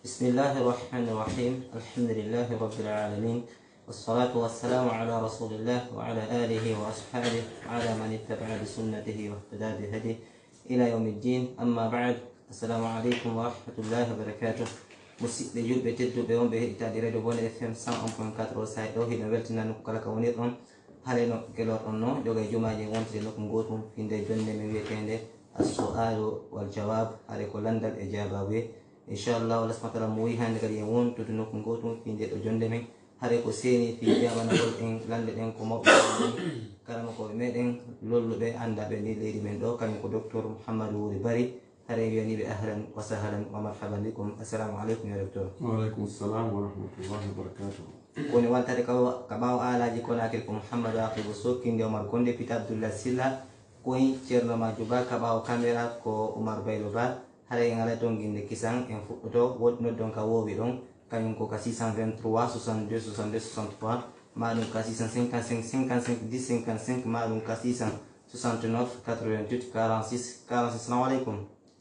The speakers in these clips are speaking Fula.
بسم الله الرحمن الرحيم. الحمد لله رب العالمين، والصلاة والسلام على رسول الله وعلى آله وأصحابه وعلى من اتبع بسنته واهتدى بهديه إلى يوم الدين. أما بعد، السلام عليكم ورحمة الله وبركاته. musidɓe julɓe tedduɓe on ɓe heɗitaɗi radio Bone FM 101.4 o sahi ɗo hiɗo weltina nokku kala ka wonir ɗon haale no keloɗon no joga jumaji wontide nokku gotum finde jonde mi wiyetende as-su'alu wal jawab, haare ko landal e jababe. Inchallah Allah subhanahu wa ta'ala mo wi hande kadi en wontude nokku gotum finde ɗo jonde men haare ko seeni fi jabanagol en lande ɗen ko mawɓe kalama koɓe meɗen lolluɓe andaɓe ndi leydi men ɗo kañum ko docteur Mouhamadou Wuri Bari. هذا يعني أهلا وسهلا ومرحبا بكم. السلام عليكم يا دكتور. وعليكم السلام ورحمة الله وبركاته. كوني وانت كباو آلا جيكونا كلكم محمد عاقب السوكين دي عمر كوندي بيت عبد الله سيلا كوين تشيرنا ما جوبا كباو كاميرا كو عمر بايلوبا هذا yang ala tongin de kisang yang foto wot no don ka wowi don kanyum ko kasi 123 62 62 63 malum kasi 55 55 10 55 malum kasi 69 88 46 46. Assalamualaikum.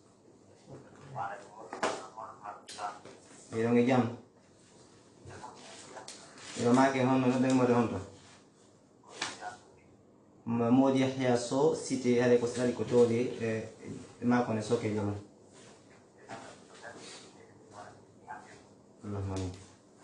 Iro ngi jam iro make hono no den mode honto Modi Yahya So cité hare ko sali ko toli ma ko ne soke jam Allahumma amin.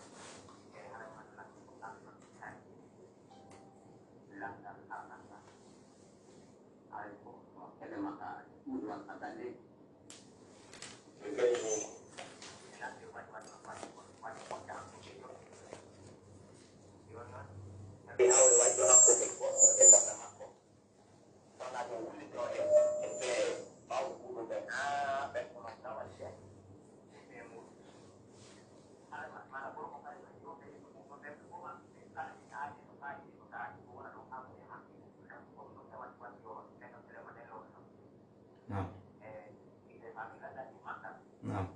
Naam.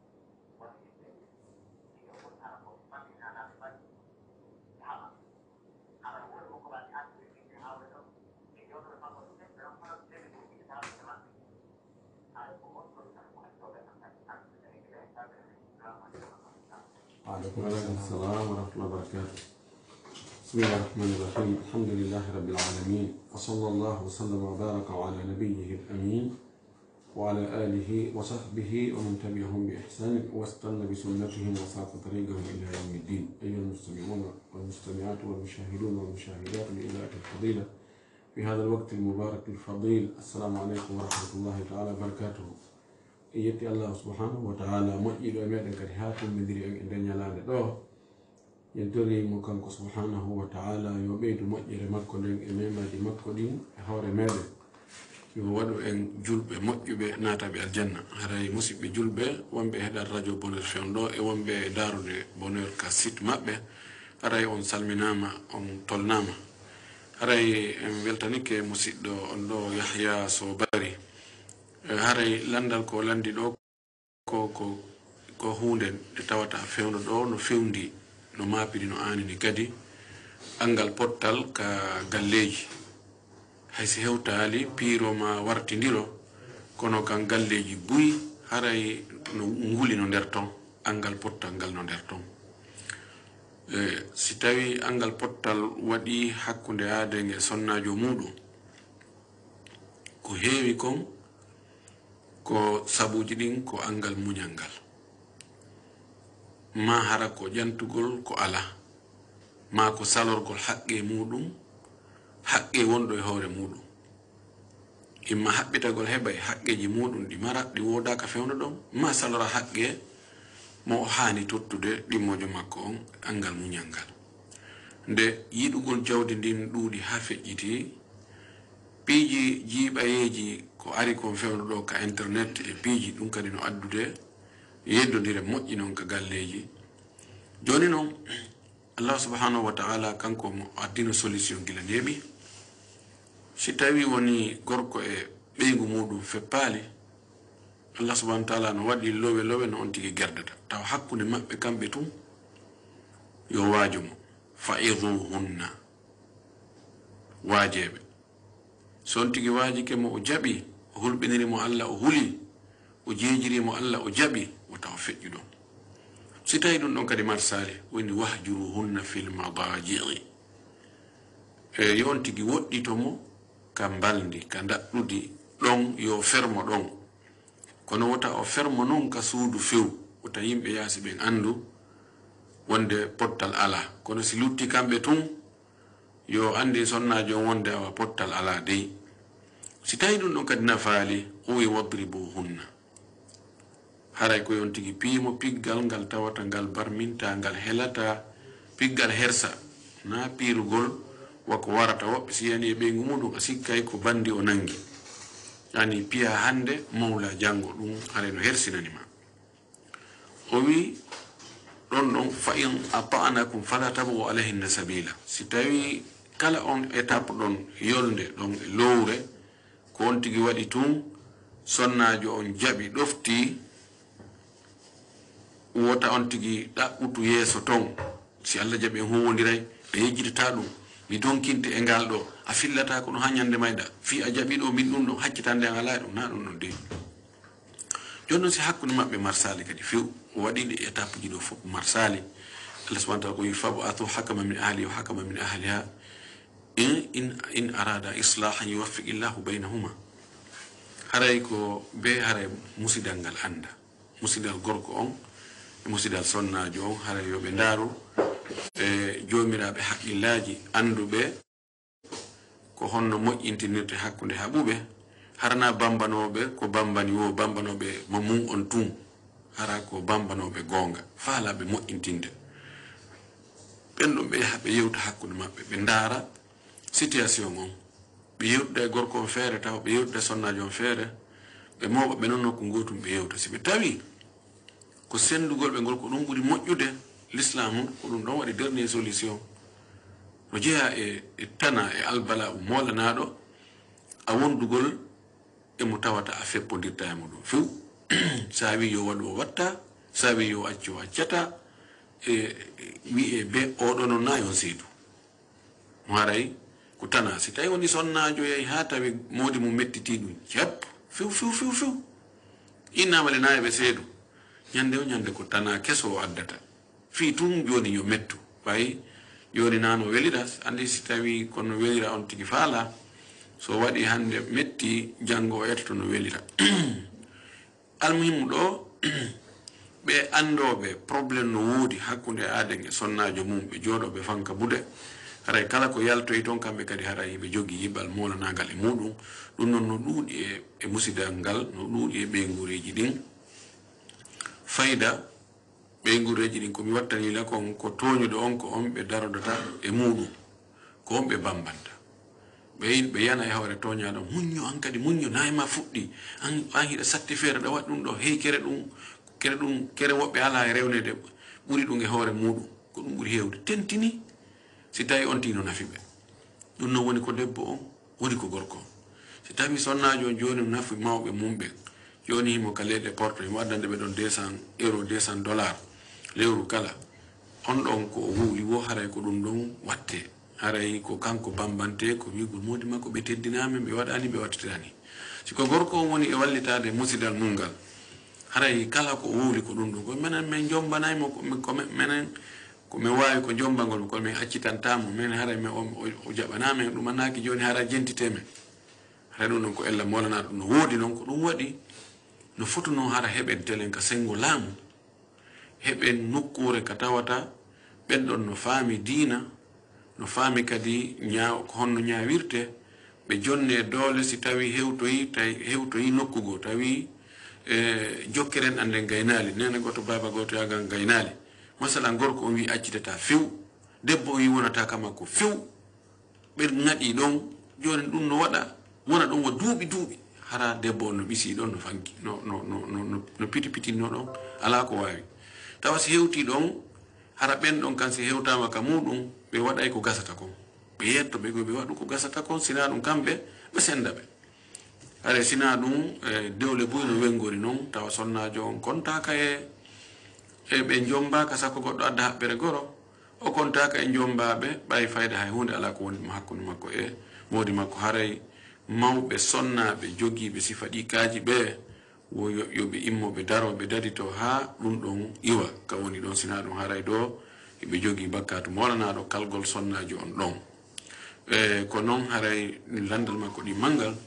وعليكم السلام ورحمة الله وبركاته. بسم الله الرحمن الرحيم. الحمد لله رب العالمين، وصلى الله وسلم وبارك على نبيه الأمين وعلى آله وصحبه ومن تبعهم بإحسان واستنى بسنتهم وساق طريقهم إلى يوم الدين. أيها المستمعون والمستمعات والمشاهدون والمشاهدات لإذاعة الفضيلة في هذا الوقت المبارك الفضيل، السلام عليكم ورحمة الله تعالى وبركاته. يتي الله سبحانه وتعالى مؤيد أمير كرهات من ذري الدنيا لا ندوه يدري مكانك سبحانه وتعالى يبيد مؤيد مكو دين إمام دي مكو دين حور مير يوادو إن جلب مؤيد ناتا بالجنة هراي مسيب جلب وان بهذا الرجل بونر فيوندو وان بدارو بونر كاسيت مابه هراي on salminama on tolnama haray en weltanike musidɗo on ɗo Yahya So Bari haray landal ko landi ɗo ko hunde nde tawata fewndo ɗo no fewndi no mapiri no anini kadi angal pottal ka galleji haysi hewtali piiro ma wartindiro kono kan galleji buyi haray no nguli no nder ton angal pottal ngal no nder ton si tawi angal pottal waɗi hakkunde aade nge sonnajo muɗum ko heewi kon ko sabuji ɗin ko angal muñal ngal ma hara ko ƴantugol ko ala ma ko salorgol haqqe muɗum haqqe wonɗo e hoore muɗum imma haɓɓitagol heɓa e haqqeji muɗum ɗi mara ɗi wodaka fewno ɗon ma salora haqqe mo o hani tottude ɗimmojo makko on angal muñal ngal nde yiɗugol jawdi ndin ɗuuɗi ha feƴƴiti piiji jiiɓayeji ko ari kon fewno ɗo ka internet e piiji ɗum kadi no addude yeddodire moƴƴi noon ka galleji joni noon Allah subhanahu wa ta'ala kanko mo addino solution gila neeɓi si tawi woni gorko e ɓeygu muɗum feppali Allah subhanahu wa ta'ala no waɗi lowe no on tigi gerdata taw hakkunde maɓɓe kamɓe tun yo waajo mo fa'iduhunna waajeɓe so on tigi waajike mo o jaɓi o hulɓiniri mo Allah o huli o jeejiri mo Allah o jaɓi o tawa feƴƴu ɗon si tawi ɗum ɗon kadi marsali woni wahjuruhunna fil madaji'i yon tigi woɗɗitomo ka mbaldi ka daɗɗudi ɗon yo fermo ɗon kono wota o fermo non ka suudu few wota yimɓe yaasi ɓen andu wonde pottal ala kono si lutti kamɓe tun yo andi sonnajo wonde awa pottal ala dey si tawi ɗum ɗon kadi nafaali uwi wadribuhunna haray ko yon tigi piimo piggal ngal tawata ngal barminta ngal helata piggal hersa na piirugol wako warata woɓɓe si yani e ɓeygu muɗum a sikkay ko bandi o nangi yani piya hande mawla jango ɗum haray no hersinanima o wi ɗon ɗon fa in ata'anakum fala tabghu alayhinna sabila si tawi kala on étape ɗon yolde ɗon e lowre ko on tigi waɗi tun sonnajo on jaɓi ɗofti wota on tigi ɗaɓɓutu yeeso ton si Allah jaɓi en huwodiray ɓe yejjitata ɗum mi donkinte e ngal ɗo a fillata ko no ha ñande mayɗa fi a jaɓi ɗo min ɗum ɗo haccitande an ala ɗum na ɗum ɗon de joni noon si hakkude maɓɓe marsali kadi few o waɗiɗi étape ji ɗo fof marsali Allah subhanahu wa ta'ala ko wi fab'athu hakama min ahlihi wa hakama min ahliha in arada islahan yuwaffiq illahu baynahuma haray ko be haray musidal ngal anda musidal gorko on e musidal sonnajo on haray yoɓe ndaaru e jomiraɓe haqqillaji anduɓe ko honno moƴƴintinirte hakkude haɓuɓe harana bambanoɓe ko bambani wo bambanoɓe mo mum on tun hara ko bambanoɓe gonga faalaɓe moƴƴintinde ɓen ɗum ɓe yaha ɓe yewta hakkude maɓɓe ɓe ndaara situation on ɓe yewtude e gorko on feere taw ɓe yewtude sonnajo on feere ɓe mawɓa ɓe nonno ko gotum ɓe yewta si ɓe tawi ko sendugol ɓe ngol ko ɗum ɓuri moƴƴude l'islam on ko ɗum ɗon waɗi dernier solution no jeeya e tana e albala o molanaɗo a wondugol emo tawata a feppodirta e muɗum few sa wi yo waɗu o watta sa wi yo acci o accata e wi'e be oɗo non na yon seedu mo haray ko tana si tawi woni sonnajo yahi ha tawi modi mum mettiti ɗum jap few innamale na eɓe seedu ñande o ñande ko tana keso o addata fi tun joni yo mettu ɓay joni nano welira andi si tawi kono welira on tigi faala so waɗi hande metti janggo o yetta no welira almuhimu ɗo ɓe andoɓe probléme no woodi hakkude aden e sonnajo mum ɓe jooɗoɓe fanka bude haray kala ko yaltoyi toon kamɓe kadi haray ɓe jogui yiɓal molanagal e muɗum ɗum noon no ɗuuɗi e musidal ngal no ɗuuɗi e ɓeygureji ɗin fayda ɓeygureji ɗin komi wattanila kon ko toñuɗo on ko on ɓe darodata e muɗum ko on ɓe bambanta ɓe yana e hawre toñaɗo muñño an kadi muñño nayima fuɗɗi an hiɗa satti feere ɗa waɗi ɗum ɗo hey kere woɓɓe ala e rewnede ɓuri ɗum e hoore muɗum ko ɗum ɓuri hewde tentini si tawi on tino nafi ɓe ɗum noon woni ko debbo on woni ko gorko on si tawi sonnajo joni nafi mawɓe mumɓe joni himo ka leɗɗe porte himo addande ɓe ɗon 200 euro 200 dollars lewru kala on ɗon ko o wuuli wo haray ko ɗum ɗon watte haray ko kanko bambante ko wigol modi makko ɓe teddinami ɓe waɗani ɓe wattirani siko gorko on woni e wallitade musidal mum ngal haray kala ko o wuuli ko ɗum ɗon ko minen min jombanaymo minen komin wawi ko jombagol kono min accitantamo min haray min o jaɓanamen ɗum annaki joni hara jentitemen haray ɗum ɗon ko ella molanaɗo ɗum no woodi noon ko ɗum waɗi no fotuno hara heɓen telen ka sengo laamu heɓen nokkure ka tawata ɓen ɗon no faami diina no faami kadi ko honno ñawirte ɓe jonne doole si tawi hewtoyi nokkugo tawi jokkeren ande gaynali nene goto baba goto yagan gaynali masalan gorko on wi accitata few debbo o wi wonata ka makko few ɓe ŋaɗi ɗon joni ɗum no waɗa wona ɗon wo duuɓi hara debbo on no ɓisi ɗon no fanki no pitipitinno ɗon ala ko wawi tawa si hewti ɗon hara ɓen ɗon kan si hewtama ka muɗum ɓe waɗay ko gasata kon ɓe yetto ɓe ɓe waɗu ko gasata kon sina ɗum kamɓe ɓe senda ɓe hare sina ɗum dewle buy no wengori noon tawa sonnajo on kontaka e ɓe jombaka sakko goɗɗo adda haɓɓere goro o kontaka e jombaɓe ɓay fayda hay hunde ala ko woni hakkude makko e modi makko haray mawɓe sonnaɓe jogiiɓe sifa ɗi kaaji ɓe wo yoɓe immoɓe daroɓe dadito ha ɗum ɗon iwa ka woni ɗon sina ɗum haray ɗo eɓe jogii bakkatu molanaɗo kalgol sonnaji on ɗon ko noon haray landal makko ɗi mangal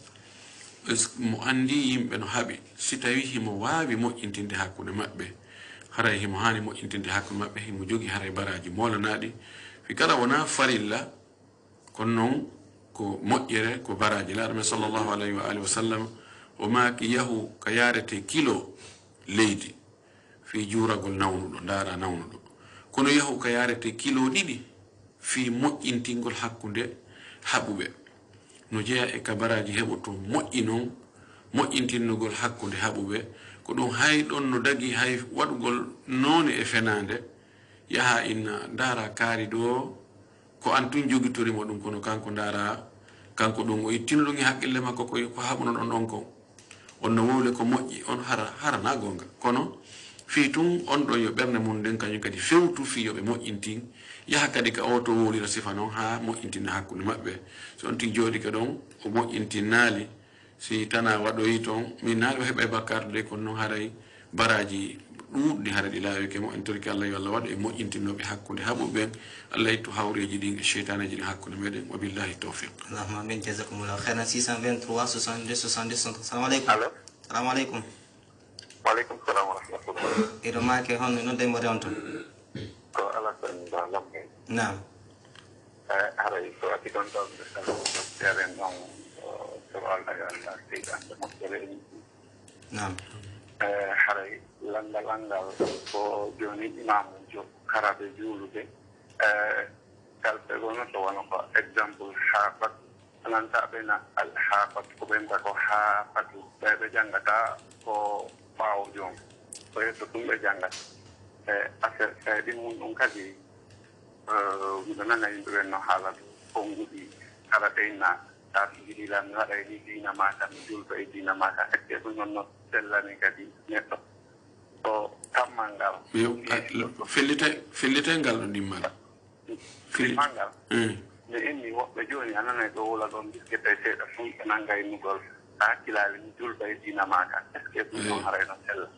mo andi yimɓe no haaɓi si tawi himo waawi moƴƴintinde hakkunde maɓɓe haray himo hani moƴƴintinde hakkunde maɓɓe himo jogii haray baraji molanaɗi fi kala wona farilla kono noon ko moƴƴere ko baraji laaɗo men sallllahu alayhi wa alihi wa sallam o maaki yahu ka yarete kilo leydi fi juuragol nawnuɗo ndaara nawnuɗo kono yahu ka yarete kilo ɗiɗi fi moƴƴintingol hakkunde haɓuɓe no jeeya e kabaraji heɓoto moƴƴi noon moƴƴintinnugol hakkunde haɓuɓe ko ɗum hay ɗon no dagi hay waɗugol noone e fenande yaha inna ndaara kaari ɗo ko an tun jogitorimo ɗum kono kanko ndaara kanko ɗum o ittino ɗum e haqqille makko ko haɓuno ɗon ɗon kon on no wowle ko moƴƴi on harana gonga kono fi tun on ɗon yo ɓernde mum nden kañum kadi fewtu fi yoɓe moƴƴintin yaha kadi ka o to wowlira sifa noon ha moƴƴintina hakkunde maɓɓe so on tigi jooɗi ka ɗon o moƴƴintinnaali si tana waɗoyi toon min naali o heɓa e bakkarde de kono noon haray baraji ɗuuɗɗi hara ɗi laawike mo en torki allah yo allah waɗa e moƴƴintinnoɓe hakkunde haɓuɓe allah yettu hawreji ɗin e cheytaneji ɗin hakkunde meɗen wa billahi tawfiq allahumma amin jazakumullahu khairan 623 62 70 assalamu aleykum allo salamu aleykum waleykum salam wa rahmatullah iɗo maake honno nodde mo rewn ton ko alasan ba lamɓe nam haray so ati ɗon ɗon ɓe saleren ɗon so allah yo allah seyɗande moƴƴere en nam haray landal angal ko joni imamujo haraɓe juuluɓe kalɓe gono to wona ko exemple haafat anantaɓe na al haafat ko ɓenta ko haafatu ɓeɓe janggata ko ɓaawo joom ko yetto ɗum ɓe janggata affaire sayɗi mum ɗum kadi miɗo nana yimɓe ɓen no haala ko nguɗi kala ɗeyna ta sigiɗilan mi waɗa ni diina maka mi julɓe e diina maka est ce que ɗum noon no sellani kadi neɗɗo so tammal ngal fellite ngal ɗo ndimmal ɗimmal ngal mi inni woɓɓe jooni a nanay ɗo wula ɗon biskete seeɗa fum ɓe nanga e nugol a hakkilaali mi julɓe e diina maka est ce que ɗum noon haray no sella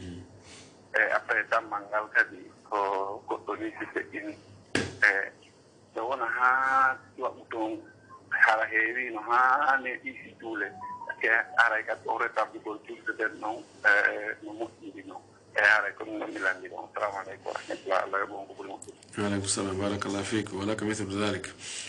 après tammal ngal kadi ko goɗɗo ni si feƴƴini ɓe wona haa waɓu toon hara heewi no haane ɗiisi duule ke aray kadi o rétabligol julde nden noon no moƴƴiri noon haray ko ɗum ɗon mi lanndi ɗon assalamu aleykum wa rahmatullah allah yo ɓon ko ɓuri moƴƴude waaleykum salam barakallah fik walaka mithlu dhalik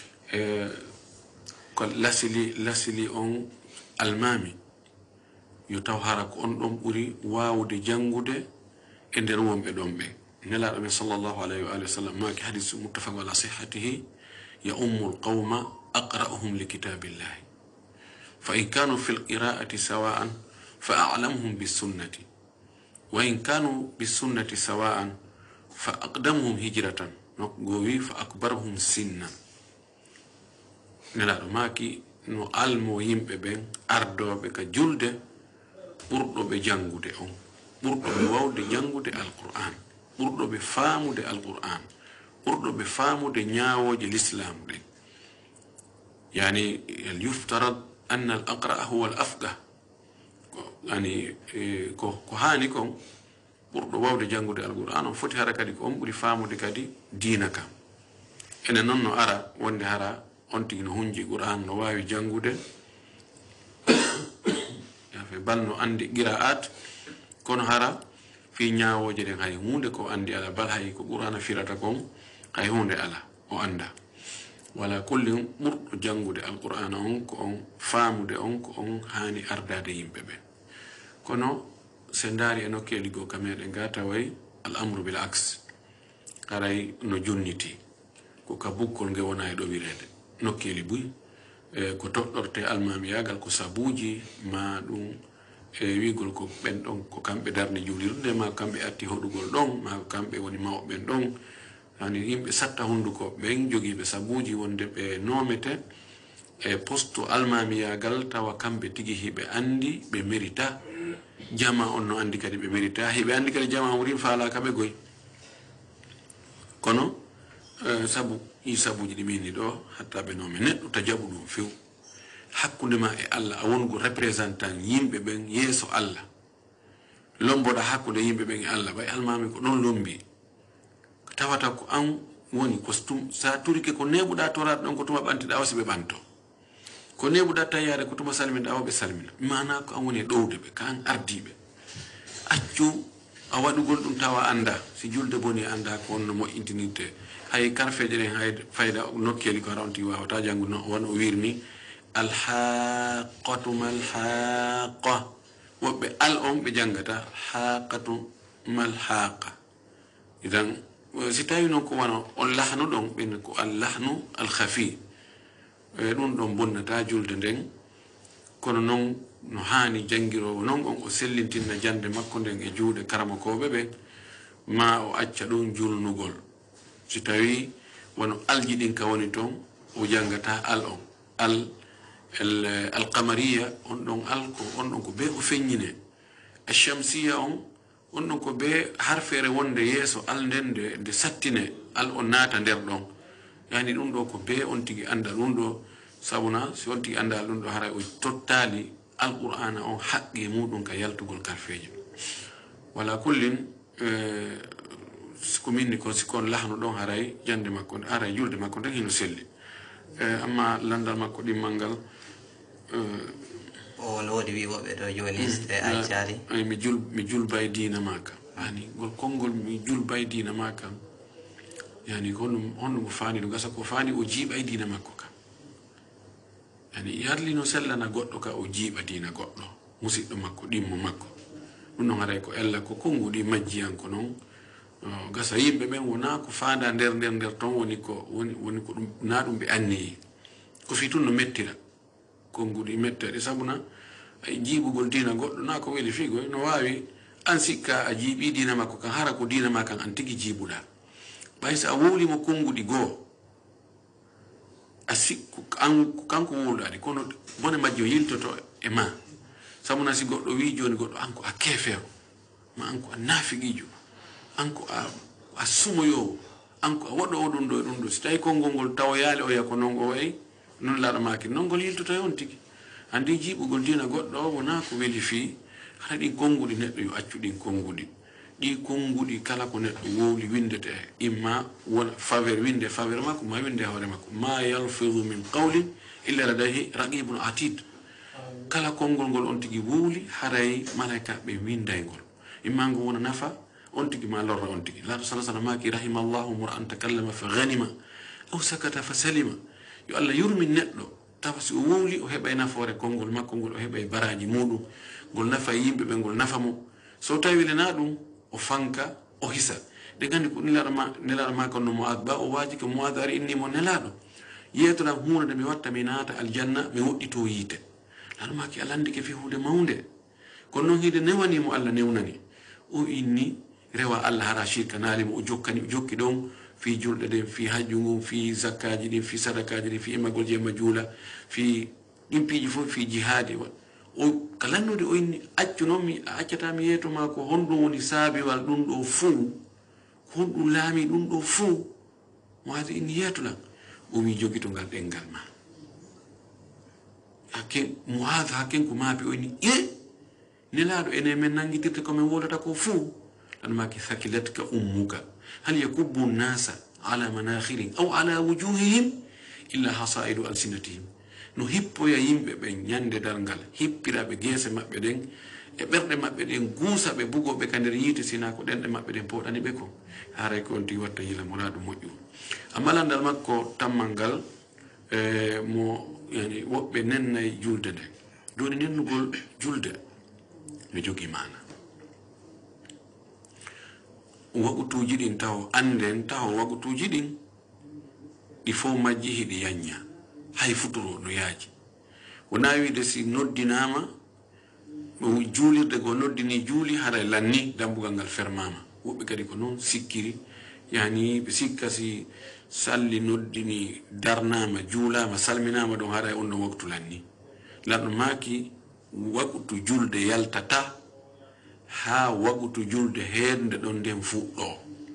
ko lasili on almami yo taw hara ko on ɗon ɓuri waawde janngude e nder wonɓe ɗon ɓe nelaɗo men sallllahu alayhi wa alihi wa sallam maki hadis muttafaq ala sihatihi ya ummu lqawma aqra'uhum li kitabillahi fa in kanu fi lqira'ati sawa'an fa a'lamuhum bisunnati wa in kanu bisunnati sawa'an fa aqdamuhum hijratan go wi fa akbaruhum sinna nelaɗo maki no almo yimɓe ɓen ardoɓe ka julde ɓurɗoɓe jangude on ɓurɗoɓe wawde jangude alqur'an ɓurɗoɓe faamude alqur'an ɓurɗoɓe faamude ñaawoje l'islam ɗen yani yuftarad anna al aqra huwa al afqah yani ko haani kon ɓurɗo wawde jangude alqur'an on foti hara kadi ko on ɓuri faamude kadi diina kam ene noon no ara wonde hara on tigi no hunji qur'an no wawi jangude yafe bal no andi qira'at kono hara fi ñaawoje ɗen hay hunde ko andi ala bal hay ko qur'ana firata kon hay hunde ala o anda wala kullin ɓurɗo jangude alqur'ana on ko on faamude on ko on hani ardade yimɓe ɓe kono se ndaari e nokkeli goo ka meɗen ga taway al amru bil aks haray no jonniti ko ka bukkol nge wona e ɗowirede nokkeli buy ko toɗɗorte almamiyagal ko sabuji ma ɗum wigol ko ɓen ɗon ko kamɓe darde julirde ma kamɓe atti hoɗugol ɗon ma kamɓe woni mawɓen ɗon hani yimɓe satta hunduko ɓen jogiiɓe sabuji wonde ɓe nomete e posto almamiyagal tawa kamɓe tigi hiɓe andi ɓe mérita jama on no andi kadi ɓe mérita hiɓe andi kadi jama wurin faala kaɓe goy kono sabu i sabuji ɗi mini ɗo hatta ɓe nome neɗɗo ta jaɓu ɗum few hakkunde ma e allah a wongo représentant yimɓe ɓen yeeso allah lomboɗa hakkude yimɓe ɓen e Allah ɓay almami ko ɗon lombi tawata ko an woni ko sa turike ko neɓuɗa toraɗo ɗon ko tuma ɓantiɗa wasi ɓe ɓanto ko neɓuɗa tayyade ko tuma salminɗa o ɓe salmina mana ko an woni e ɗowde ɓe ka an ardiɓe accu a waɗugol ɗum tawa anda si julde boni anda ko wonno moƴƴintinirte hay karfeje ɗen hay fayda nokkeli ko rawnti wawata janngu no won o wirni alhaqatu malhaqa woɓɓe al on ɓe jangata haqatu malhaqa idan si tawi noon ko wona on lahnu ɗon ɓen ko allahnu alkhafi ɗum ɗon bonnata julde nden kono noon no hani jangirowo noon on o sellintinna jande makko nden e juuɗe karamakoɓe ɓe ma o acca ɗum julnugol si tawi wono alji ɗin ka woni toon o jangata al on alqamariya on ɗon alko on ɗon ko be o feññine alchamsiya on ɗon ko be harfere wonde yeeso al nden nde sattine al on naata nder ɗon yani ɗum ɗo ko be on tigi anda ɗum ɗo sabuna si on tigi anda ɗum ɗo haray o tottali alqur'ana on haqqi muɗum ka yaltugol karfeje wala kullin ko minni ko sikon lahno ɗon haray jande makko haray julde makko nden hino selli amma landal makko ɗimmal ngal on woodi wiwoɓe ɗo joni e accari mi julbay dina ma kam yani gol konngol mi julbay dina ma kam yani honno mo faani ɗo gasa ko faani o jiiɓay dina makko kam yani yarlino sellana goɗɗo ka o jiiɓa dina goɗɗo musidɗo makko ɗimmo makko ɗum noon haray ko ella ko konnguɗi majjiyanko noon gasa yimɓe ɓen wona ko faanda nder toon woni ko ɗum na ɗum ɓe anniyi ko fi tun no mettira konnguɗi metteɗe sabuna jiiɓugol dina goɗɗo na ko weli figo no wawi an sikka a jiiɓi dina makko kan hara ko dina ma kan an tigi jiiɓuɗa ɓay so a wowlimo konnguɗi goo a sikku kanko wowluɗaɗi kono bone majjo yiltoto e ma sabuna si goɗɗo wi joni goɗɗo an ko a keefeero ma an ko a naafiqijo an ko a sumoyowo an ko a waɗo o ɗum ɗo e ɗum ɗo si tawi konngol ngol tawoyaali o yiya ko noon o wayi noon laaɗa maki noon ngol yiltoto e on tigi andi jiiɓugol dina goɗɗo o wona ko weli fii hana ɗin konnguɗi neɗɗo yo accu ɗin konnguɗi ɗi konnguɗi kala ko neɗɗo wowli windete imma wona faveur winde faveur makko ma winde hoore makko ma yalfidu min qawlin illa ladayhi raqibun atid kala konngol ngol on tigi wowli haray malaika ɓe windaygol imma ngo wona nafa on tigi ma lorra on tigi laato sala sallam maki rahimallahu mur'an takallama fa ghanima aw sakata fa salima yo allah yurmin neɗɗo tawa si o wowli o heɓay nafoore konngol makko ngol o heɓay baraji muɗum ngol nafa yimɓe ɓe ngol nafa mo so tawi lena ɗum o fanka o hisa de gandi ko nelaɗo ma kon no moad ba o waaji ko moad ari innimo nelaɗo yeetoɗam hunde nde mi watta mi naata aljanna mi woɗɗito yiite laɗo maki allah andike fi hunde mawde kono noon hiide newanimo allah newnani o inni rewa allah hara shirka naalimo o jokki ɗon fi julɗe ɗen fi hajju ngun fi zakkaji ɗin fi sadakaji ɗin fi immagol jemma juula fi ɗin piiji fof fi jihaadi o ka lannude o inni accu noon mi accatami yeeto ma ko honɗum woni saabiwal ɗum ɗo fuu honɗum laami ɗum ɗo fuu mo haade inni yeetoɗam o wi jogito ngal ɗengal ma mo haada hakken ko maapi o inni nelaɗo ene men nangidirte komin wolata ko fuu ɗan maki thakilatka ummuka hal yakubbu nnasa ala manakhirin aw ala wujuhihim illa hasaidu alsinatihim no hippoya yimɓe ɓen ñande darngal hippiraɓe geese maɓɓe ɗen e ɓerɗe maɓɓe ɗen guusa ɓe bugoɓe ka nder yiite sina ko ɗenɗe maɓɓe ɗen poɗani ɓe ko haray ko on tigi watta yila muraɗu moƴƴu amma landal makko tammal ngal mo yani woɓɓe nennayi julde nde joni nennugol julde no jogui mana wagutuji ɗin taw anden taw wagutuji ɗin ɗi fof majji hiɗi yanña hay futuro no yaaji wona wiide si noddinama juulirde go noddini juuli haray lanni dambugal ngal fermama woɓɓe kadi ko noon sikkiri yani ɓe sikka si salli noddini darnama juulama salminama ɗon haray on no waktu lanni lanɗo maki wagutu julde yaltata ha wagutu julde heerde ɗon nden fuɗɗo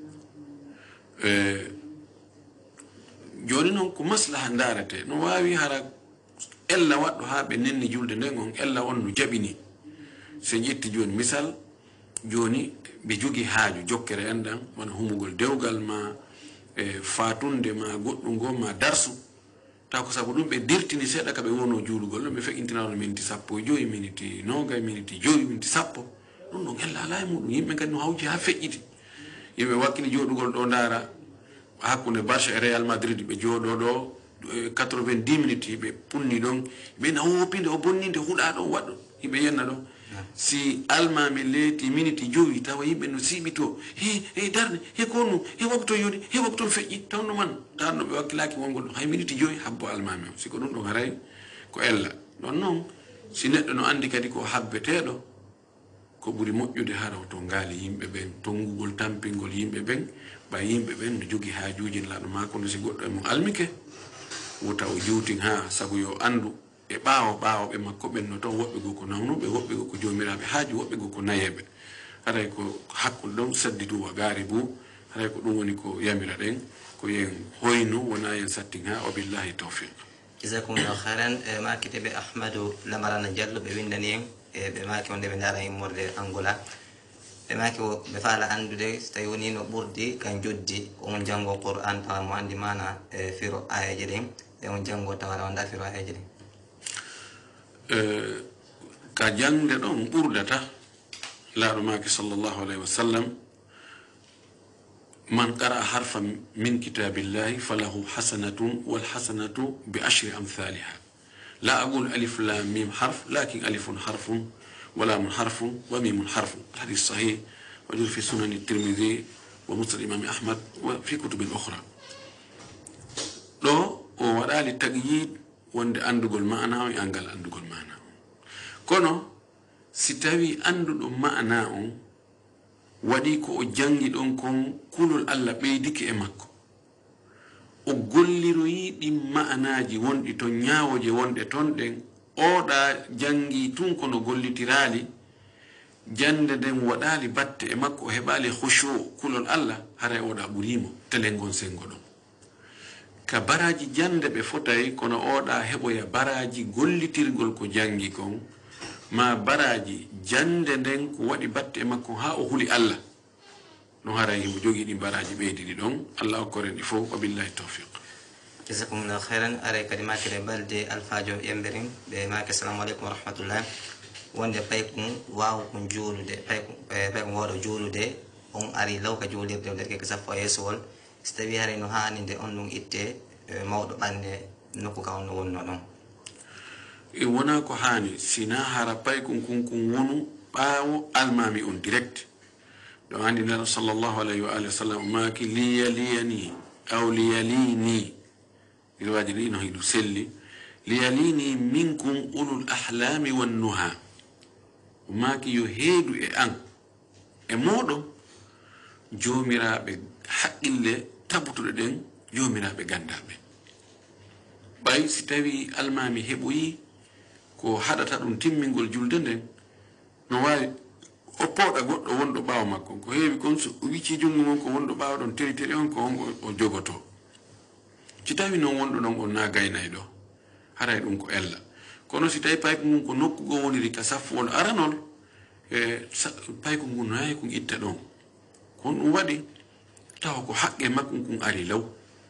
joni noon ko maslaha darete no wawi hara ella waɗɗo ha ɓe nenni julde nden on ella on no jaɓini so ƴetti joni misal joni ɓe jogi haaju jokkere enɗan wona humugol dewgal ma fatunde ma goɗɗum ngo ma darsu taw ko sabu ɗum ɓe dirtini seeɗa ka ɓe wonno juulugol ɗon ɓe feƴintinano minti 15 minti 9 minti 5 minti 10 ɗum ɗon ella ala e muɗum yimɓe kadi no hawji ha feƴƴiti yimɓe wakkili jooɗugol ɗo ndaara hakkunde Barça e Real Madrid ɓe jooɗo ɗo 90 minutes ɓe punni ɗon ɓe na wopinde o bonninde huɗa ɗon waɗɗo yimɓe yenna ɗon si almami leeti minute 5 tawa yimɓe no siɓito he darde he konnu he waktu yoni he waktu feƴƴi tawno man tanno ɓe wakkilaki wongol ɗum hay minute 5 habbo almami o siko ɗum ɗon haray ko ella ɗon noon si neɗɗo no andi kadi ko habbeteɗo ko ɓuri moƴƴude haraw to ngaali yimɓe ɓen tongugol tampingol yimɓe ɓen ɓa yimɓe ɓen no jogi haajuji laaɗo mako no si goɗɗo e mum almike wuta o juutin ha sabu yo andu e ɓaawo ɓe makko ɓen no toon woɓɓe goo ko nawnuɓe woɓɓe goo ko joomiraɓe haaju woɓɓe goo ko nayeɓe haray ko hakkude ɗon saddidu wa gaari bu haray ko ɗum woni ko yamira ɗen ko yen hoynu wona yen sattin ha wa billahi tawfiq jasakumullahu khairan makite ɓe Ahmadou Lamarana Diallo ɓe windani en ɓe maki wonde ɓe ndaara immorde Angola ɓe maki ɓe faala andude so tawi woni no ɓurdi kan joddi on janngo Qur'an tawa mo andi mana firo ayaji ɗen e on janngo tawa wonda firo ayaji ɗen ka jangde ɗon ɓurdata laaɗo maki sallllahu alayhi wa sallam man qara harfa min kitabillahi falahu hasanatun walhasanatu bi ashri amthaliha la aqul alif lam mim harf lakin alifun harfun ولام حرف وميم حرف الحديث صحيح وجد في سنن الترمذي ومسند الإمام أحمد وفي كتب أخرى لو ووضع للتقييد وند أندقل معنا ويأنقل أندقل معنا كونو ستاوي أندقل معنا وديكو جنجد أنكم كل الله بيدك إمكو وقللروي دي معناجي وند تنياوجي وند تندن oɗa jangi tun kono gollitirali jande den waɗali batte e makko o heɓali khushu kulol Allah haray oɗa ɓurimo telengon sengo ɗon ka baraji jande ɓe fotay kono oɗa heɓoya baraji gollitirgol ko jangi kon ma baraji jande nden ko waɗi batte e makko ha o huli Allah no haray himo jogi ɗi baraji ɓeydiɗi ɗon Allah okkoren ɗi fof wa billahi tawfiq jasakumullahu khairan are kadi makire balde alfajo yemberin ɓe make assalamu aleykum wa rahmatullah wonde paykun waw ko juulude paykun wawɗo juulude on ari law ka juulirde nder keke sappo yeesowol so tawi haray no hanide on ɗum itte mawɗo ɓande nokku ka on no wonno ɗon e wona ko hani sina hara paykun kun wonu ɓaawo almami on direct ɗo andi nelaɗo sallllahu alayhi wa alihi wa sallam maki liyaliyani aw liyalini riwaji ɗi no hiɗu selli liyalini minkum ulul ahlami wannuha maki yo heedu e an e moɗon joomiraɓe haqqille tabutuɗe ɗen joomiraɓe gandaɓe ɓay si tawi almami heɓoyi ko haɗata ɗum timmingol julde nden no wawi o pooɗa goɗɗo wonɗo ɓaawa makko ko heewi kon so wicci jungo mon ko wonɗo ɓaawa ɗon teri on ko on o jogoto si tawi noon wonɗo ɗon on na gaynay ɗo haray ɗum ko ella kono si tawi payko ngun ko nokkugo woniri ka saffuwol aranol e payko ngun nayi kon itta ɗon kon ɗum waɗi tawa ko haqqe makko kun ari law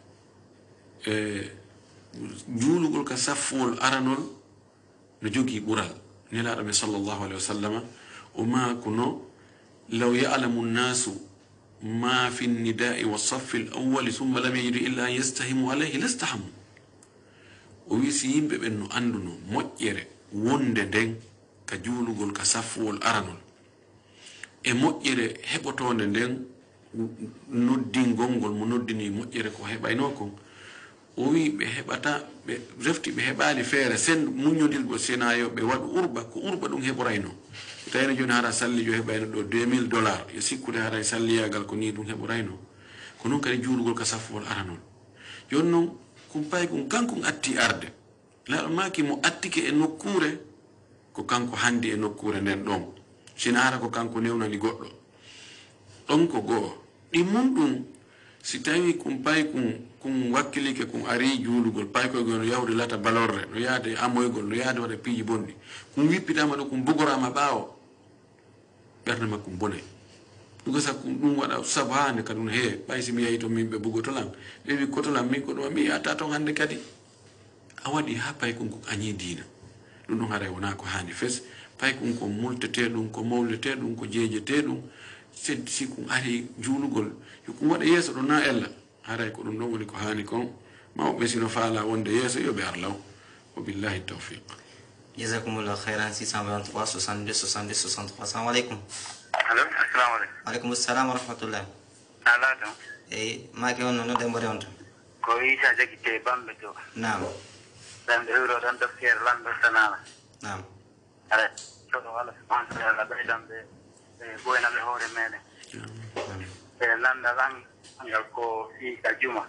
e juulugol ka saffuwol aranol no jogii ɓural nelaɗo ɓe sallllahu alayhi wa sallama o ma kono law ya'lamu nnasu ما في النداء والصف الأول ثم لم يجد إلا أن يستهموا عليه لاستحموا ويسيم بأنه أندنو مؤجر وندن كجولغول كصفول أرانول e moƴƴere heɓotonde nden noddingol ngol mo noddini moƴƴere ko heɓayno kon o wi ɓe heɓata ɓe refti ɓe heɓali feere sen muñodilɓe senayo ɓe waɗu urba ko urba ɗum heɓorayno tawino joni hara sallijo heɓayno ɗo $2000 yo sikkude haray salliyagal ko ni ɗum heɓorayno ko noon kadi juulugol ka safowol aranol joni noon kum pay kum kankum atti arde laaɗo maki mo attike e nokkure ko kanko handi e nokkure nden ɗon sina hara ko kanko newnani goɗɗo ɗon ko goo ɗimmum ɗum si tawi kum pay kum wakkilike kum ari juulugol paykoygol no yawde lata balorre no yaade amoygol no yaade waɗa piiji bonɗi kum wippitama ɗo kum bugorama ɓaawo berne makko bonay dugo sakku dum wada sabane kadun he baysi mi yayi to min be bugotolam be wi kotolam min ko do mi ata to hande kadi a wadi ha pay ko anyi dina dum don hare wona ko hani fes pay ko multete dum ko mawlete dum ko jeejete dum sed siku ari julugol ko wada yeso do na ella hare ko dum don woni ko hani kon ma be sino faala wonde yeso yo be arlaw wa billahi tawfiq jazakumullahu khairan 623 62 62 63 assalamu alaikum. allo assalamu alaikum. Alaikum assalam wa rahmatullah. ala to ma ke wonno no dembo de on to ko isa jagite bambe to naam dan euro dan do fier lando tanala naam ala to wala subhanahu be dambe boyna be hore mede landa lan angal ko fi ka juma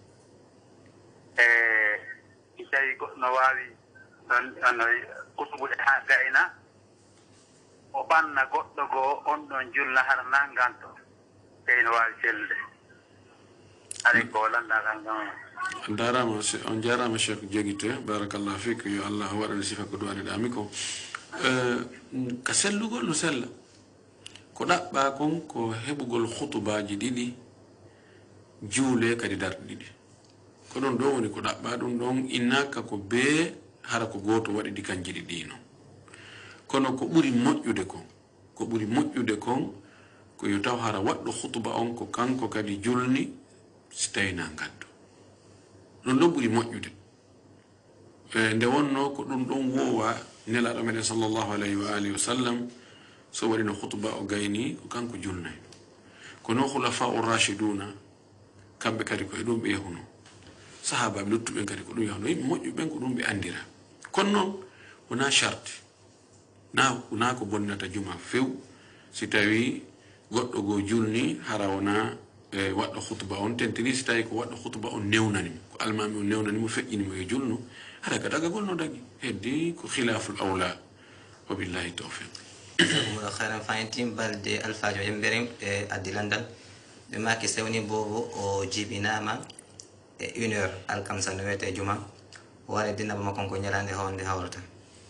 isay ko no wawi an kutubu ha gaina o banna goddo go on don julla har nanganto no wawi selde ale ko landa kan darama on jarama cheikh jogite barakallahu fik yo allah waɗani sifa ko duwani ɗami ko ka sellugol no sella ko ɗaɓɓa kon ko heɓugol hutubaji ɗiɗi juule kadi darɗe ɗiɗi ko ɗon ɗo woni ko ɗaɓɓa ɗum ɗon innaka ko bee hara ko goto waɗi ɗi kanji ɗi ɗino kono ko ɓuri moƴƴude kon ko yo taw hara waɗɗo hutuba on ko kanko kadi julni si tawina gaddo ɗum ɗon ɓuri moƴƴude nde wonno ko ɗum ɗon wowa nelaɗo meɗen sallllahu alayhi wa alihi wa sallam so waɗino hutuba o gayni ko kanko julnay kono khulafa u rashiduna kamɓe kadi ko e ɗum ɓe yahuno sahabaɓe luttuɓen kadi ko ɗum yahuno yimɓe moƴƴuɓen ko ɗum ɓe andira kono noon wona charte wona ko bonnata juma few si tawi goɗɗo go julni hara wona waɗɗo hutuba on tentini si tawi ko waɗɗo hutuba on newnanimo ko almami o newnanimo feƴƴinimo yo julnu hara ka dagagol no dagi heddi ko khilaful awla wa billahi tawfiq jazakumullahu khairan fayentim balde alfajo yemberem addi landal ɓe maki sewni bobo o jibinama 1 heure alkamsa no wiyete juma ware dinaba makon ko ñalande hawande hawrata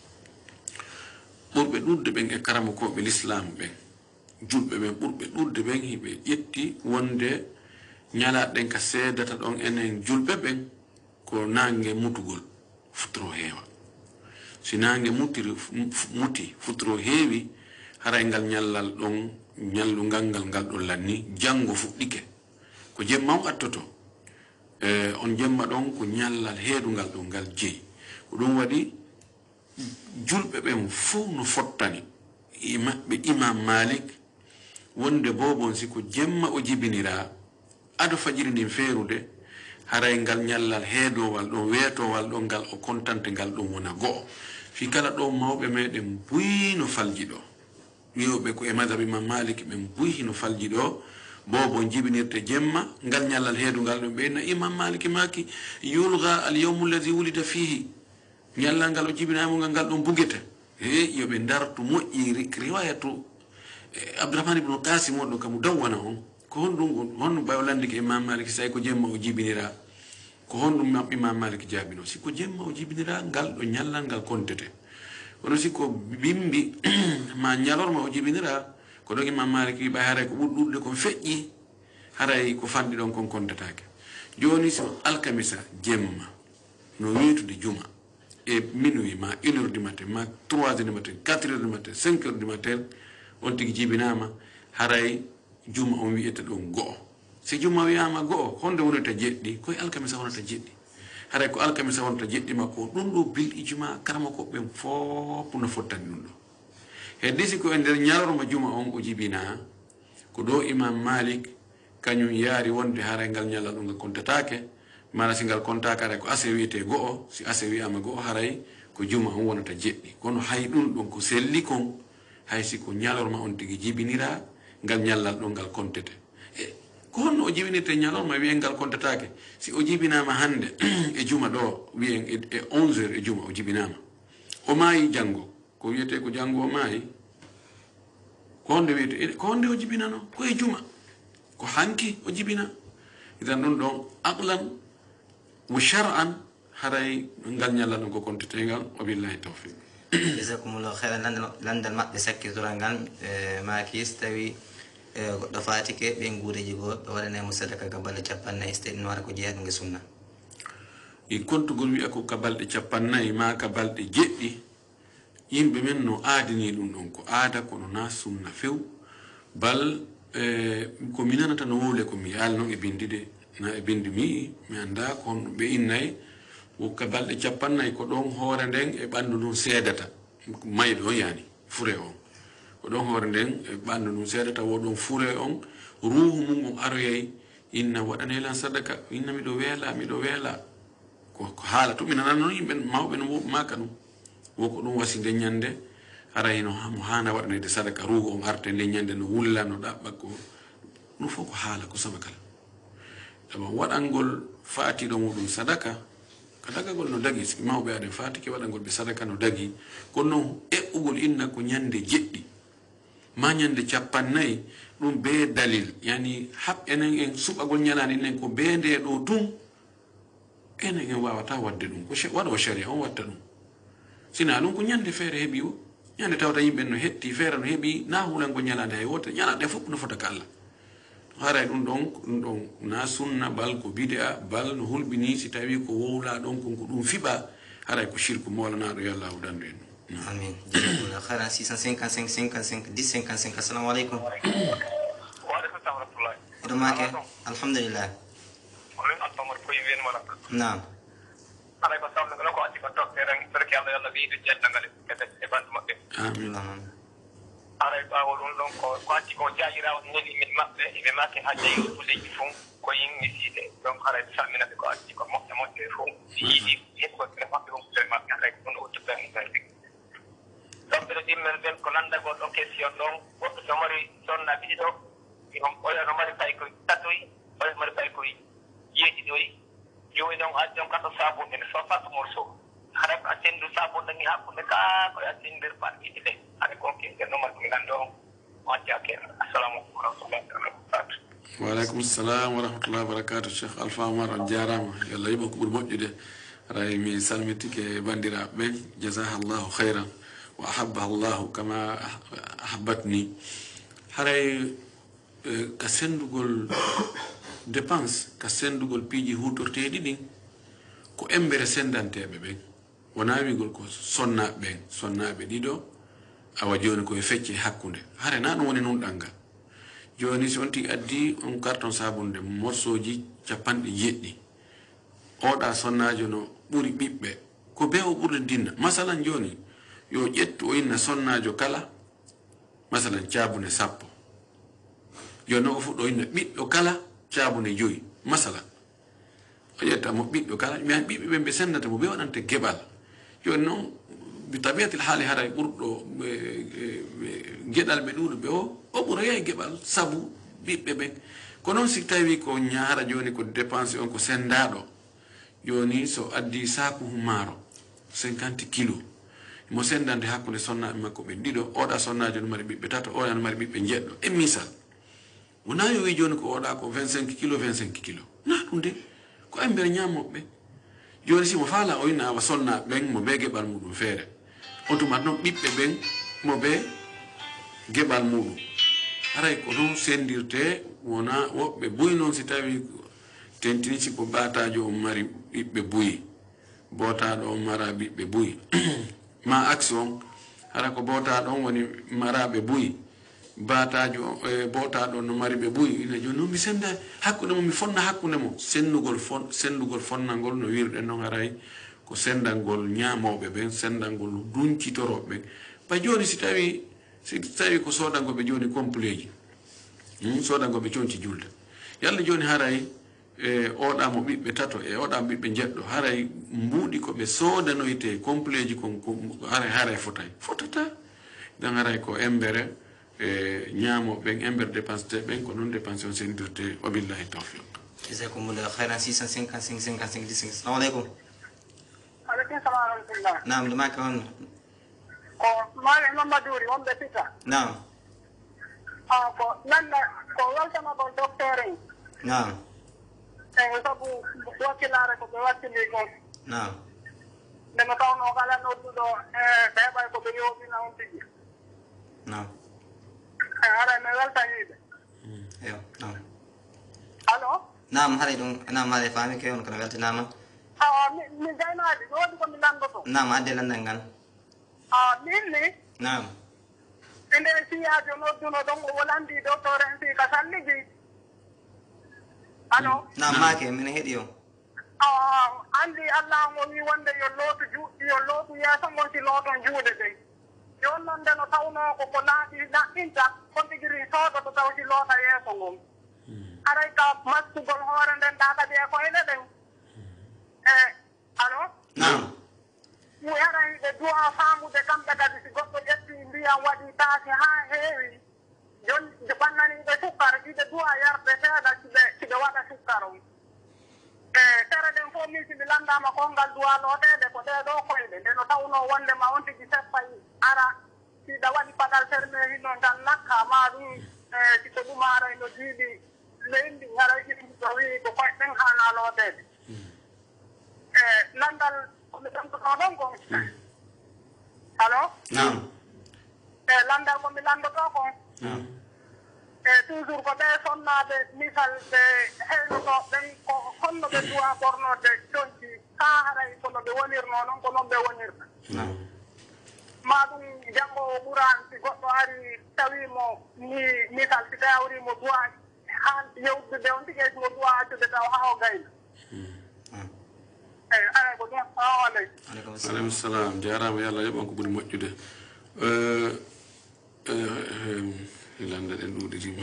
ɓurɓe ɗurde ɓen e karama koɓe l'islam ɓen julɓe ɓen ɓurɓe ɗurde ɓen hiɓe ƴetti wonde ñalaɗen ka seedata ɗon enen julɓe ɓen ko nangue mutugol futoro heewa si nangue muti futoro heewi haray ngal ñallal ɗon ñallugal ngal ɗon lanni janggo fuɗɗike ko jemma o attoto on jemma ɗon ko ñallal heeɗugal ɗon ngal jeeyi ko ɗum waɗi julɓe ɓen fof no fottani maɓɓe imam malik wonde bobon siko jemma o jibinira ado fajiri ndin feerude haray ngal ñallal heedowal ɗon weetowal ɗon ngal o kontante ngal ɗum wona go'o fi kala ɗo mawɓe meɗen buyino falji ɗo wiyoɓe ko e madhab imam malik ɓen buyino falji ɗo bobon jibinirte jemma ngal ñallal heedungal ɗum ɓeyna imam malik maki yulga al yawmu alladi wulida fihi ñallal ngal o jibinamo ngal ɗon bugete yoɓe dartu moƴƴi riwayatu abdourahmane ibnu qasim oɗo kamu dawwana on ko honɗum honno bawlande ke imam malik say ko jemma o jibinira ko honɗum imam malik jaabino siko jemma o jibinira ngal ɗo ñallal ngal kontete kono siko bimbi ma ñalorma o jibinira ko ɗon imam malik wiɓa haray ko ɓurɗurde kon feƴƴi haray ko fanɗi ɗon kon kontatake joni so alkamisa jemma no wetude juma e minuit ma 1 heure du matin ma 3 heures du matin 4 heures du matin 5 heures du matin on tigi jibinama haray juma on wiyete ɗon go'o si juma wiyama go'o honde wonata jeɗɗi koye alkamisa wonata jeɗɗi haray ko alkamisa wonata jeɗɗi makko ɗum ɗo bilɗi juma karama koɓɓen fof no fottani ɗum ɗo heddi si ko e nder ñalorma juma on o jibina ko ɗo imam malik kañum yaari wonde haray ngal ñalla ɗum ngal kontatake mana si ngal kontaka haray ko ase wiyete go'o si ase wiyama go'o haray ko juma on wonata jeɗɗi kono hay ɗum ɗon ko selli kon hay si ko ñalorma on tigi jibinira ngal ñallal ɗon ngal kontete ko honno o jibinirte ñalorma wiyen ngal kontatake si o jibinama hande e juma ɗo wiyen e 11 heures e juma o jibinama o maayi janggo ko wiyete ko janggo o maayi ko honde wiyete ko honde o jibinano ko e juma ko hanki o jibina idan ɗum ɗon aqlan wa shar'an haray ngal ñallal ɗon ko kontetegal wa billahi tawfiq jazakumullahu khairan landal maɓɓe sakkitoral ngal ma kistawi goɗɗo fatike ɓe guureji goo ɓe waɗanemo sadaka ka balɗe 40 so tawi wara ko jeeyaɗo nge sunna e kontugol wiya ko ka balɗe 40 ma ka balɗe jeɗɗi yimɓe men no aadini ɗum ɗon ko aada kono na sunna few bal ko mi nanata no wowle ko mi yaali noon e bindide na e bindi mi anda ko honɗum ɓe innayi wo ka balɗe 40 ko ɗon hoore nden e ɓanndu ndun seedata mayɗo on yani fure on ko ɗon hoore nden e ɓanndu ndun seedata wo ɗon fure on ruhu mum on aroyay inna waɗanelan sadaka inna miɗo weela ko haala to mi nanano noon yimɓe mawɓe no maka ɗum woko ɗum wasi nde ñande haray no mo hana waɗanede sadaka ruhu on arte nde ñande no wulla no ɗaɓɓa ko ɗum fof ko haala ko sama kala ɗama waɗangol faatiɗo muɗum sadaka ka dagagol no dagi mawɓe aɗen fatike waɗangol ɓe sadaka no dagi kono noon eɓɓugol inna ko ñande jeɗɗi ma ñande 40 ɗum be dalil yani haɓ enen en suɓagol ñalani enen ko be nde ɗo tun enen en wawata wadde ɗum ko waɗo sharia on watta ɗum sina ɗum ko ñande feere heeɓi o ñande tawta yimɓe no hetti feere no heeɓi na hulango ñalade hay wote ñalaɗe fof no fota ka Allah haray ɗum ɗon na sunna bal ko bid'a bal no hulɓini si tawi ko wowla ɗon konko ɗum fiɓa haray ko shirku molanaɗo yo Allah dandu en ɗum amin jazakumullahu khairan 655 55 10 55 assalamu aleykum waaleykum salam warahmatullahi eɗo make alhamdulillah omin alfamar koye wenmona nam alay ko sawno ngala ko atti ko tokkeren barki Allah yo Allah ɓeydu jeddangal e ɓandu maɓɓe amin aray ɓaawo ɗum ɗon ko atti ko jaajirawo neli min maɓɓe eɓe make ha jeyi uleji fof ko yimmi siide donc haray salminaɓe ko atti ko moƴƴe moƴƴe fof yiiɗi heɓɓoɓe maɓɓe humpere maɓɓe haray ko ɗum no uttuɓe tigi donc ɓeɗo ɗimmel ɓen ko landagol ɗon question ɗon goɗɗo so mari sonna ɗiɗo oyo no mari tawi koye tatoyi oyo mari tawi koye jeeɗiɗoyi joni noon addi on kato sabunde ne sofa ko morceau haɗa ko accendu sabunde ngi hakkude ka koye accendir parɗiɗi ɗe haɗa konke ɓennomar komi gandi on wacce assalamu aleykum warahmatullahi wabarakatu waaleykum salam wa rahmatullahi wa barakatuh Cheikh Alpha Omar on jarama yo Allah yiɓa ko ɓuuri moƴƴude ray mi salmitike bandiraɓe ɓen jazahallahu khayran wa ahabbaha llahu kama ahabbatni haray ka sendugol dépense ka sendugol piiji hutorteɗi ɗin ko embere sendanteɓe ɓen wona wigol ko sonnaɓe ɗiɗo awa joni koye fecce hakkude hare na ɗum woni nun ɗanga joni si on tigi addi on carton sabunde morceau ji 70 oɗa sonnajo no ɓuri ɓiɓɓe ko be o ɓurde dinna masalan joni yo ƴettu o inna sonnajo kala masalan cabune 10 joni o fuɗɗo inna ɓiɗɗo kala cabune 5 masalan o ƴetta mo ɓiɗɗo kala mi ɓiɓɓe ɓen ɓe sendata mo ɓe waɗante geɓal joni noon bi tabiatil haali haray ɓurɗo geɗal ɓe ɗuɗo ɓe o ɓuroya e geɓal sabu ɓiɓɓe ɓen ko noon si tawi ko ñaara joni ko dépense on ko sendaɗo joni so addi sakuhu maaro 50 kilos mo sendande hakkude sonnaɓe makko ɓe ɗiɗo oɗa sonnajo no mari ɓiɓɓe tato oɗa no mari ɓiɓɓe jeɗɗo e misal wona yo wi joni ko oɗa ko 25 kilos na ɗum de ko embere ñamoɓe joni si mo faala o inna awa sonnaɓe ɓen mo ɓe geɓal muɗum feere on tumat noon ɓiɓɓe ɓen mo ɓe geɓal muɗum haray ko noon sendirte wona woɓɓe buyi noon si tawi tentini si ko batajo o mari ɓiɓɓe buyi botaɗo on mara ɓiɓɓe buyi ma axe on hara ko botaɗo on woni maraɓe buyi batajo botaɗo no mari ɓe buyi ina joni noon mi senda hakkude mo mi fonna hakkude mo sendugol fonnalngol no wirɗen noon haray ko sendalngol ñamoɓe ɓen sendalngol duncitoroɓe ɓen ba joni si tawi ko sodangoɓe joni complet ji sodangoɓe conci julde yalla joni haray oɗa mo ɓiɓɓe tato e oɗa mo ɓiɓɓe jeɗɗo haray mbuuɗi koɓe sodanoyte complet ji kon haray fotata dan haray ko embere ñamoɓe ɓen embere dépense te ɓen ko noon dépense on sendirte wabillahi tawfiq jazakumullahu khairan 655 55 10 assalamu aleykum aleykum salam wa rahmatullah nam ɗum make on ko maɗe mamaduri wonɓe pita nam ko nanda ko weltama ko docteur en nam eyi sabu wakkilare ko ɓe wakkili kon nam nde no tawno kala nodduɗo ɓe heɓay ko ɓe yooɓina on tigi نعم ara mi weltaniɓe ايوه نعم allo نعم هذه نعم هذه فاهمك يوم كنا قلت نعم mi gaynaɗi ɗo waɗi komi landoto نعم عدي لندن min ni نعم e nder siyajo nodduno ɗon o wolandi docteur en si ka salligi allo نعم معك من هديو andi allah mo wi wonde yo lootu yeeso ngon si looton juuɗe ɗen yon noon nde no tawno ko laaɓi ɗaɓɓinta kon tigiri soodoto taw si loota yeeso ngon aray ka maskugol hoore nden ɗaɗaɓi e koyɗe ɗen allo نعم mi heɗan ɓe duwa faamude kamɓe kadi si goɗɗo ƴetti ndiyam waɗi taasi haa heewi joni ɓannaniɓe sukkar iɓe duwa yarde seeɗa siɓe waɗa sukkar on tere ɗen fof min siɓe landama kongal duwa looteɗe ko ɗeɗo koyɗe nde no tawno wondema on tigi seppayi ara siɗa waɗi paɗal ferme hinnoon tan nakka ma ɗum siko ɗum aray no jiiɗi leydi aray ɗiɗo wi ko koyɗen hana lootede landal komi landoto ɗon kon allo نعم landal komi landoto kon نعم toujours ko ɓe sonnaɓe misal ɓe heynoto ɓen ko honno ɓe duwa ɓornode conci ha haray kono ɓe wonirno noon ko noon ɓe wonirta نعم ma ɗum janngo o ɓuran si goɗɗo ari tawimo ni misal si tawrimo duwa ha yewdude on tigi mo duwa accude taw ha o gayna eyi ara ko ɗum salamu aleykum عليكم السلام aleykum salam jarama yo allah yoɓan ko ɓuri moƴƴude landa ɗen ɗuɗitima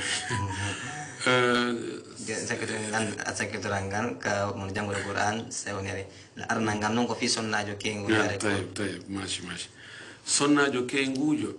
sakkitoranga ka mon janngude Qur'an sewnere arnangal noon ko fi sonnajo kengu yare ko tayib maci sonnajo kengujo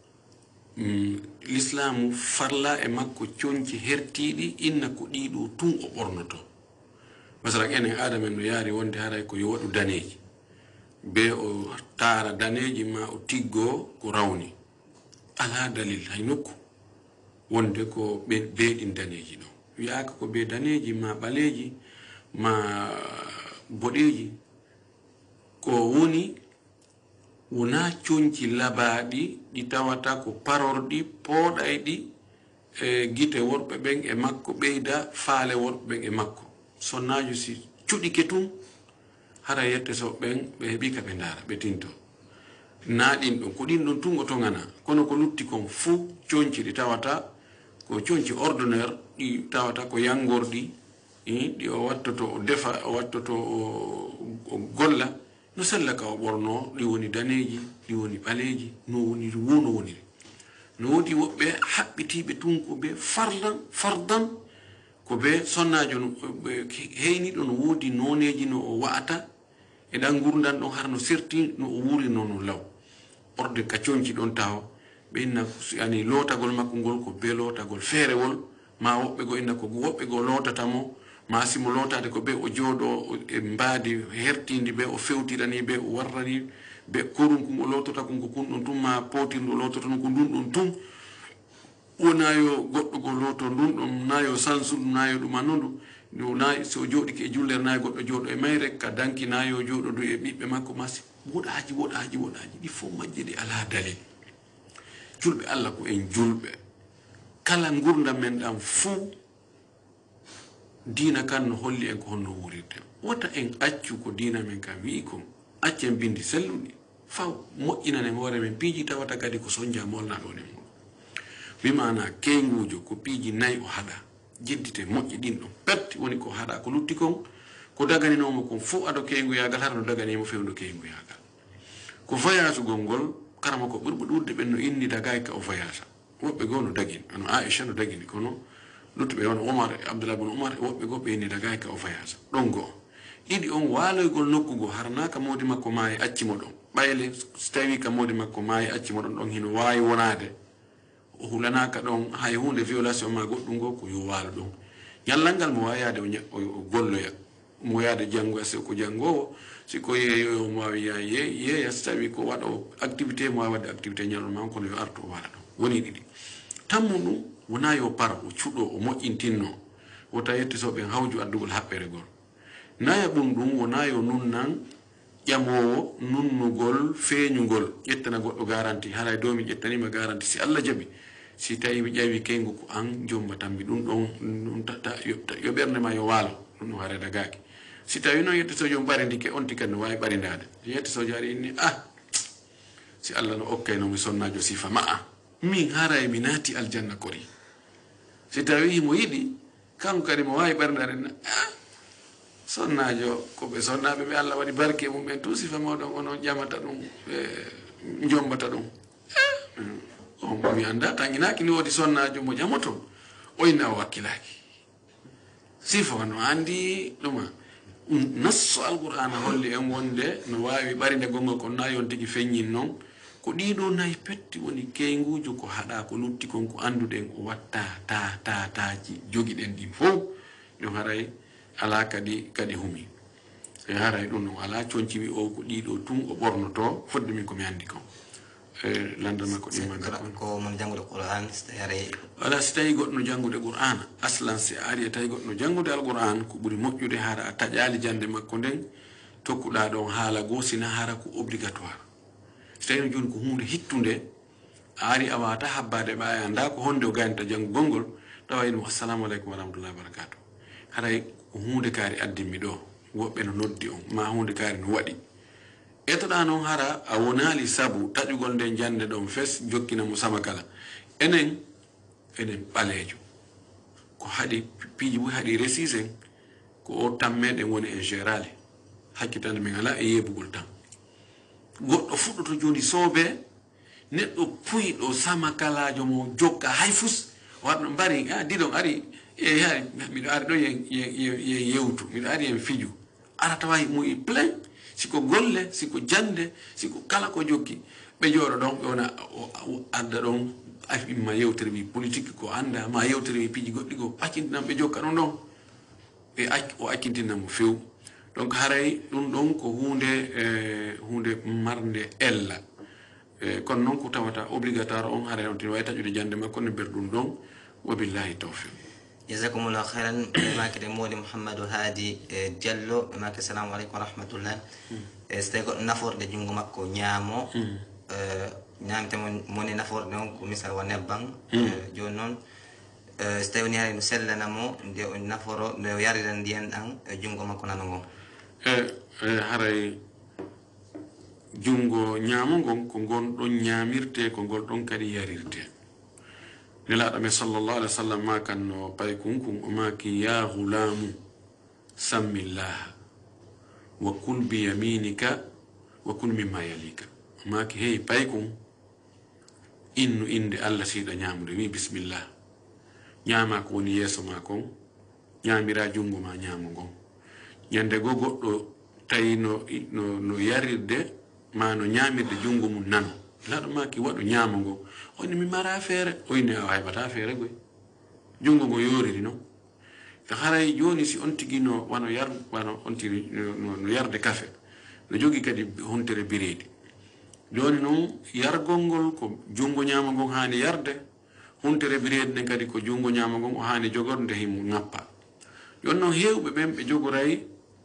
l'islamu farla e makko coñci hertiɗi inna ko ɗiɗo tun o ɓornoto masalan enen adama en no yaari wonde haray ko yo waɗu daneji be o taara daneji ma o tiggo ko rawni ala dalil hay nokku wonde ko beeɗin daneji ɗo wiyaka ko be daneji ma ɓaleji ma boɗeji ko woni wona coñci labaɗi ɗi tawata ko parorɗi pooɗayɗi e gite worɓe ɓen e makko ɓeyda faale worɓe ɓen e makko sonnajo si cuɗike tun hara yette so ɓen ɓe heeɓi ka ɓe ndaara ɓe tinto na ɗin ɗon ko ɗin ɗon tun o tongana kono ko lutti kon fuu coñci ɗi tawata ko coñci ordinaire ɗi tawata ko yangorɗi ɗi o wattoto o defa o wattoto o golla no sella ka o ɓorno ɗi woni daneji ɗi woni ɓaleji no woniri wo no woniri no wodi woɓɓe haɓɓitiɓe tun ko ɓe fardan ko ɓe sonnajo heyniɗo no wodi noneji no o wa'ata e ɗan gurdan ɗon har no serti no o wurino no law orde ka coñci ɗon tawa ɓe inna ani lootagol makko ngol ko be lootagol feerewol ma woɓɓe go inna ko woɓɓe go lootatamo ma simo lootade ko ɓe o jooɗo e mbaadi hertindi ɓe o fewtirani ɓe o warrani ɓe korum kum o lootota kum ko kun ɗon tum ma potirdu o lootota ɗum ko ndun ɗon tum wonayo goɗɗo go looto ndun ɗon nayo sansudu nayo ɗuma nondu nayi so jooɗike e jullere nayi goɗɗo jooɗo e mayre ka danki nayo jooɗodu e ɓiɓɓe makko masi woɗaji ɗi fof majje ɗi ala dalil julɓe allah ko en julɓe kala gurdam men ɗam fuu diina kan no holli en ko honno wurirde wota en accu ko diina men kam wi kon accen bindi selluɗi faw moƴƴinanen hoore men piiji tawata kadi ko soñja molnaɗo ne muɗum wimana kengujo ko piiji nayi o haɗa jeddite moƴƴi ɗin ɗon perti woni ko haɗa ko lutti kon ko daganinomo kon fuu aɗo kenguyagal hara no daganimo fewdo kenguyagal ko voyage gol ngol karama ko ɓurɓe ɗurde ɓen no inni dagay ka o voyage woɓɓe goo no dagini ono aicha no dagini kono luttuɓe won omar e abdoulah bne omar e woɓɓe goo ɓe inni dagay ka o voyage ɗon goo ɗiɗi on waaloygol nokku goo harna ka modi makko maayi accimo ɗon ɓayle so tawi ka modi makko maayi accimo ɗon ɗon hino wawi wonade o hulanaka ɗon hay hunde violation ma goɗɗum goo ko yo waalo ɗon ñallal ngal mo wawi yaade o golloya mo yaade janngo so ko janngowo siko yeeyo mo wawi yeeya so tawi ko waɗa activité mo wawi wadde activité ñalol ma kono yo arto o waɗa ɗon woni ɗiɗi tammu ɗum wona yo para o cuɗo o moƴƴintinno wota yettisoɓe hawju addugol haɓɓere gol naya ɗum ɗum wona yo nun nan ƴamowo nunnugol feeñugol ƴettana goɗɗo garanti haray dow mi ƴettanima garanti si Allah jaɓi si tawi mi ƴawi keygu ko an jombatanmi ɗum ɗon yo ɓernde ma yo waalo ɗum ɗum hare dagaki si tawi noon yettetojo ɓarindike on tikati no wawi ɓarindade yettetojo ari inni si Allah no okkayno mi sonnajo sifa ma a min haray mi naati aljanna kori si tawi mo yiɗi kanko kadi mo wawi ɓernde na sonnajo ko ɓe sonnaɓe ɓe Allah waɗi barke mumɓen tout sifa mawɗon onon ƴamata ɗum jombata ɗum on mi anda tanginaki ni wodi sonnajo mo ƴamoto oyna o wakkilaki sifa no andi ɗuma nasso alqur'ana holli en wonde no wawi ɓarinde gongol kon na yon tigui feññin noon ko ɗiɗo nayi petti woni keygujo ko haɗa ko lutti kon ko anduɗen o watta taji joguiɗen ɗin fof ɗum haray ala kadi humi e haray ɗum noon ala concimi o ko ɗiɗo tun o ɓornoto fodde min komi andi kon landama ko ɗimman ko mon janngude qur'an wala si tawi goɗɗo janngude qur'ana aslan si a ari e tawi goɗɗo janngude alqur'an ko ɓuri moƴƴude hara a taƴali jande makko nden tokkuɗa ɗon haala goo sina hara ko obligatoire so tawi no joni ko hunde hittude a ari a wata habbade ɓaya nda ko honde o gaynta janngugol ngol tawa ino assalamu aleykum wa rahmatullahi wa barakatuh haray ko hunde kaari addinmi ɗo woɓɓe no noddi on ma hunde kaari no waɗi etoɗa noon hara a wonali sabu taƴugol nden jande ɗon fes jokkinamo sama kala enen ɓaleejo ko haɗi piiji ɓuy haɗi resisen ko o tammeɗen woni en gérale hakkitande min ala e yeɓugol tan goɗɗo fuɗɗoto joni soobe neɗɗo puyɗo sama kalajo mo jokka hay fus waɗno mbari diɗon ari hari miɗo ari ɗo ye yewtu miɗo ari en fiju ara tawa mo e plein siko golle siko jande siko kala ko jokki ɓe jooɗo ɗon ɓe wona adda ɗon ma yewtere wi politique ko anda ma yewtere wi piiji goɗɗi ko accintinam ɓe jokka ɗon ɗon ɓe o accintinamo few donc haray ɗum ɗon ko hunde marde ella kono noon ko tawata obligatoire on haray on tin wawi taƴude jande makko ne ber ɗum ɗon wabillahi tawfiq jazakumullahu khairan makede modi Mouhamadou Hadi Diallo make assalamu aleykum wa rahmatullah so tawi goɗɗo naforde junngo makko ñaamo ñamitemo moni naforde on ko misal wa nebban joni noon so tawi woni haray no sellanamo nde o naforo nde o yarira ndiyan ɗan junngo makko nano ngon haray junngo ñaamo ngon ko gonɗon ñamirte ko ngolɗon kadi yarirte nelaɗo me sallllahu alih wa sallam ma kanno pay kunkun o maki ya gulamu sammillaha wa kul bi yaminika wa kul mimma yalika o maki hey pay kun innu inde allah siɗa ñamude wi bisimillah ñama ko woni yeeso ma kon ñamira junngo ma ñaamo ngon ñande go goɗɗo tawi no yarirde ma no ñamirde junngo mum nano laɗo maki waɗo ñaamo ngo oyni mi mara feere oyni a heɓata feere goy junngo ngo yoriri noon so haray joni si on tigi no wano on tiri no yarde kafe no jogui kadi hontere bireedi joni noon yargol ngol ko junngo ñaamo ngon hani yarde hontere bireedi nden kadi ko junngo ñaamo ngon o hani jogorde himo ngappa joni noon hewɓe ɓen ɓe jogoray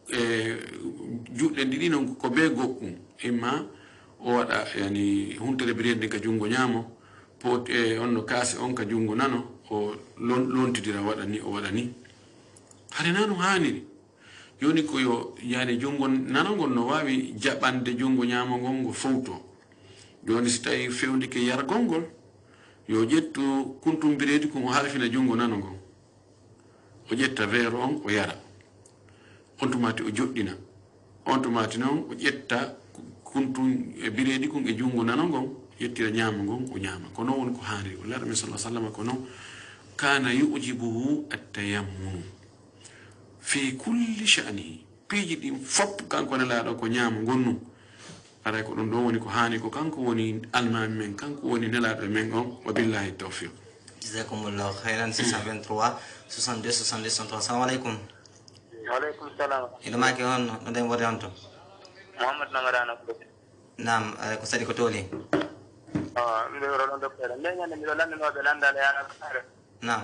juɗɗe ɗiɗi noon ko be goɗɗum imma o waɗa yani huntere bireedi ka junngo ñaamo pot on no kaase on ka junngo nano o lontidira waɗa ni o waɗa ni hade nano haniri joni ko yo yani junngo nano ngon no wawi jaɓande junngo ñaamo ngon ngo fowto joni si tawi fewndike yargol ngol yo ƴettu kuntum bireedi kon o halfina junngo nano ngon o ƴetta weero on o yara on tumati o joɗɗina on tumati noon o ƴetta kuntum e bireedi kon e junngo nano ngon yettira ñaama ngon o ñaama ko noon woni ko haaniri o laɗa min sallah sallam ko noon kana yujibuhu attayammunu fi kulli sha'nihi piiji ɗin fopp kanko nelaaɗo ko ñaama gonnum aray ko ɗum ɗon woni ko haani ko kanko woni almami men kanko woni nelaaɗo men on wa billahi tawfiq jazakumullahu khairan 623 62 62 63 assalamu aleykum waaleykum salam iɗo maake on no nden wode on to Mouhamadou Namadana ko nam ko sadi ko tooli mbiɗo roɗon docteur nde ñande mbiɗo lanndinoɓe lanndal yaara saare nam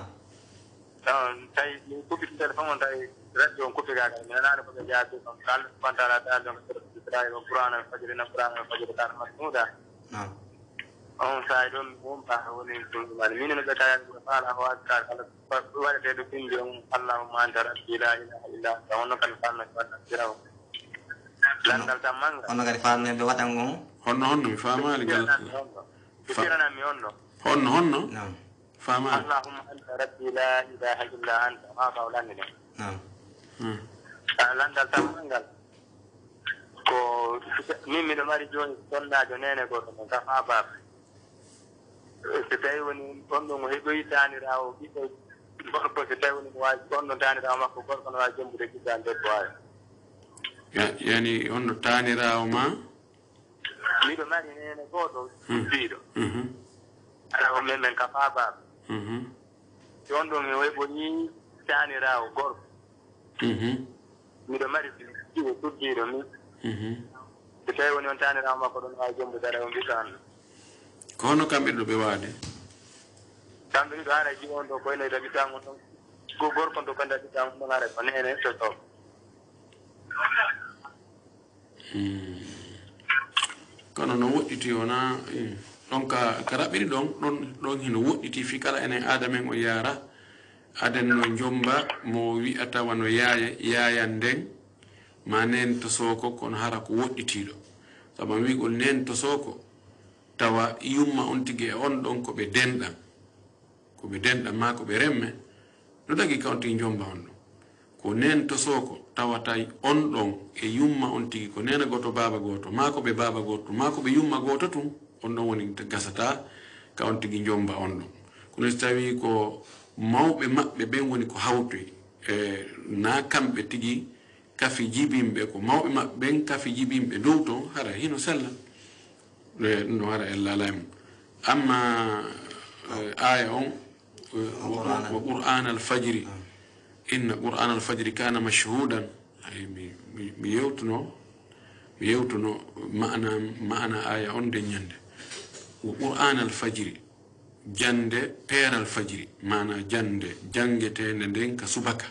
tawi min kuppiti téléphone on tawi radio on kuppi gaga mi nanaani ko ɓe jaabi ɗon ko Allah subahana taala daalɗon إسرائيل وقرآن الفجر إن قرآن الفجر كان مسمودا نعم on saidon mum ba woni tulmal min no beta yan qala ho akka kala wala de do pindi on allahumma anta rabbi la ilaha illa anta on kan fanna fanna siraw landal tamanga on ngari faam ne be wadan ngon honno mi faamaali gal firana mi onno honno نعم faamaali allahumma anta rabbi la ilaha illa anta ma qawlani نعم landal tamanga ko min mi do mari joni sondajo nene ko to ka fa ba so tawi woni gonɗo mo heɓoyi tanirawo ɓiɗɗo gorko so tawi woni wawi gonɗo tanirawo makko gorko no wawi jombude giɗɗan debbo wawi yani honno taaniraawo ma miɗo mari nene goto biɗo ala o men ka fabaɓe on ɗo mi heɓoyi tanirawo gorko miɗo mari ɗiɗo tuddiɗo mi so tawi woni on tanirawo makko ɗon wawi jombude ara o mbitan ko hono kamɓe ɗo ɓe waade kamɓe ɗiɗo hara ji on ɗo koyno ɗaɓitamo ɗon go gorko to ko ɗaɓitamo ɗon hara ko nene soto kono no woɗɗiti wona ɗon ka raɓɓiri ɗon hino woɗɗiti fi kala enen adamen o yaara aden no jomba mo wi'ata wano yayan nden ma nen to soko kono hara ko woɗɗitiɗo sabu wiigol nen to soko tawa yumma on tigi e on ɗon koɓe denɗan ma koɓe remme no dagi ka on tigi jomba on ɗon ko nen to soko tawata on ɗon e yumma on tigi ko nena goto baba goto ma koɓe baba goto ma koɓe yumma goto tun on ɗon woni gasata ka on tigi jomba on ɗon kono so tawi ko mawɓe maɓɓe ɓen woni ko hawtoy e na kamɓe tigi kafi jibimɓe ko mawɓe maɓɓe ɓen kafi jibimɓe dow ton hara hino sella ɗum ɗo hara ella alaymo amma aya on wa qur'an alfajiri inna qur'an alfajiri kana mashhudan ay mi yewtuno ma'ana aya on de ñande wa qur'an alfajiri jande peeral fajiri mana jande jangetende nden ka subaka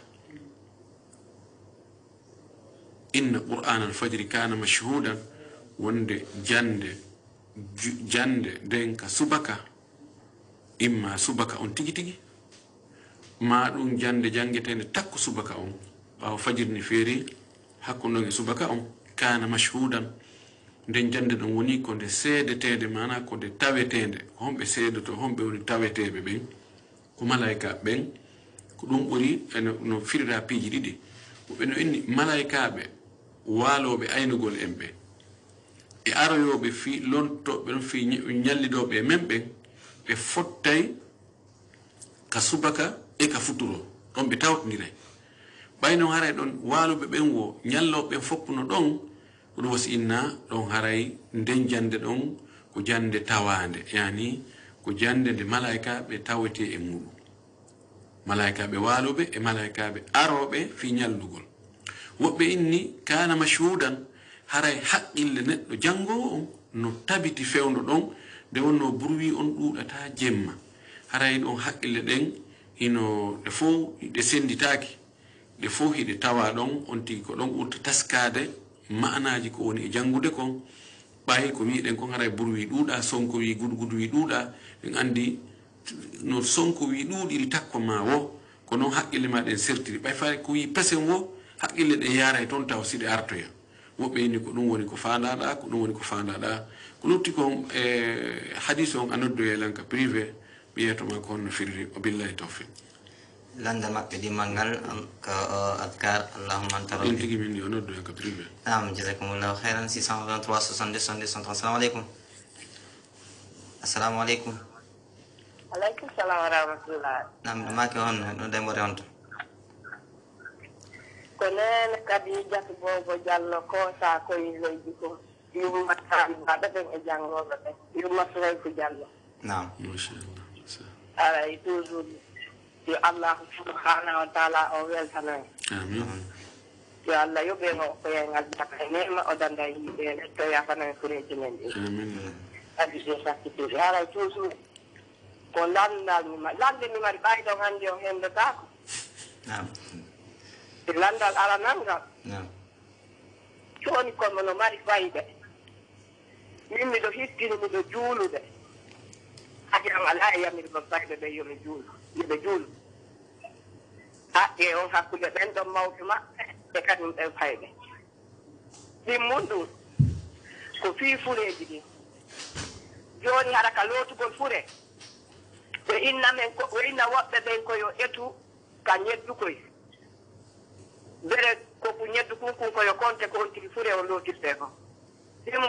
inna qur'an alfajiri kana mashhudan wonde jande nden ka subaka imma subaka on tigi tigi ma ɗum jande jangetende takko subaka on ɓawo fajiri ni feeri hakkude e subaka on kana mashhudan nden jande ɗon woni ko nde seedetede mana ko nde tawetede ko homɓe seedoto homɓe woni taweteɓe ɓen ko malaika ɓen ko ɗum ɓuri no firira piiji ɗiɗi woɓe no inni malaikaɓe waaloɓe aynugol en ɓe e aroyoɓe fi lontoɓe ɗon fi ñallidoɓe men ɓen ɓe fottay ka subaka e ka futuro ɗon ɓe tawtodiray ɓayno haray ɗon waaloɓe ɓen wo ñalloɓe ɓen foppuno ɗon ko ɗum wasi inna ɗon haray nden jande ɗon ko jande tawande yani ko jande nde malaikaɓe tawete e muɗum malaikaɓe waaloɓe e malaikaɓe aroɓe fi ñallugol woɓɓe inni kana mashhudan haray haqqille neɗɗo jangowo on no tabiti fewndo ɗon nde wonno bruwi on ɗuɗata jemma haray ɗon haqqille ɗen hino ɗe fof ɗe senditaki ɗe fof hiɗe tawa ɗon on tigi ko ɗon ɓurta taskade ma'anaji ko woni e jangude kon ɓay ko wiɗen kon haray bruwi ɗuuɗa sonko wi gudugudu wi ɗuuɗa ɗen andi no sonko wi ɗuuɗiri takko ma wo ko noon haqqille ma ɗen sertiri ɓay fa ko wi pesen wo haqqille ɗen yaray toon taw siɗe artoya woɓɓe inni ko ɗum woni ko fandaɗa ko ɗum woni ko fandaɗa ko lutti kon e hadis on anoddoyelanka privé ɓiyetoma ko honno firri o billahi tawfiq landa maɓɓe dimmal ngal ko adkar allahumma anta ɗen rabbi tigi min ndi o noddoyenka privé nam jazakumullahu khairan 623 70 70 assalamu aleykum assalamu aleykum aleykum salam wa rahmatullah nam ɗo maki on ɗo dembore on to ko nene kadi jati bobo diallo ko sa koye leydi ko yumma taɓe ɓen e janggoɓe ɓen yumma soray ko diallo nam machallah aray toujours yo allahu subhanahu wa taala o weltanoen amin yo allah yoɓeno koyengal jaka e nema o danda yiɓene to yafanoen kureji men ɗi amin kadi ɓe sakkitiri haray toujours ko landal lande mi mari ɓayɗon hannde o hendotako nam landal aranal ngal nam joni kono no mari fayde min miɗo hittini miɗo juulude hade an ala e yamirɓe fayde ɓe yoɓe juulu e on hakkude ɓen ɗon mawɓe maɓɓe e kañum ɓen fayɓe ɗin munɗum ko fii fureeji ɗin jooni haɗa ka lootugol fure ɓe inna men ɓe inna woɓɓe ɓen koyo etu ka ñeddukoy bere koko ñeddu kun koyo konte ko on tigi fure o lootirte ko ɗum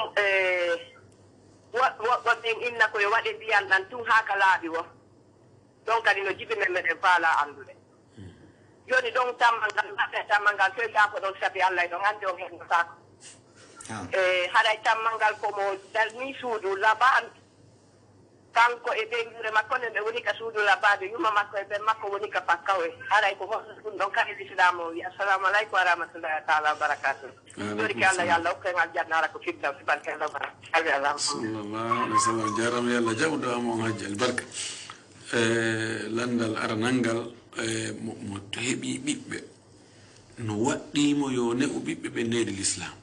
woɓɓe ɓen inna koyo waɗe ndiyan ɗan tun haa ka laaɓi wo ɗon kadi no jibi men meɗen faala anndude joni ɗon tammal ngal feƴƴa ko ɗon sabi allah ɗon hannde on hennotaako haɗay tammal ngal komo darni suudu laɓaandu kanko e ɓeygure makko nen ɓe woni ka suudu laɓaade yuma makko e ɓen makko woni ka pakkaw e haɗay ko hoɗo ɗum ɗon kadi l'islam o wi assalamu aleykum wa rahmatullahi taala wa barakatuh joni ke allah yo allah hokken aljannara ko fiddaw si barke allah bara alwi allah sallallahu alaihi wasallam jarama yo allah jaɓuɗo amon hajji albarka landal aranal mo heɓi ɓiɓɓe no waɗɗimo yo ne'u ɓiɓɓe ɓe needi l'islam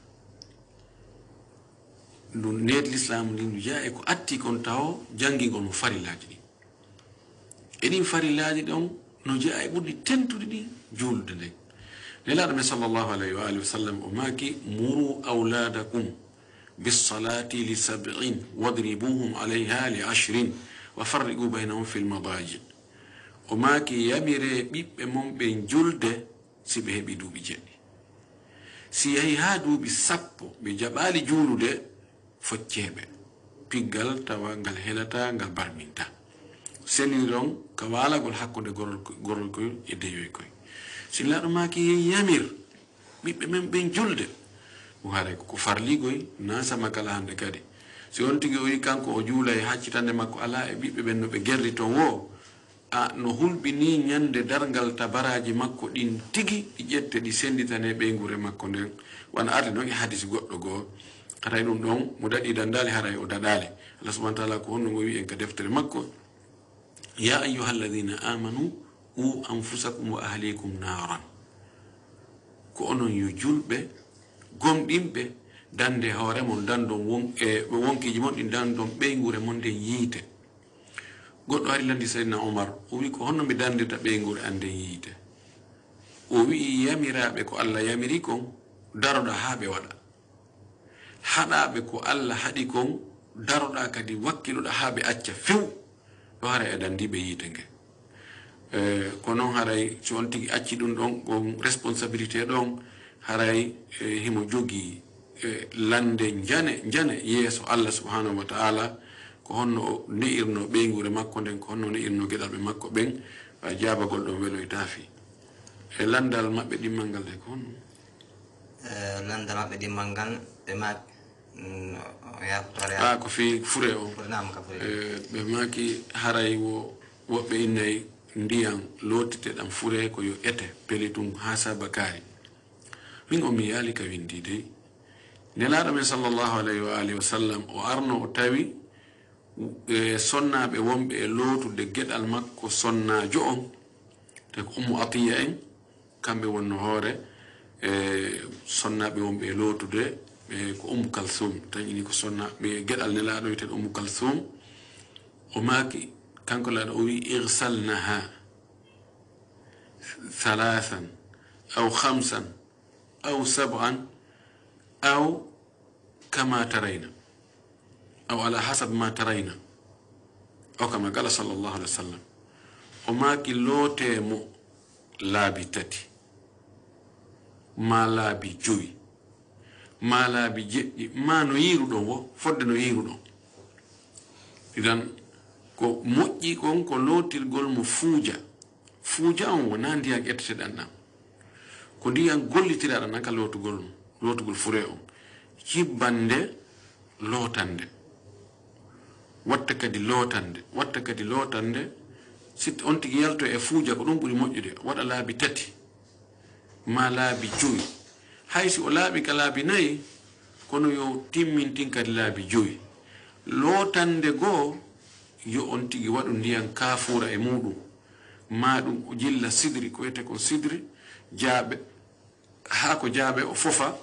ndu needi l'islam ndi ndu jaa e ko atti kon taw janngingol mo farillaji ɗi eɗin farillaji ɗon no jaa e ɓurɗi tentude ɗi juulde nden nelaɗo men sallllahu alayhi wa alihi wa sallam o maaki muru auladakum bisalati li 70 wadribuhum alayha li 10 wa farriqu baynahum fi lmadaji o maaki yamire ɓiɓɓe mon ɓen julde si ɓe heɓi duuɓi jeɗɗi si yahi ha duuɓi 10 ɓe jaɓali juulude focceɓe piggal tawa ngal helata ngal barminta seni ɗon ka walagol hakkude gorol koy e deyoy koy sillaɗo maki ye yamir ɓiɓɓe men ɓen julde ɗum haray ko farligoy nasama kala hande kadi si on tigi o wi kanko o juula e haccitande makko ala e ɓiɓɓe ɓen no ɓe gerri ton wo no hulɓini ñande dargal tabaraji makko ɗin tigi ɗi ƴette ɗi senditane ɓeygure makko nden wana arde noon e hadisi goɗɗo goo haray ɗum ɗon mo daɗi dandali haray o daɗali allah subahana taala ko honno ngo wi en ka deftere makko ya ayuha alladina amanu u anfusakum wa ahlikum naran ko onon yo julɓe gomɗinɓe dande hoore mon dandon wonkiji mon ɗi dandon ɓeygure mon nden yiite goɗɗo ari landi saydna omar o wi ko honno mi dandirta ɓeygure an nden yiite o wi yamiraɓe ko allah yamiri kon daroɗa ha ɓe waɗa haɗaɓe ko allah haɗi kon daroɗa kadi wakkiloɗa ha ɓe acca few ɗo haray e dandiɓe yiite nge ko noon haray so on tigi acci ɗum ɗon on responsabilité ɗon haray himo jogii lande jane yeeso allah subhanahu wa taala ko honno o ne'irno ɓeygure makko nden ko honno ne'irno geɗalɓe makko ɓen jaabagol ɗon weloy taafi e landal maɓɓe ɗimmal ngal de ko honno landal maɓɓe ɗimmal ngal ɓe maaki ko fi fure o ɓe maaki haray woɓɓe innayi ndiyan lootiteɗam fure ko yo ete peli tum ha sabakari min o mi yaali ka windi dey nelaɗo men sallllahu alayhi wa alihi wa sallam o arno o tawi sonnaɓe wonɓe e lootude geɗal makko sonnajo on te ko ummu atiya en kamɓe wonno hoore sonnaɓe wonɓe e lootude ko ummu kalsum tañini ko sonnaɓe geɗal nelaɗo wiyeten ummu kalsum o maaki kanko laɗo o wi irsalnaha 3 aw 5 aw 7 aw kama tarayna aw ala hasab ma tarayna aw kama qala sallllahu alih wa sallam o maaki lootemo laabi 3 ma laabi 5 ma laabi 7 ma no yiruɗon wo fodde no yiruɗon idan ko moƴƴi kon ko lootirgol mo fuuja on wona ndiyan ƴetteteɗan ɗam ko ndiyan gollitiraɗa naka lootugol fure on jibbande lootande watta kadi lootande si on tigi yalto e fuuja ko ɗum ɓuri moƴƴude waɗa laabi 3 ma laabi 5 haysi o laaɓi ka laabi 4 kono yo timmintin kadi laabi 5 lootande goo yo on tigi waɗu ndiyan kafura e muɗum ma ɗum o jilla sidri ko wiyete kon sidri jaaɓe ha ko jaaɓe o fofa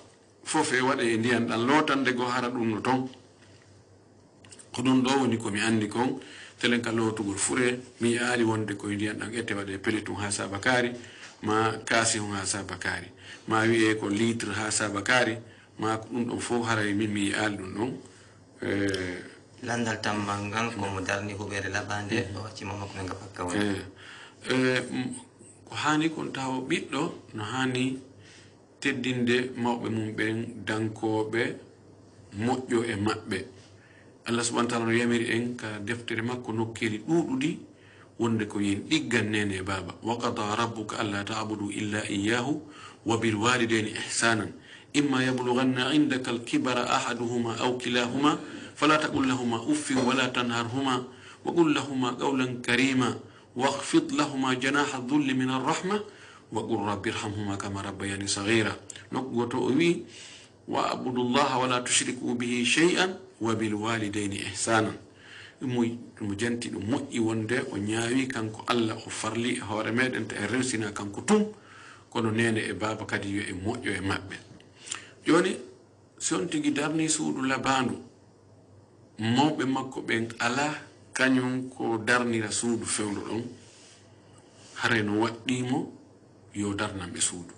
fof e waɗa e ndiyan ɗan lotande go hara ɗum no ton ko ɗum ɗo woni komi andi kon telen ka lotugol fure mi yaali wonde koye ndiyan ɗan ette waɗe pelitum ha sabakari ma kaasi hon ha sabakari ma wi'e ko litre ha sabakari ma ko ɗum ɗon fof haray min mi yaali ɗum ɗon landal tammal ngal komo darni huɓere laɓande o waccima makko men gapakka woni ko hani kon taw ɓiɗɗo no hani teddinde mawɓe mum ɓen dankoɓe moƴƴo e maɓɓe allah subahana taala no yamiri en ka deftere makko nokkeli ɗuɗuɗi wonde ko yen ɗiggan nene e baba wa qada rabbuka alla ta'budu illa iyyahu wa bil walidaini ihsanan imma yablughanna indaka al-kibara ahaduhuma aw kilahuma fala taqul lahuma uffin wala tanharhuma wa qul lahuma qawlan karima واخفض لهما جناح الذل من الرحمة وقل رب ارحمهما كما ربياني صغيرا نقوتو وي واعبدوا الله ولا تشركوا به شيئا وبالوالدين إحسانا مجنتي موƴƴi wonde o ñaawi kanko Allah o farli hoore meɗen ta e rewsina kanko tum kono nene e baba kadi yo e moƴƴo e maɓɓe joni son tigi darni suudu labandu mawɓe makko ɓen ala kañum ko darnira suudu fewndo ɗon haray no waɗɗimo yo darnamɓe suudu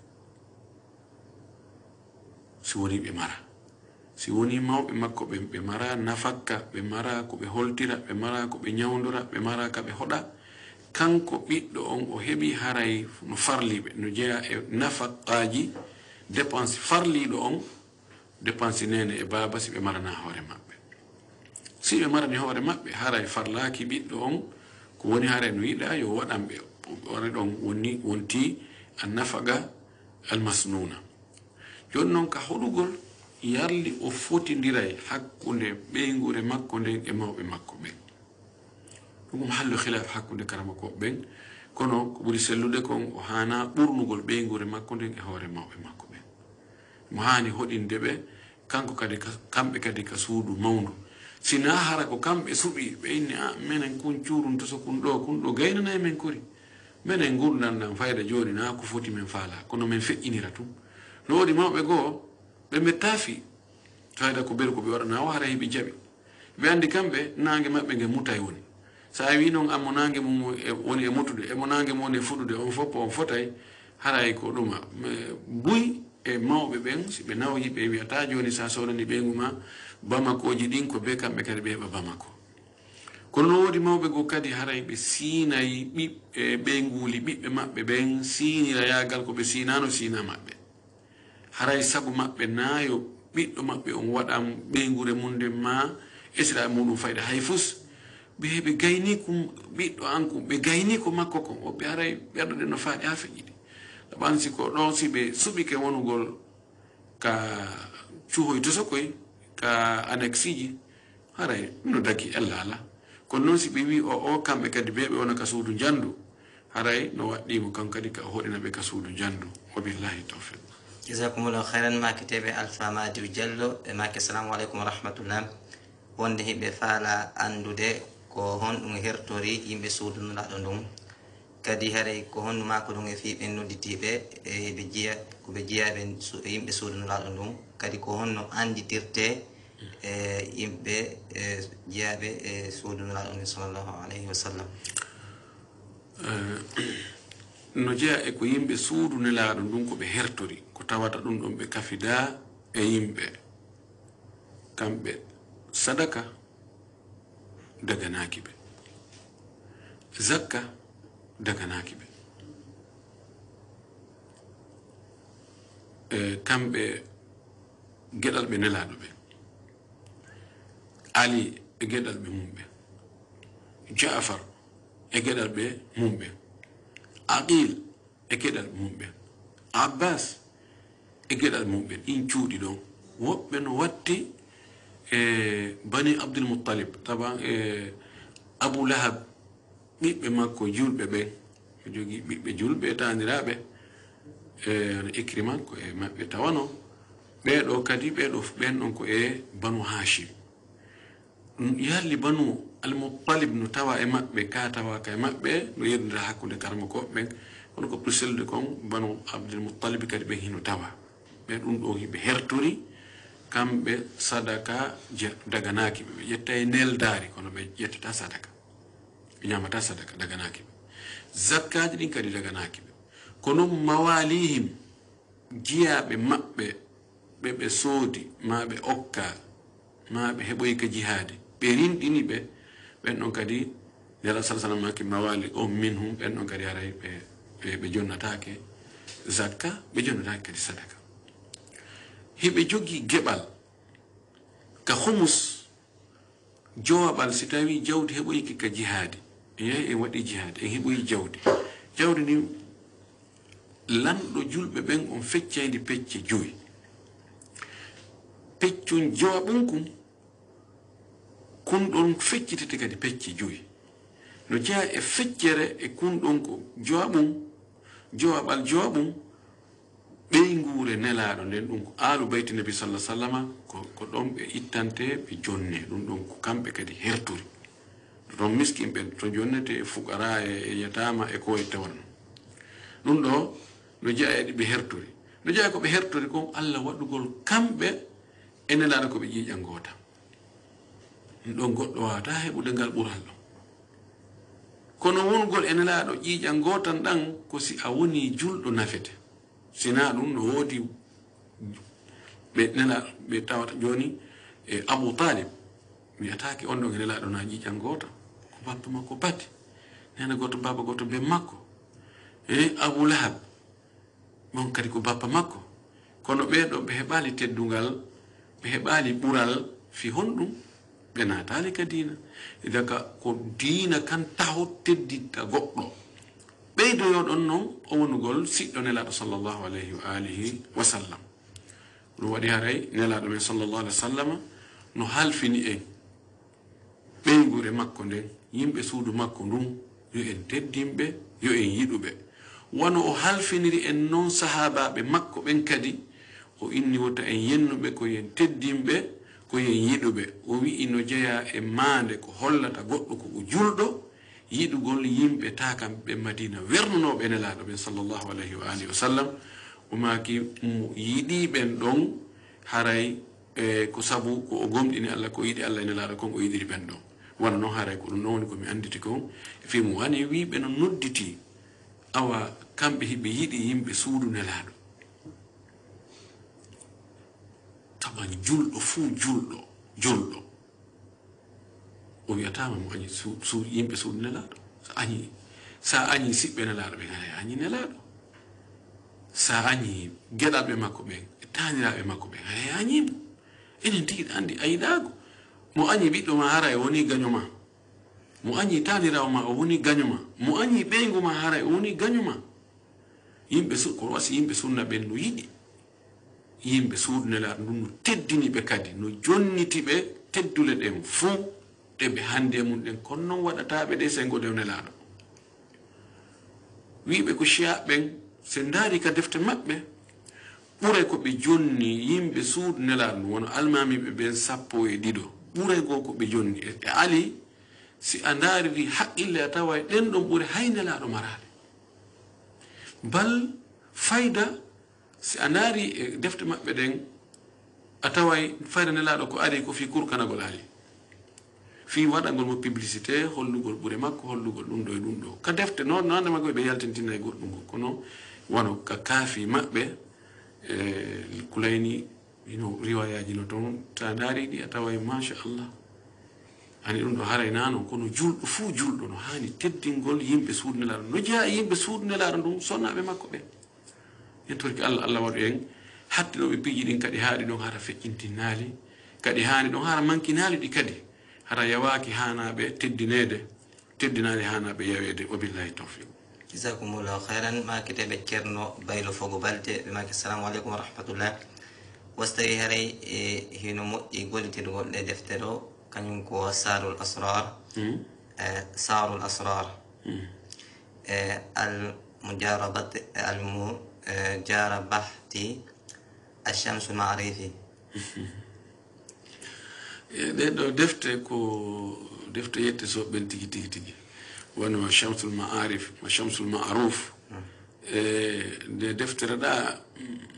si woni ɓe mara si woni mawɓe makko ɓe mara nafakka ɓe mara ko ɓe holtira ɓe mara ko ɓe ñawdora ɓe mara ka ɓe hoɗa kanko ɓiɗɗo on o heɓi haray no farliɓe no jeeya e nafaqaji dépense farliɗo on dépense nene e baba si ɓe marana hoore maɓɓe si ɓe marani hoore maɓɓe haray farlaki ɓiɗɗo on ko woni haray no yiɗa yo waɗanɓe ore ɗon wonti a nafaga almasnuna joni noon ka hoɗugol yarli o fotidiray hakkude ɓeygure makko nden e mawɓe makko ɓen ɗum hallu khilaf hakkude karama ko ɓen kono ko ɓuri sellude kon o hana ɓurnugol ɓeygure makko nden e hoore mawɓe makko ɓen mo hani hoɗinde ɓe kanko kadi kamɓe kadi ka suudu mawndu sina hara ko kamɓe suɓi ɓe inni a minen kun curunto so kun ɗo gaynana e men kori minen gurdanɗan fayda joni na ko foti men faala kono min feƴƴinira tum no woɗi mawɓe goo ɓe mettafi fayda ko ɓeri ko ɓe waɗana o hara heɓi jaɓi ɓe andi kamɓe nangue maɓɓe nge mutay woni sa wi noon ammo nangue mum woni e mutude emo nangue mum woni e fuɗude on foppo on fotay haray ko ɗuma buy e mawɓe ɓen si ɓe nawyi ɓe wiyata joni sa sohlani ɓeygu ma bamakoji ɗin ko be kamɓe kadi ɓe heɓa bamako kono no woodi mawɓe goo kadi haray ɓe siinayi ɓeyguli ɓiɓɓe maɓɓe ɓen siinira yagal ko ɓe sinano sina maɓɓe haray sabu maɓɓe nayo ɓiɗɗo maɓɓe on waɗan ɓeygure mum nden ma esira muɗum fayda hay fus ɓe heɓe gayni ko ɓiɗɗo an ko ɓe gayni ko makko kon o ɓe haray ɓerɗoɗe no faaɗi ha feƴƴiɗi ɗaɓan si ko ɗon si ɓe suɓike wonugol ka cuhoy to sokoy ka annexe ji haray no daki allah ala kono noon si ɓe wi o kamɓe kadi ɓe wona ka suudu jandu haray no waɗɗimo kan kadi ka hoɗina ɓe ka suudu jandu wabillahi tawfiq jasakumullahu khairan makiteɓe alpha madiw diallo e make assalamu aleykum wa rahmatullah wonde hiɓe faala andude ko honɗum hertori yimɓe suudunoɗaɗo ndun kadi haray ko honnu mako ɗum e fiɓe nodditiɓe e ɓe jiya koɓe jiyaɓe yimɓe suudunoɗaɗo ndun kadi ko honno anditirte e yimɓe jiyaɓe e suudunoɗaɗo ndun sallllahu alayhi wa sallam no jeeya e ko yimɓe suudunelaɗo ndun koɓe hertori ko tawata ɗum ɗon ɓe kafida e yimɓe kamɓe sadaka daganaki ɓe zakka daganaki ɓe kamɓe geɗal ɓe nelaɗo ɓe ali e geɗal ɓe mumɓe jafar e geɗal ɓe mumɓe aqil e geɗal mumɓe abbas e geɗal mumɓe ɗin cuuɗi ɗon woɓɓe no watti e bani abdul muttalib taban e abou lahab ɓiɓɓe makko julɓe ɓen o jogui ɓiɓɓe julɓe taniraɓe no ikrima ko e maɓɓe tawano ɓeɗo kadi ɓeɗo ɓen ɗon ko e banu hashim yarli banu almuttalib no tawa e maɓɓe ka tawaka e maɓɓe no yerdira hakkude karma koɓe ɓen kono ko pour sellude kon banu abdul muttalib kadi ɓen hino tawa ɓe ɗum ɗo hiɓe hertori kamɓe sadaka daganaki ɓe ƴetta e neldari kono ɓe ƴettata sadaka ɓe ñamata sadaka daganaki ɓe zakkaji ɗin kadi daganaki ɓe kono mawalihim jiyaɓe maɓɓe ɓe soodi ma ɓe okka ma ɓe heɓoyi ka jihaade ɓe rinɗini ɓe ɓen ɗon kadi nela sala sallam maki mawali on minhum ɓen ɗon kadi haray ɓe jonnatake zakka ɓe jonnatake kadi sadaka hiɓe jogii geɓal ka humus jowaɓal si tawi jawdi heɓoyiki ka jihaade en waɗi jihaade en heɓoyi jawdi ndi lanɗo julɓe ɓen on feccaydi pecce 5 peccun jowaɓum kunɗon feccitete kadi pecce 5 no jeeya e feccere e kunɗon ko jowaɓal jowaɓum ɓeynguure nelaaɗo nden ɗum ko aalu bayti nabi sallah sallama ko ɗon ɓe ittante ɓe jonne ɗum ɗon ko kamɓe kadi hertori ɗon miskinɓe to jonnete e fukara e yatama e ko e tawan ɗum ɗo no jeeya e ɓe hertori no jeeya ko ɓe hertori kon allah waɗugol kamɓe e nelaaɗo ko ɓe ƴiiƴa ngoota ɗum ɗon goɗɗo wawata heɓude ngal ɓural ɗon kono wongol e nelaaɗo ƴiiƴa ngootan ɗan ko si a woni julɗo nafete sina ɗum no woodi ɓe tawata joni e Abu Talib wiyatake on ɗon e nelaɗo na ƴiƴan goota ko bappa makko bati nena goto baba goto be makko e Abu Lahab mon kadi ko bappa makko kono ɓeɗo ɓe heɓali teddungal ɓe heɓali ɓural fi honɗum ɓe natali ka dina idaka ko dina kan taho teddinta goɗɗo ɓeydoyo ɗon noon o wonugol siɗɗo nelaɗo sallllahu alayhi wa alihi wa sallam ɗum waɗi haray nelaɗo men sallllahu alayhi wa sallam no halfini en ɓeygure makko nden yimɓe suudu makko ndun yo en teddinɓe yo en yiɗuɓe wono o halfiniri en noon sahabaɓe makko ɓen kadi o inni wota en yennuɓe ko yen teddinɓe ko yen yiɗuɓe o wi'i no jeeya e maande ko hollata goɗɗo ko o julɗo yiɗugol yimɓe ta kamɓe madina wernunoɓe nelaɗo ɓen sallllahu alayhi wa alihi wa sallam o maki mo yiɗiɓen ɗon haray ko sabu ko o gomɗini allah ko yiɗi allah e nelaɗo kon o yiɗiri ɓen ɗon wona noon haray ko ɗum ɗon woni komi anditi kon fimo wani wiɓe no nodditi awa kamɓe hiɓe yiɗi yimɓe suudu nelaɗo taɓan julɗo fuu julɗo o wiyatama mo añi yimɓe suudu nelaɗo sa añi siɓɓe nelaɗo ɓen a añi nelaɗo sa añi geɗalɓe makko ɓen e taniraɓe makko ɓen a añimo enen tigui andi a yiɗago mo añi ɓiɗɗo ma hara e woni gañoma mo añi tanirawo ma o woni gañoma mo añi ɓeygu ma hara e woni gañoma yimɓe ko wasi yimɓe sunna ɓen no yiɗi yimɓe suudu nelaɗo ndun no teddini ɓe kadi no jonniti ɓe teddule ɗen fuu ɗeɓe hande mum ɗen kono noon waɗataɓe ɗe sengo dew nelaɗo wiɓe ko chia ɓen se daari ka defte maɓɓe ɓuray koɓe jonni yimɓe suudu nelaɗo ndu wono almamiɓe ɓen 12 ɓuray go koɓe jonni e ali si a daariri haqqille a tawa ɗen ɗon ɓuri hay nelaɗo maraɗe bal fayda si a daari e defte maɓɓe ɗen a taway fayda nelaɗo ko ari ko fi kurkanagol ali fi waɗagol mo publicité hollugol ɓure makko hollugol ɗum ɗo e ɗum ɗo ka defte noon nande maggo ɓe yaltintina e goɗɗum go kono wono ka kaafi maɓɓe kulayni ino riwayaji no toon ta daari ɗi a tawa machallah hani ɗum ɗo haray nano kono julɗo fuu julɗo no hani teddingol yimɓe suudu nelaɗo no jeeya yimɓe suudu nelaɗo ɗum sonnaɓe makko ɓe en torki allah waɗu en hattinoɓe piiji ɗin kadi haaɗi ɗon hara feƴƴintinnaali kadi hani ɗon hara mankinali ɗi kadi hara yawaki hanaɓe teddinali hanaɓe yawede wabillahi tawfiq jasakumullahu khairan makiteɓe ceerno baylo fogo balde ɓe maki assalamu aleykum wa rahmatullah wastawi haray hino moƴƴi gollitirgol ɗe defte ɗo kañum ko sarul asrar sarul asrar almujarabati alchamsu lmarifi ɗeɗo defte ko defte yette soɓɓen tigi wono chamsul ma'arif ma chamsul ma'ruf nde deftere ɗa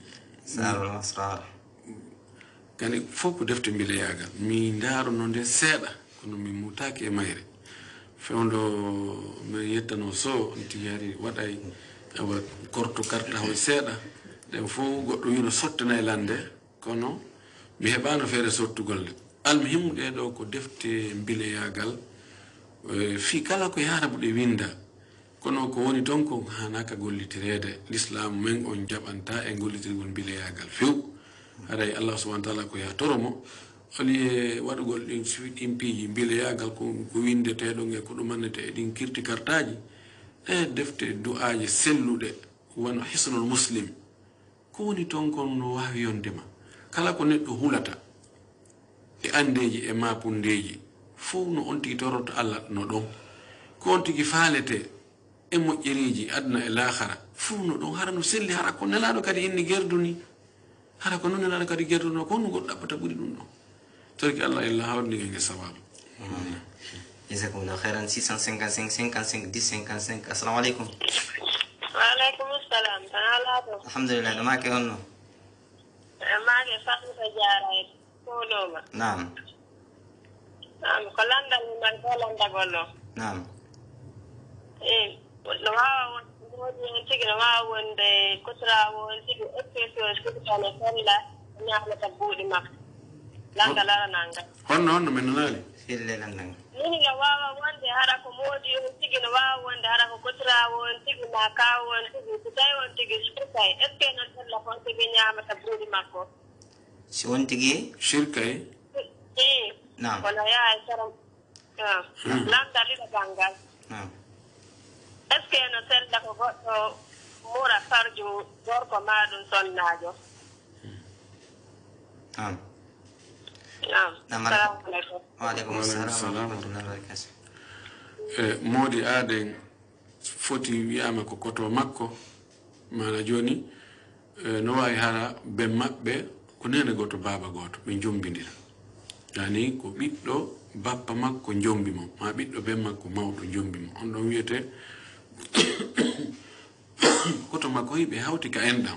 sarul asrar kani fof ko defte mbileyagal mi ndarono nde seeɗa kono mi mutaki e mayre fewndo mi yettano so on tigi ari waɗay awa korto carte haw seeɗa ɗen fof goɗɗo wino sottana e lande kono mi heɓano feere sottugol nde almuhimu ɗeɗo ko defte mbileyagal fi kala ko yarabu ɗe winda kono ko woni toon ko hanaka gollitirede l'islam men on jaɓanta e gollitirgol mbileyagal few haray allah subahana taala ko ya toromo oli e waɗugol ɗin piiji mbileyagal ko windeteɗon e ko ɗumannete e ɗin kirti kartaji ɗe defte du'aji selluɗe wano hisnul muslim ko woni toon kon no wawi yondema kala ko neɗɗo hulata e andeji e mapundeji fof no on tigi toroto allah no ɗon ko on tigi faalete e moƴƴeriji aduna e lahara fof no ɗon hara no selli hara ko nelaɗo kadi inni gerduni hara ko noon nelaɗo kadi gerduno ko no goɗɗo ɗaɓɓata ɓuri ɗum ɗon torki allah illa hawrnige sababu jazakumullahu khairan 655 55 10 55 assalamu alaikum وعليكم السلام تعالى alhamdulillah no make honno معك فاطمة جارة كولوما نعم نعم كلام من كلام دغلو نعم إيه لو هو ودي تيجي لو هو وند كترة وتيجي أكثر كترة نسلا نعمل تبودي مك لانغا لا نانغا honno men nanali fille landan nini la wawa wande hara ko modi on tigi la wawa wande hara ko kotra won tigi na ka won tigi tay won tigi sukay est ce non tan la fon tigi nyama ta brudi makko si won tigi shirkay نعم wala ya saram lam dali la bangal نعم est ce non tan la ko goddo mura farju gorko madun sonnajo نعم نعم نعم السلام عليكم وعليكم السلام ورحمة الله وبركاته modi aden foti wiyama ko koto makko mana joni no wawi hara be mabbe ko nene goto baba goto be jombindira yani ko ɓiɗɗo bappa makko jombi mo ma ɓiɗɗo be makko mawɗo jombi mo on ɗon wiyete koto makko yiɓe hawti ka enɗam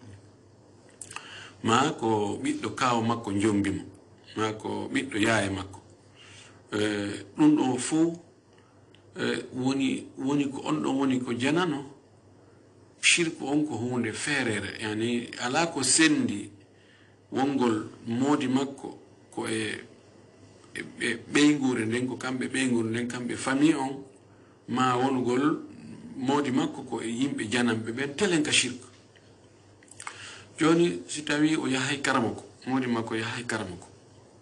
ma ko ɓiɗɗo kawo makko jombi mo ma ko ɓiɗɗo yaye makko ɗum ɗo fuu woni ko on ɗon woni ko janano shirku on ko hunde feerere yani ala ko sendi wongol moodi makko ko e ɓeygure nden ko kamɓe ɓeygure nden kamɓe famille on ma wongol moodi makko ko e yimɓe janamɓe ɓen telen ka shirku joni si tawi o yahay karama ko moodi makko yahay karama ko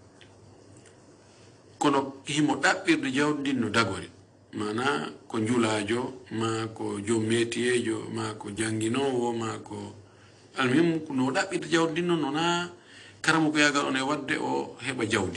kono himo ɗaɓɓirde jawdi ndin no dagori mana ko njulajo ma ko jom metiyejo ma ko janginowo ma ko almuhim no ɗaɓɓirde jawdi ndin noon nona karama ko yagal on e wadde o heɓa jawdi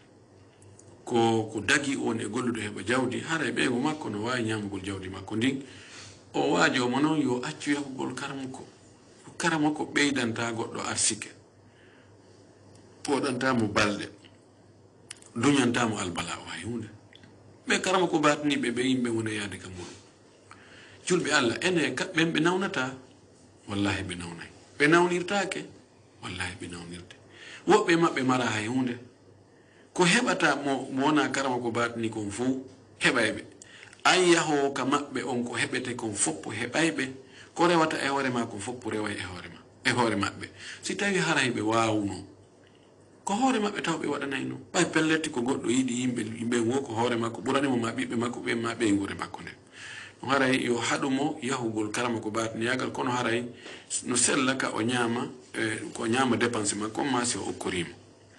ko dagi on e gollude heɓa jawdi hara e ɓeygo makko no wawi ñamugol jawdi makko ndin o waaji omo noon yo accu yahugol karama ko ɓeydanta goɗɗo arsike poɗantamo balɗe duñantamo albala o hay hunde ɓe karama ko bataniɓe ɓe yimɓe wona yaade ka muɗum julɓe allah ene ɓen ɓe nawnata wallahi ɓe nawnay ɓe nawnirtake wallahi ɓe nawnirte woɓɓe maɓɓe mara hay hunde ko heɓata mo wona karama ko batani kon fo heɓayɓe an yahowo ka maɓɓe on ko heɓete kon foppo heɓayɓe ko rewata e hoore ma kon foppo rewa e hoore maɓɓe si tawi haray ɓe wawuno ko hoore maɓɓe taw ɓe waɗanay no ɓay pelletti ko goɗɗo yiɗi yimɓe wo ko hoore makko ɓuranimo ma ɓiɓɓe makko ɓe ma ɓeygure makko nden no haray yo haɗumo yahugol karama ko bataniyagal kono haray no sella ka o ñaama ko ñaama dépense makko ma si o okkorimo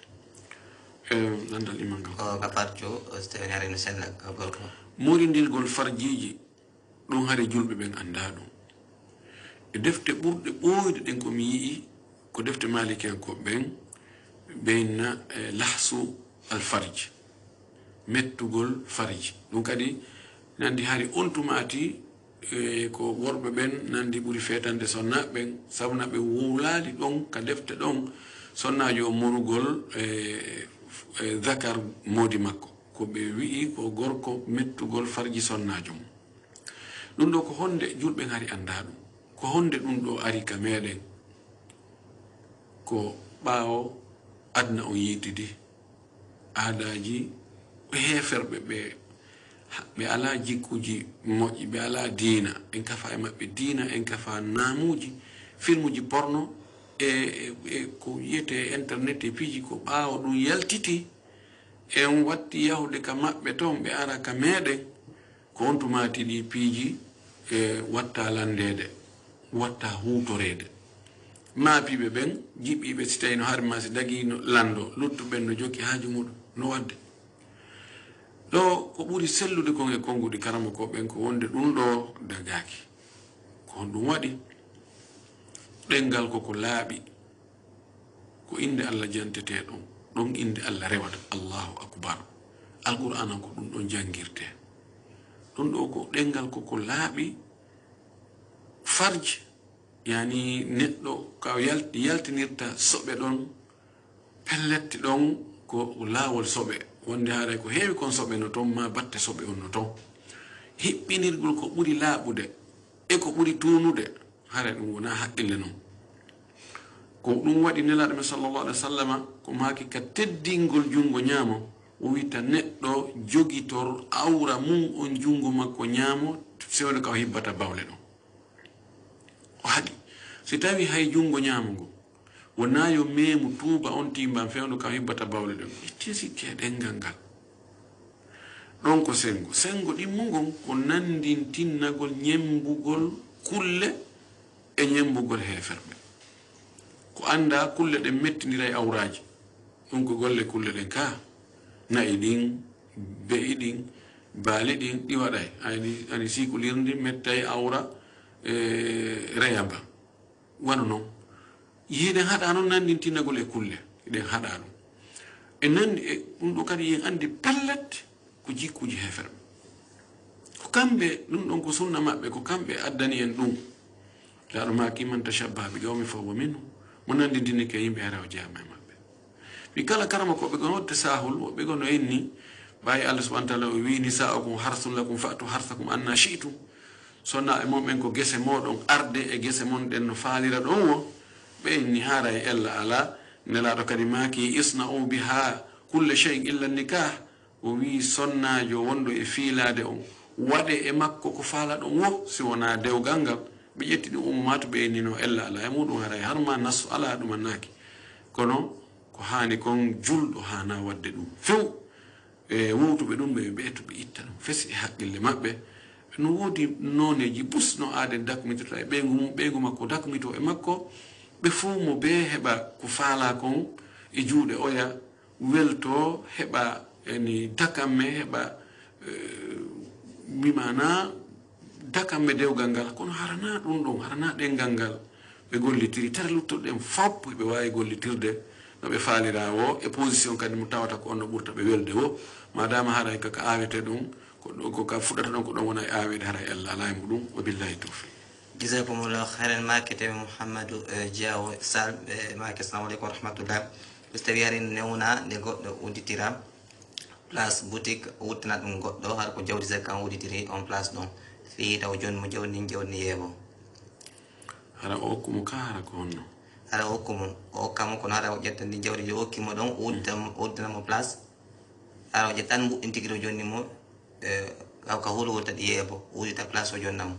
landal iman gal ko gafarjo so tawi haray no sella ka gorko morindirgol farjiji ɗum haare julɓe ɓen anda ɗum e defte ɓurɗe ɓooyde ɗen komi yii ko defte malikiyankoɓe ɓen beyna lahsu alfarji mettugol farji ɗum kadi nandi hari on tumati ko worɓe ɓen nandi ɓuri fetande sonnaɓe ɓen sabu naɓe wulali ɗon ka defte ɗon sonnajo o morugol zakar moodi makko ko ɓe wi'i ko gorko mettugol farji sonnajo mum ɗum ɗo ko honde julɓe hari anda ɗum ko honde ɗum ɗo ari ka meɗen ko ɓaawo adna o yiitidi aadaaji heeferɓe ɓe ala jikkuji moƴƴi ɓe ala diina en kafa e maɓɓe diina en kafa naamuji filmuji porno e ko yiyete internet e piiji ko ɓaawo ɗum yaltiti en watti yahude ka maɓɓe toon ɓe ara ka meɗen ko on tumati ɗi piiji e watta landede watta hutorede maapiɓe ɓen jiɓɓiɓe si tawi no harma si dagi lando luttuɓen no jokki haaju muɗum no wadde ɗo ko ɓuri sellude kon e konguɗi karama ko ɓen ko wonde ɗum ɗo dagaki ko on ɗum waɗi ɗengal koko laaɓi ko inde allah jantete ɗon ɗon inde allah rewata allahu akbar alqur'ana ko ɗum ɗon jangirte ɗum ɗo ko ɗengal koko laaɓi farje yani neɗɗo ka yaltinirta soɓe ɗon pellette ɗon ko laawol soɓe wonde haaray ko heewi kon soɓe no toon ma batte soɓe on no toon hiɓɓinirgol ko ɓuri laaɓude e ko ɓuri tuunude hara ɗum wona haqqille noon ko ɗum waɗi nelaɗo men sallllahu alih wa sallama ko maaki ka teddingol junngo ñaamo o witta neɗɗo jogitor awra mum on junngo makko ñaamo sewde ka o hibbata bawle ɗon o haɗi si tawi hay junngo ñaamo ngo wona yo memu tuuba on timban fewdo ka o hibbata bawle ɗon itti sikke ɗengal ngal ɗon ko sengo ɗimmugon ko nandin tinnagol ñembugol kulle e ñembugol heeferɓe ko anda kulle ɗen mettidira e awraji ɗum ko golle kulle ɗen ka nayi ɗin be'i ɗin baali ɗin ɗi waɗay ani sikulirdi metta e awra reyaba wano noon yiiɗen haɗa noon nandin tinnagol e kulle eɗen haɗa ɗum e nandi e ɗum ɗo kadi yen andi pellet ko jikkuji heferɓe ko kamɓe ɗum ɗon ko sunna maɓɓe ko kamɓe addani en ɗum laɗo ma kiman tashabbaha bi qawmin fa huwa minhum mo nandintini ke yimɓe hara o jeeyama e maɓɓe mi kala karama koɓe gon wodde sahol woɓɓe gon no enni ɓawi allah subahana taala o wi nisa'ukum harsun lakum fa'tu harsakum anna shi'tum sonna e momɓen ko gese moɗon arde e gese mon ɗen no faalira ɗon wo ɓe enni haara e ella ala nelaɗo kadi maaki isna'u biha kulle cheyin illa nikah o wi sonnajo wondo e fiilade on waɗe e makko ko faala ɗon wo si wona dewgal ngal ɓe ƴetti ɗum ummatu ɓe ennino ella ala e muɗum haray harma nasu ala ɗumannaki kono ko hani kon julɗo hana wadde ɗum few e wowtuɓe ɗum ɓe ɓeeto ɓe itta ɗum fesi e haqqille maɓɓe no woodi noneji ɓusno aade dakmitota e ɓeygu mum ɓeygu makko dakmito e makko ɓe fuu mo be heɓa ko faala kon e juuɗe oya welto heɓa eni dakamme heɓa mimana dakamme dewgal ngal kono harana ɗum ɗon harana ɗengal ngal ɓe gollitiri tara luttoɗen fop ɓe wawi gollitirde no ɓe faalira o e position kadi mo tawata ko on no ɓurta ɓe welde o madama haray kaka awete ɗum ko ka fuɗata ɗon ko ɗon wona e awede haray allah ala e muɗum wa billahi tawfiq jazakumullahu khairan makete mouhammadou diawo sall make assalamu aleykum wa rahmatullah so tawi ari newna nde goɗɗo udditira place boutique wuttana ɗum goɗɗo har ko jawdi zakkan wudditiri on place ɗon fi taw joni mo jawdi jawdi yeeɓo hara o hokkumo ka hara ko honno hara o hokkumo o hokkamo kono hara o ƴetta ndi jawdi o hokkimo ɗon uddanamo place hara o ƴettan mbuɗɗintigiro jonni mo ka hulwol tadi yeeɓo wuddita place o jonnamo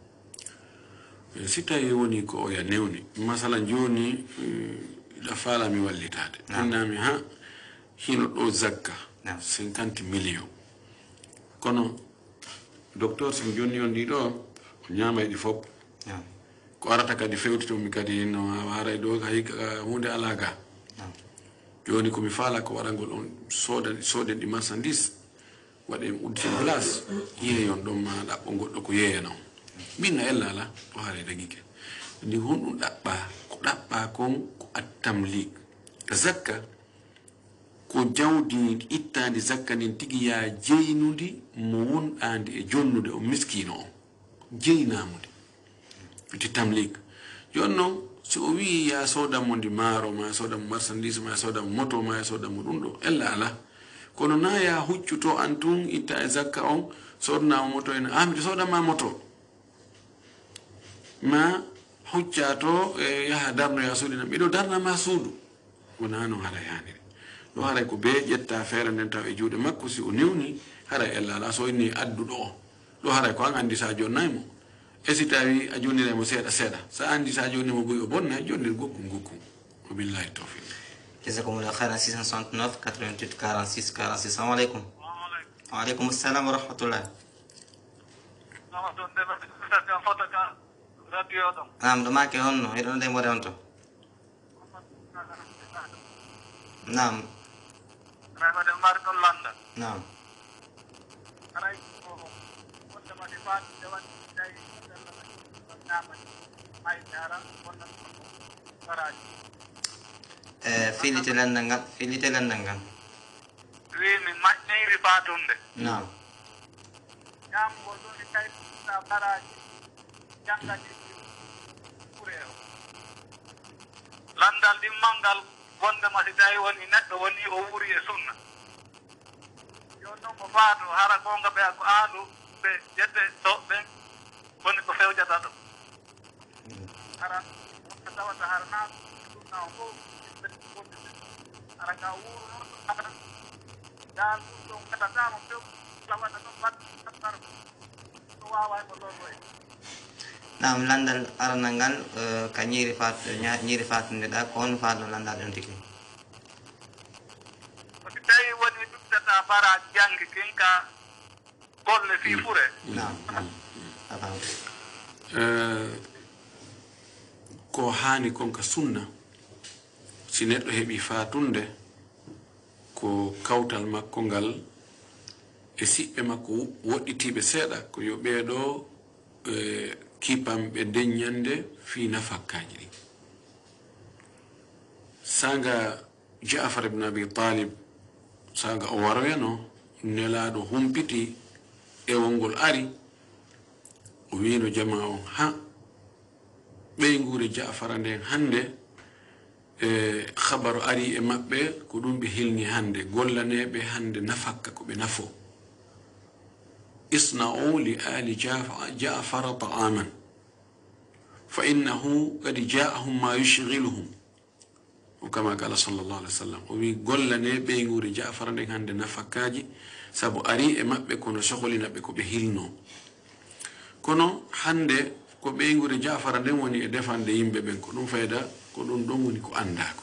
si tawi woni ko oya newni masala joni ɗa faalami wallitade innami ha hino ɗo zakka 50 millions kono docteur sin joni on ɗiɗo o ñamayɗi fop ko arata kadi fewtitomi kadi no haray ɗo hikka hunde ala ga joni komi faala ko waɗangol on soden ɗi marchandise waɗen udditen place yeeyon ɗon ma ɗaɓɓo goɗɗo ko yeeyana on minna ella ala o haare dagike ndi honɗum ɗaɓɓa kon ko attamlik zakka ko jawdi ittandi zakka ndin tigi ya jeynudi mo wonɗandi e jonnude o miskino on jeynamude witi tamlik joni noon si o wi ya sodamo ndi maaro ma sodamo marchandise ma sodamo moto ma sodamo ɗum ɗo ella ala kono na ya huccuto an tun itta e zakka on sodnama moto ene amide sodama moto ma huccato yaha darno ya suudu nam ɓeɗo darnama suudu wona noon haɗa yaniri ɗo haɗa ko be ƴetta feere nden taw e juuɗe makko si o newni haɗa ella ala so inni adduɗo o ɗo haɗa ko an andi sa jonnaymo e si tawi a jonniremo seeɗa seeɗa sa andi sa jonnimo boyi o bonna jonnir gokkum gokkum wa billahi tawfiq jazakumullahu khairan 669 88 46 46 assalamu aleykum wa aleykum assalam wa rahmatullah nam ɗo make honno eɗon ndemode on to nam nam filite landal ngal filite landal ngal wimi maƴneyri fatunde nam ñamgo ɗoni kayta baraji jangadi ɓure o landal ɗimmal wondema si tawi woni neɗɗo woni o wuuri e sunna joni noon ko faatu hara gonga ɓe ko aandu ɓe ƴette to ɓen woni ko fewjata ɗum hara wonko tawata hara naa sunna o fof hara ka wuuru noon hara dal ɗum ɗon gadatama few lawata ɗon battar ko wawa ko ɗon ɗo e nam landal aranal ngal ka ñiiri fatundeɗa ko on fatno landal ɗon tigi ko si tawi woni ɗuɗɗata baraji janggi kinka golle fi fure nam afam ko hani konka sunna si neɗɗo heɓi fatunde ko kawtal makko ngal e siɓɓe makko woɗɗitiɓe seeɗa ko yo ɓeeɗo kipamɓe deññande fi nafakkaji ɗi saga Ja'far ibn Abi Talib saga o waroyano nelaɗo humpiti ewol ngol ari o wino jama on ha ɓeygure Ja'fara nden hande habaru ari e maɓɓe ko ɗum ɓe hilni hande gollaneɓe hande nafakka ko ɓe nafo isna'u li ali Ja'fara ta'aman fa innahu qad ja'ahum ma yushghiluhum o kama kala sallallahu alaihi wasallam o wi gollane ɓeygure Ja'fara nden hande nafakkaji sabu ari e maɓɓe kono sohlinaɓe ko ɓe hilno kono hande ko ɓeygure Ja'fara nden woni e defande yimɓe ɓen ko ɗum fayda ko ɗum ɗon woni ko andako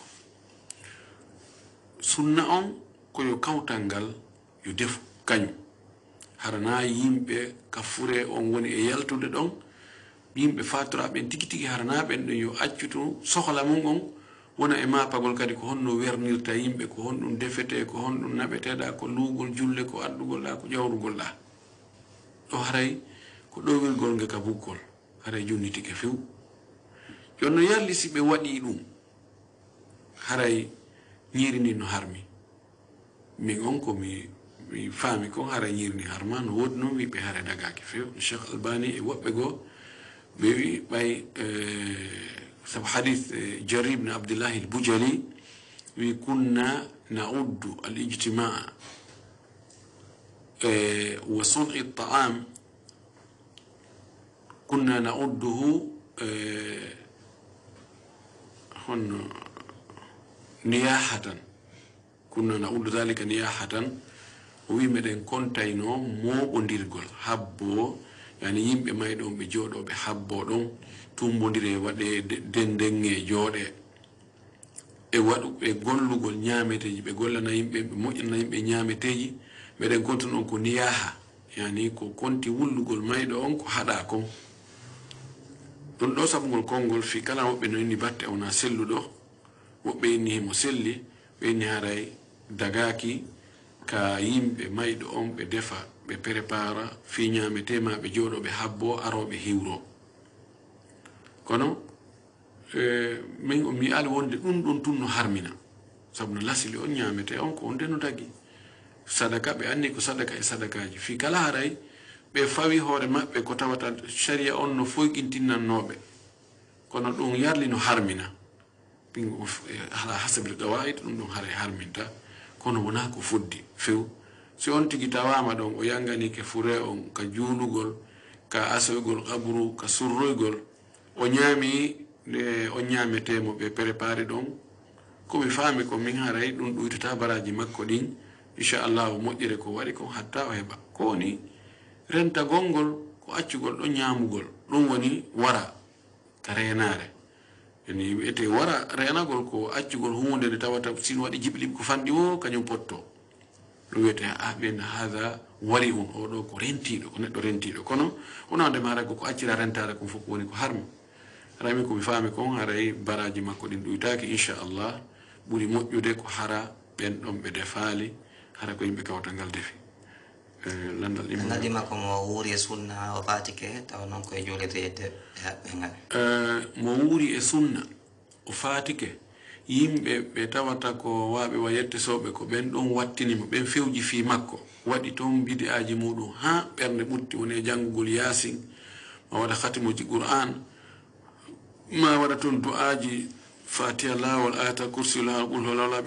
sunna on koyo kawtal ngal yo defu kañum harana yimɓe kafure on woni e yaltude ɗon yimɓe faturaɓen tigi tigi harana ɓen ɗon yo accutu sohla mum on wona e mapagol kadi ko honno wernirta yimɓe ko honɗum defete ko honɗum naɓeteɗa ko luugol julle ko addugol ɗa ko ƴawrugol ɗa ɗo haray ko ɗowirgol nge ka bukkol haray jonnitike few jonno yalli si ɓe waɗi ɗum haray ñiiri ndi no harmi min on ko mi faami kon haray ñiiri ndi harma no woodi noon wiɓe haray dagaki few Cheikh Albani e woɓɓe goo ɓe wi ɓay sabu hadith Jarir ibn Abdillahi al-Bujali wi kunna nauddu al-ijtimaa wa sun'i at-ta'am kunna naudduhu niyahatan kunna nauddu dhalika niyahatan o wi meɗen kontayno moɓodirgol habbo yani yimɓe mayɗon ɓe jooɗoɓe habbo ɗon tumbodire waɗe dendenge jooɗe e waɗu ɓe gollugol ñaameteji ɓe gollana yimɓe ɓe moƴƴana yimɓe ñaameteji meɗen kontu ɗon ko niyaha yani ko konti wullugol mayɗo on ko haɗa kon ɗum ɗo sabugol konngol fi kala woɓɓe no inni batte wona selluɗo woɓɓe inni himo selli ɓe inni haray dagaki ka yimɓe mayɗo on ɓe defa ɓe prépara fi ñaametema ɓe jooɗoɓe habbo aroɓe hiwro kono min mi ali wonde ɗum ɗon tun no harmina sabu no lasili on ñaamete on ko on de no dagi sadaka ɓe anni ko sadaka e sadakaji fi kala haray ɓe fawi hoore maɓɓe ko tawata sharia on no foyƙintinnannoɓe kono ɗum yarli no harmina ala hasabil qawaid ɗum ɗon haray harminta kono wona ko fuddi few si on tigi tawama ɗon o yangani ke fure on ka juulugol ka asoygol qabru ka surroygol o ñaami o ñaametemo ɓe préparé ɗon komi faami ko min haray ɗum ɗuytata baraji makko ɗin inchallahu moƴƴire ko waɗi ko hatta o heɓa ko woni rentagol ngol ko accugol ɗon ñaamugol ɗum woni wara ka renare eni wiyete wara renagol ko accugol hunde nde tawata sin waɗi jiɓliɓe ko fanɗi o kañum potto ɗum wiyete ɓen haha wari on oɗo ko rentiɗo ko neɗɗo rentiɗo kono wonandema haray koko accira rentare kon fof woni ko harmi harami komi faami kon haray baraji makko ɗin ɗuytaki inchallah ɓuri moƴƴude ko hara ɓen ɗon ɓe defaali hara ko yimɓe kawtal defi landal nadima ko mo wuuri e sunna o fatike taw noon koye julete yedde haɓɓe ngal mo wuuri e sunna o fatike yimɓe ɓe tawata ko waɓe wa yettesoɓe ko ɓen ɗon wattinimo ɓen fewji fi makko waɗi toon bidi aji muɗum ha ɓernde ɓutti woni e janngugol yasin ma waɗa khatimuji qur'an ma waɗa toon du'aji fatiha lawol ayata kursi lawol ɓul holawlaɓe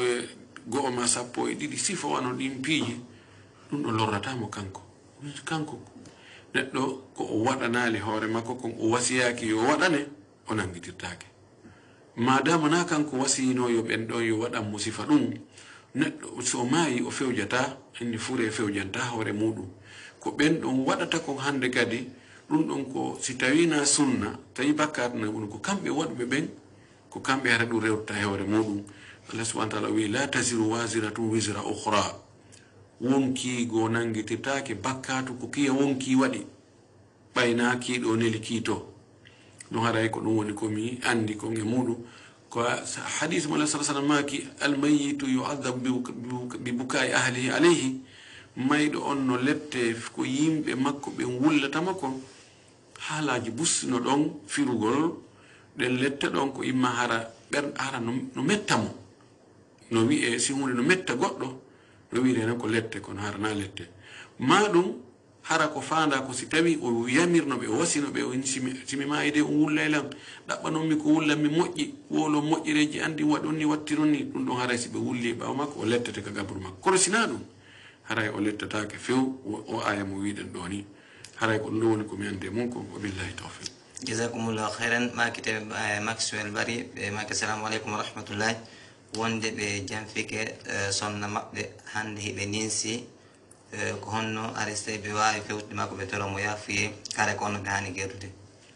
1 ma 1 sifa wano ɗin piiji ɗum ɗo lorratamo kanko neɗɗo ko o waɗanali hoore makko kon o wasiyaki yo waɗane o nangitirtake madama na kanko wasiyino yo ɓen ɗon yo waɗan mo sifa ɗum neɗɗo so maayi o fewjata indi fure fewjanta hoore muɗum ko ɓen ɗon waɗata kon hande kadi ɗum ɗon ko si tawina sunna tawi bakkatna ɗum ko kamɓe waɗɓe ɓen ko kamɓe hara ɗum rewta e hoore muɗum allah subahana taala wi la tasiru wasiratun wisra ukhra wonkigo nangitirtake bakkatu ko kiya wonki waɗi ɓayna kiiɗo neli kiito ɗum haray ko ɗum woni komi andi kon e muɗum ko hadis mo alah sallam maki almayitu yuadabu bi bukai ahlihi alayhi mayɗo on no lette ko yimɓe makko ɓen wullatama kon haalaji bustino ɗon firugol ɗen lette ɗon ko imma hara hara no metta mo no wi'e si hunde no metta goɗɗo no wiire nan ko lette kono hara na lette ma ɗum hara ko fanda ko si tawi o yamirnoɓe o wasinoɓe o simi mayide o wulla e lam ɗaɓɓanonmi ko wullanmi moƴƴi wolo moƴƴireji andi waɗon ni wattiron ni ɗum ɗon haray si ɓe wulli ɓawa makko o lettete ka gabru makko kono sina ɗum haray o lettatake few o aya mo wiɗen ɗo ni haray ko ɗum ɗo woni komi ande mum ko wabillahi tawfiq jasakumullahu khairan makite maxwel bari ɓe make assalamu aleykum wa rahmatullahi wonde ɓe janfike sonna maɓɓe hande hiɓe ninsi ko honno ariste ɓe wawi fewtude makko ɓe toro mo yafuye kare ko onno ɓe hani gertude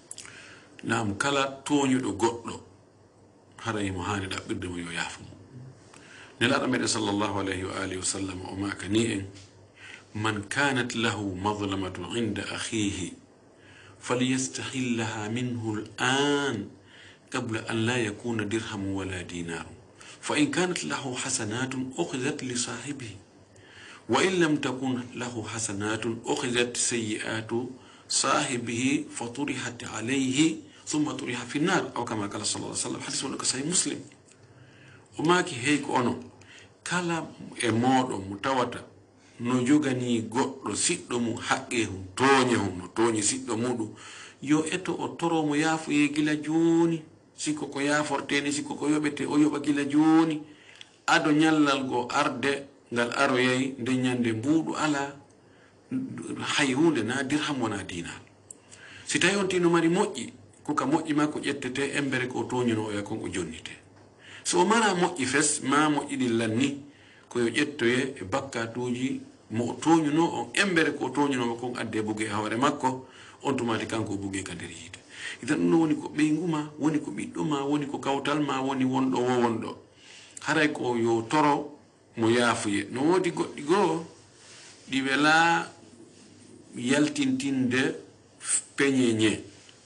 nam kala toñuɗo goɗɗo haray mo hani ɗaɓɓirde mo yo yaafumo nelaɗo meɗen sallllahu alayhi wa alihi wa sallam o maka ni en man kanat lahu madlamatun inda akhihi falyastahillaha minhu l'an qabla an la yakuna dirhamu wala dinaru fa in kanat lahu hasanatun ukhizat li sahibihi wa in lam takun lahu hasanatun ukhizat sayyi'atu sahibihi faturihat alayhi thumma turiha fi nnar aw kama qala sallallahu alayhi wa sallam hadith woni ko sahih muslim o maki hey ko ono kala e moɗon mo tawata no jogani goɗɗo siɗɗo mum haqqe hum tooñe hum no tooñi siɗɗo muɗum yo eto o toromo yaafuye gila joni sikko ko yaforteni sikko ko yoɓete o yoɓa gila joni ado ñallal go arde ngal aroyay nde ñande mbuɗu ala hay hunde na dirham wona dinar si tawi on tino mari moƴƴi koka moƴƴi makko ƴettete embere ko toñuno oya kon o jonnite so o mara moƴƴi fes ma moƴƴi ɗin lanni koyo ƴettoye e bakkatuji mo toñuno on embere ko toñunomo kon adde bugue e hoore makko on tumati kanko bugue ka nder yiide itan ɗum no woni ko ɓeygu ma woni ko ɓiɗɗo ma woni ko kawtal ma woni wonɗo wo wonɗo haray ko yo toro mo yaafuye no woodi goɗɗi goo ɗi wela yaltintinde peñeñe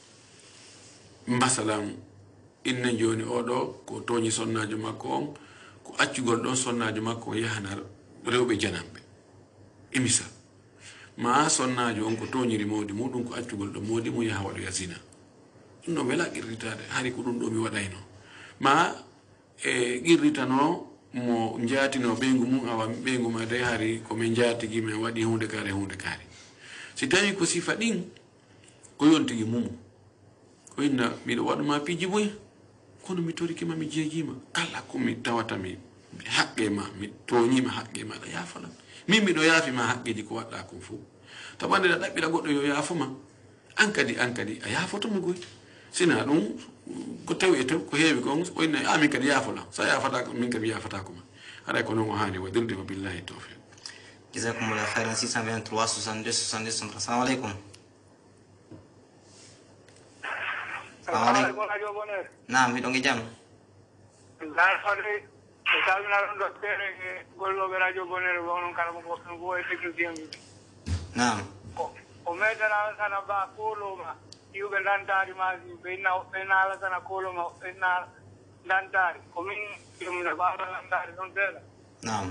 masalan inne joni oɗo ko toñi sonnajo makko on ko accugol ɗon sonnajo makko o yahana rewɓe janamɓe imisal ma sonnajo on ko toñiri mawdi muɗum ko accugol ɗo modi mo yaha waɗoya zina ɗum ɗo wela qirritade hari ko ɗum ɗo mi waɗayno ma e qirritano mo jaatino ɓeygu mum awa ɓeygu ma de hari komin jaatigui min waɗi hunde kaari si tawi ko sifa ɗin ko yontigui mumu ko inna miɗo waɗuma piiji boy kono mi torikima mi jeegima kala komi tawatami haqqe ma mi toñima haqqe maɗa yafalan min miɗo yaafima haqqeji ko waɗɗa kon fof taɓande ɗa ɗaɓɓira goɗɗo yo yaafuma an kadi a yaafotomo goy sina ɗum ko tawi to ko heewi kon oyna amin kadi yaafola sa yaafata ko min kadi yaafata ko ma haɗa ko noon o haani waɗirde wa billahi tawfiq jazakumullah khairan 623 62 70 assalamu aleykum naam miɗo ngi jam naam o meddana sana ba koloma yuɓe dantari maji ɓe naala sana koloma ɓe naala dantari komin ɗumne ɓaɗa dantari ɗon seeɗa naam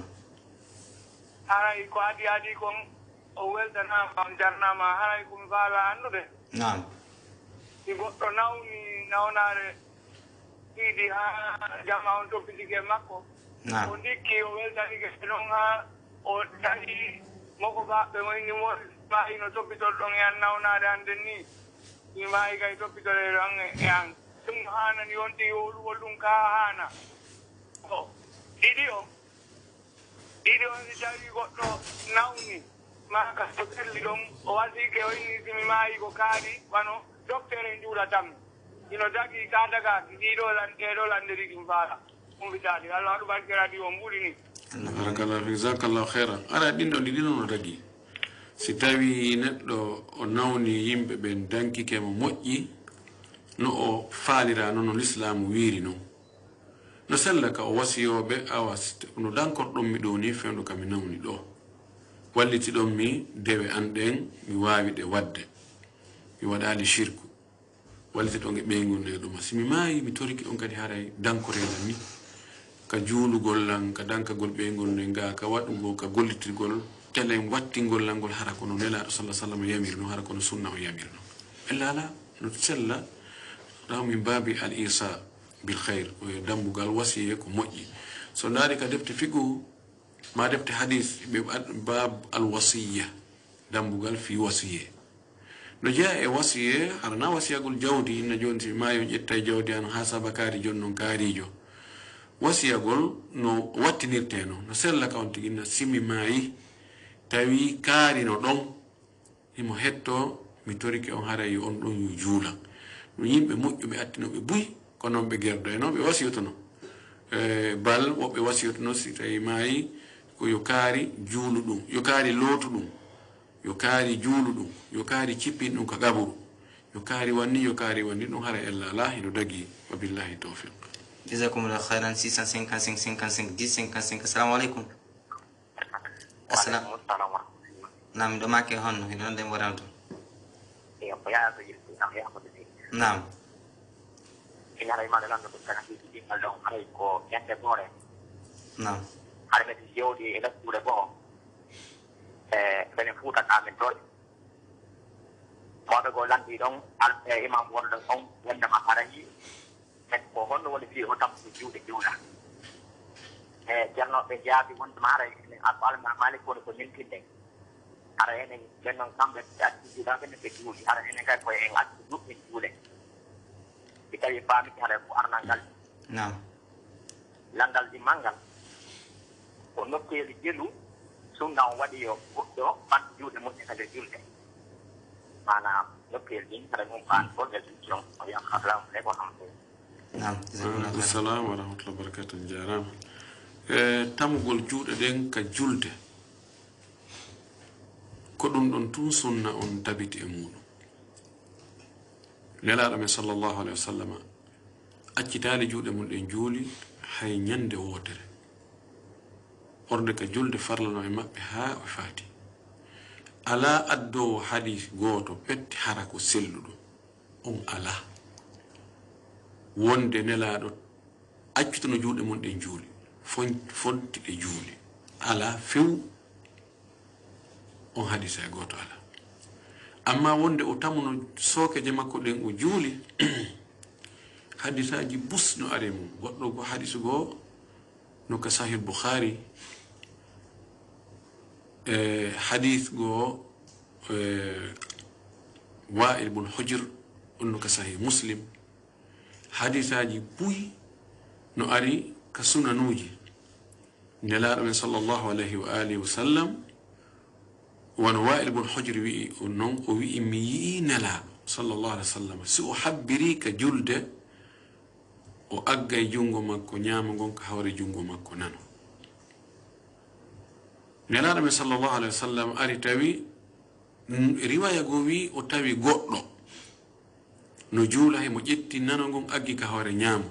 haray ko adi kon o weltanama jarnama haray komi faala andude naam si goɗɗo nawnare ɗiɗi ha jama on toppitike makko naam o ndikki o weltanike ɗon ha o tawi moko baɓɓe wayni mo maayi no toppitol ɗon e an nawnade hannde ni mi maayi kay toppitole ɗon e an ɗum hanani wonde yowluwol ɗum ka haana o ɗiɗi on si tawi goɗɗo nawni maka so selli ɗon o wasike o inni simi maayi ko kaari wano docteur e juuɗatanmi ino dagi ka dagaki ɗeɗo landiri ɗum faala umbitade allah waɗu barkeradi o mbuɗi ni barakallahu fik jazakallahu khairan ara ɗinɗo ɗi ɗino no tagi si tawi neɗɗo o nawni yimɓe ɓen dankike mo moƴƴi no o faalira noon no l'islamu wiiri noon no sella ka o wasiyoɓe awa no dankorɗon mi ɗo ni fewndo ka mi nawni ɗo wallitiɗon mi dewe an ɗen mi wawi ɗe wadde mi waɗali shirku wallitiɗon e ɓeygol nde ɗuma simi maayi mi toriki on kadi haray dankorelan ni ka juulugol lan ka dankagol ɓeygol nde ga ka waɗugol ka gollitirgol telen wattingol langol hara kono nelaɗo sallah sallam yamiri no hara kono sunna o yamiri no ellala no sella taw min baabi al isa bil khair o dambugal wasiye ko moƴƴi so ndaari ka defte figu ma defte hadis ɓe bab al wasiya dambugal fi wasiye no jeeya e wasiye harana wasiyagol jawdi inna joni si maayo ƴetta jawdi an ha sabakari joni noon kaarijo wasiyagol no wattinirte no sella ka on tigi na simi maayi tawi kaarino ɗon himo hetto mi toriki on haray on ɗon yo juula no yimɓe moƴƴuɓe attinoɓe buy ko noon ɓe gerdo e noon ɓe wasiyotono bal woɓɓe wasiyotono si tawi maayi ko yo kaari juulu ɗum yo kaari lootu ɗum yo kaari juulu ɗum yo kaari cippin ɗum ka gaɓuru yo kaari wanni ɗum hara ella ala hino dagi wa billahi tawfiq jazakumullah khairan 655 55 10 55 assalamu aleykum assalamu naam ɗo make honno hiɗo nde waranto naam naam haɗa meti jewdi e lasɓuure goo ɓene fuutata men ɗoɗe mawɓe goo lanndi ɗon imam wonɗon on wondema harayi men ko honno woni fi o tampo juuɗe juuɗa e ceernoɓe jaabi wondema hara enen alma malik woni ko niltinde hara enen ɓen noon kamɓe acci juuɗaɓene ɓe juuɗi hara enen kay koye en acci ɗuɓɓe juuɗe si tawi faamiki hara ko arnal ngal naam landal dimmal ngal ko nokkeeli jelu sunna o waɗi yo goɗɗo ɓanto juuɗe moƴƴe kadi julde manam nokkeeli ɗin hara mum ɓan goɗɗel ɗon o yam assalamu aleykum wa rahmatullah naam assalamu wa rahmatullah barakatuh jarama tamugol juuɗe ɗen ka julde ko ɗum ɗon tun sunna on tabiti e muɗum nelaɗo men sallllahu alayhi wa sallam accitali juuɗe mum ɗen juuli hay ñande wotere orde ka julde farlano e maɓɓe ha o faati ala addowo hadis gooto ɓetti hara ko selluɗo on ala wonde nelaɗo accituno juuɗe mum ɗen juuli fonti ɗe juuli ala few on hadisa e gooto ala amma wonde o tamuno sookeje makko ɗen o juuli hadisaji bus no are mum goɗɗo go hadisu goo no ka sahih bukhari hadith go wa'il bun hujr on no ka sahih muslim hadisaji buy no ari ka sunanuji nelaɗo men sallllahu alayhi wa alihi wa sallam wono wa'il bun hujr wi'i on noon o wi'i mi yii nelaɗo sallallahu alaihi wasallam si o habbiri ka julde o aggay jungo makko ñaama gon ka hawre jungo makko nano nelaɗo men sallallahu alaihi wasallam ari tawi riwaya go wi o tawi goɗɗo no juula he mo ƴetti nano gon aggi ka hawre ñaamo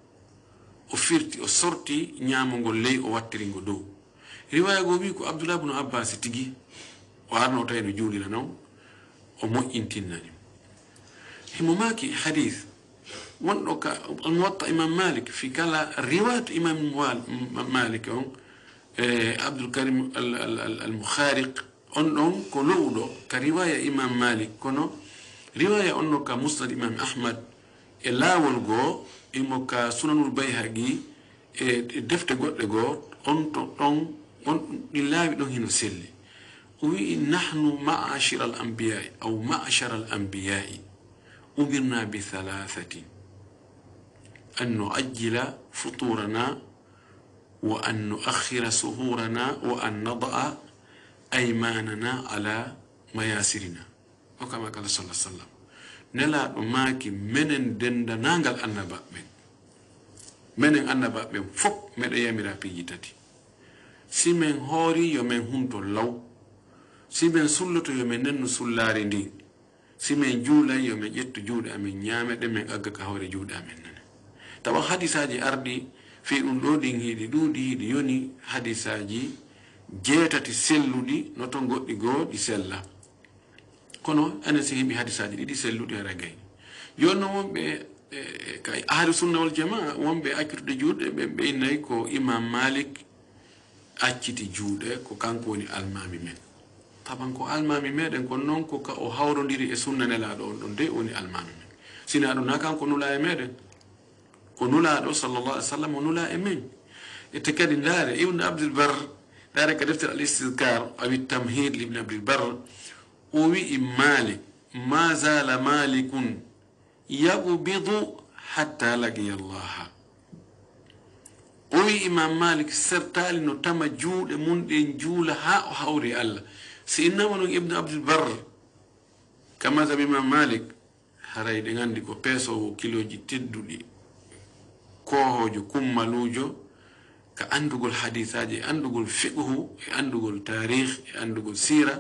o firti o sorti ñaamo ngol ley o wattiri ngo dow riwaya go wi ko abdullah ibn abbas tigi o arno tawi no juulira noon o moƴƴintinnani himo maki hadith wonɗo ka muwatta imam malik fi kala riwayat imam malik on abdul karim al mukhariq on ɗon ko lowɗo ka riwaya imam malik kono riwaya onno ka musnad imam ahmad e laawol goo imo ka sunanul bayhaqi e defte goɗɗe goo on to ɗon on ɗi laawi ɗon hino selli o wi nahnu ma'ashira al anbiyai aw ma'ashara al anbiyai umirna bi thalathatin an nu'ajjila futurana wa an nu'akhkhira suhurana wa an nada'a aymanana ala mayasirina o kama kala sallallahu alaihi wasallam nelaɗo maaki menen dendanagal annabaɓe menen annabaɓe fof meɗo yamira piiji tati si men hoori yo men hunto law si men sulloto yo men nenno sullaare ndi si men juulay yo men ƴetto juuɗe amen ñaameɗe men agga ka hawre juuɗe amen nane tawa hadisaji arɗi fi ɗum ɗo ɗin hiiɗi ɗuuɗi hiiɗi yoni hadisaji jeetati selluɗi no to goɗɗi goo ɗi sella kono enen si heɓi hadisaji ɗiɗi selluɗi ara gayni joni noon wonɓe ka ahli sunna wal jamaa wonɓe accitude juuɗe ɓe ɓeynayi ko imam malik acciti juuɗe ko kanko woni almami men taban ko almami meɗen kono noon ko ka o hawrodiri e sunna nelaɗo on ɗon de woni almami men sina ɗum na kanko nula e meɗen ko nulaɗo sallallahu alih w sallam o nula e men ete kadi ndaare ibne abdilbar ndaare ka deftere al istidkar awi tamhid li ibne abdilbar o wi'i malik ma zala malikun yaqbidu hatta laqiya allaha o wi imam malik sertali no tama juuɗe mum ɗen juula ha o hawri allah si innama noon ibne abdilbar ka madhab imam malik haray ɗe gandi ko peesowo kiloji tedduɗi kohojo kummalujo ka andugol hadisaji e andugol fiqhu e andugol tarikh e andugol sira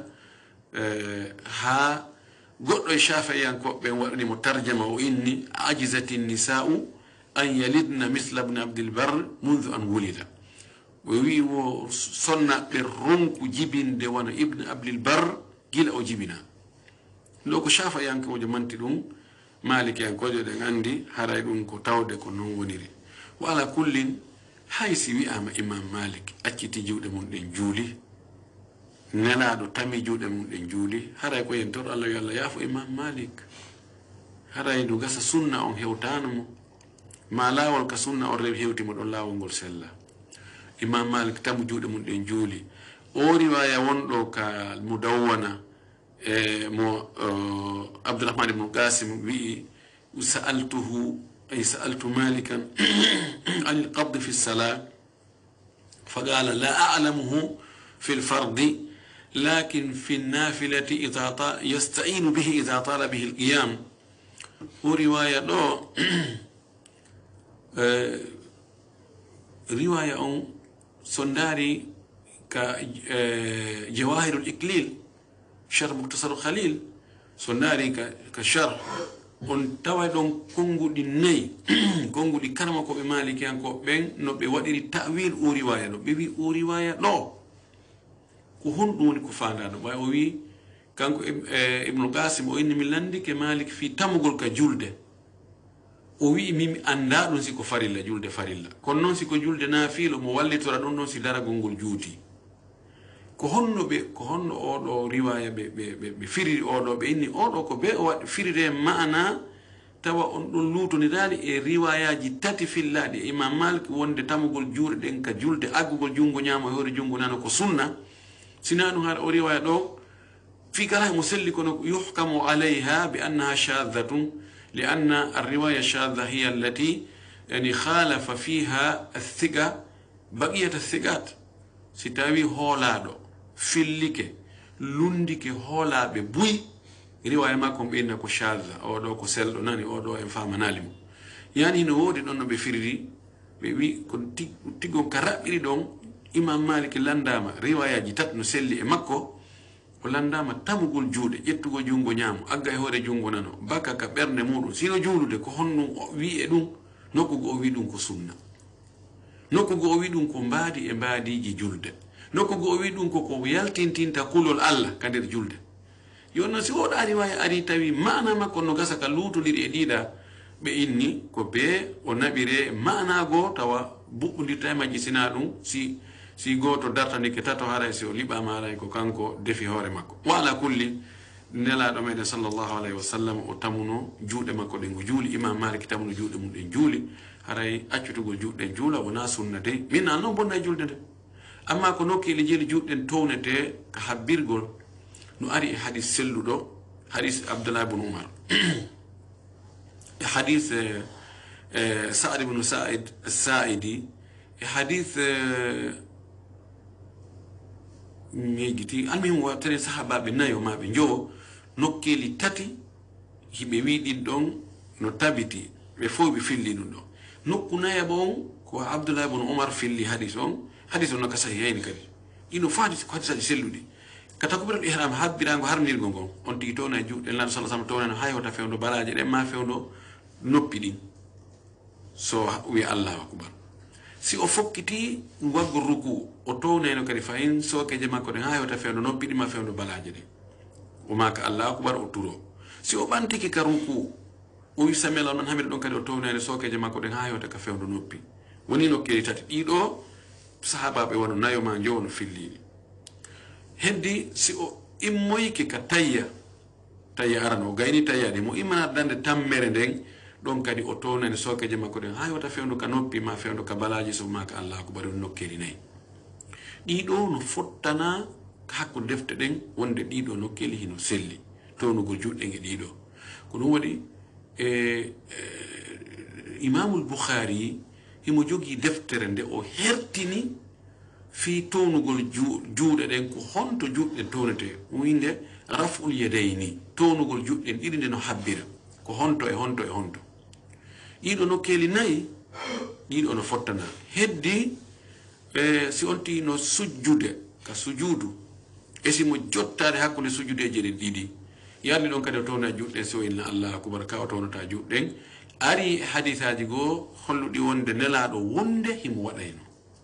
ha goɗɗo e shafiyankoɓe waɗanimo tarjama o inni ajizati nisa'u an yalidna misla ibne abdilbar mundu an wulida o wi wo sonnaɓe ronku jibinde wona ibne abdilbar gila o jibina ɗo ko shafiyankojo manti ɗum malikiyankojo ɗen andi haray ɗum ko tawde ko non woniri wa ala kullin hay si wi'ama imam malik acciti juuɗe mum ɗen juuli nelaɗo tami juuɗe mum ɗen juuli haray ko yen toɗo allah yo allah yaafo imam malik haray ndu gasa sunna on hewtano mo ma laawol ka sunna on rewi hewtimo ɗon laawol ngol sella imam malik tamu juuɗe mum ɗen juuli o riwaya wonɗo ka mudawwana e mo abdourahman ibnu qasim wi'i sa'altuhu ay sa'altu malikan an alqabd fi lsalah faqala la a'lamuhu fi lfardi lakin fi lnafilati yasta'inu bihi ida tala bihi alqiyam o riwaya ɗo riwaya on so ndaari ka jawahirul iklil char muktasaru khalil so ndaari ka char on tawa ɗon konnguɗi nayi konnguɗi karma koɓe malikiyankoɓe ɓen no ɓe waɗiri ta'wil o riwaya ɗo ɓe wi o riwaya ɗo ko honɗum woni ko fandaɗo ɓay o wi kanko ibnu qasim o inni mi landike malik fi tamugol ka julde o wi mimi anda ɗum siko farilla julde farilla kono noon siko julde naafilo mo wallitora ɗon noon si daragol ngol juuti ko honno oɗo riwaya ɓe firiri oɗo ɓe inni oɗo ko ɓe o waɗi firire ma'ana tawa on ɗon lutonirani e riwayaji tati fillaɗi e imam malik wonde tamugol juuɗe ɗen ka julde aggugol jungo ñamo e hoore jungo nano ko sunna sina ɗum haɗa o riwaya ɗo fi kala mo selli kono yuhkamu alayha bi annaha shadhatun لأن الرواية الشاذة هي التي يعني خالف فيها الثقة بقية الثقات ستاوي هولادو فيليك لونديك هولا ببوي riwaya makko ɓenna ko shadda oɗo ko selɗo nani oɗo en famanalimo yani no woodi ɗon no ɓe firri ɓe wi ko tiggon ka raɓɓiri ɗon imam malik landama riwayaji tat no selli e makko o landama tamugol juuɗe ƴettugo jungo ñaamo agga e hoore jungo nano baka ka ɓernde muɗum sino juulude ko honnum o wi e ɗum nokkugo o wi ɗum ko sunna nokkugo o wi ɗum ko mbaadi e mbaadiji julde nokkugo o wi ɗum koko yaltintinta kulol allah ka nder julde yonno si oɗo riwaya ari tawi mana makko no gasa ka luutodiri e ɗiɗa ɓe inni ko be o naɓire manago tawa buɓɓodirta e majji sina ɗum si goto dartanike tato haray si o liɓama haray ko kanko defi hoore makko wala kulli nelaɗo meɗen sallllahu alayhi wa sallam o tamuno juuɗe makko ɗen go juuli imam malik tamuno juuɗe mum ɗen juuli haray accutugol juuɗɗen juula wona sunna de min an noon bonna e julde nde amma ko nokkili jeeli juuɗɗen townete ka habbirgol no ari e hadis selluɗo hadis abdoulah ibne oumar e hadis saad ibnu said saidi e hadis meejiti almin watere sahabaɓe nayo maɓe jowo nokkeli tati hiɓe wi ɗin ɗon no tabiti ɓe fof ɓe filli ɗum ɗon nokku nayaba on ko abdoulah ibne oumar filli hadis on no ka sahihayni kadi ɗino fo hadisaji selluɗi ka takuɓiral ihram habbirago harnirgo ngon on tigi towna e juuɗe laɗo sallah sallam townano hay hota fewdo balaje ɗen ma fewdo noppi ɗin so wi allahu akbar si o fokkiti waggo ruku o townayno kadi fayin sokeje makko ɗen hay hota fewdo noppi ɗin ma fewdo balaje ɗen o maka allahu akbar o turo si o ɓantiki ka ruku o wi samela noon hamira ɗon kadi o townayno sokeje makko ɗen hay hota ka fewdo noppi woni nokkeli tati ɗiɗo sahabaɓe wono nayoma jowono filliɗi heddi si o immoyke ka tayya arano o gayni tayyade mo immana dande tammere nden ɗon kadi o townani sokeje makko ɗen hay wata fewndo ka noppi ma fewndo ka balaji so maka allah ko bari nokkeli nayyi ɗiɗo no fottana hakko defte ɗen wonde ɗiɗo nokkeli hino selli townugol juɗɗe ge ɗiɗo ko ɗum waɗi imamul boukhari himo jogii deftere nde o hertini fi townugol juuɗe ɗen ko honto juɗɗen townete winde raful yadayni townugol juɗɗen ɗiɗi nde no habbira ko honto e honto e honto ɗiɗo nokkeli nayi ɗiɗo no fottana heddi si on ti no sujjude ka sujudu e simo jottade hakkude sujjudeje ɗen ɗiɗi yarni ɗon kadi o towna juɗɗen so inna allah akubar ka o townata juɗɗen ari hadisaji goo holluɗi wonde nelaɗo wonde himo waɗayno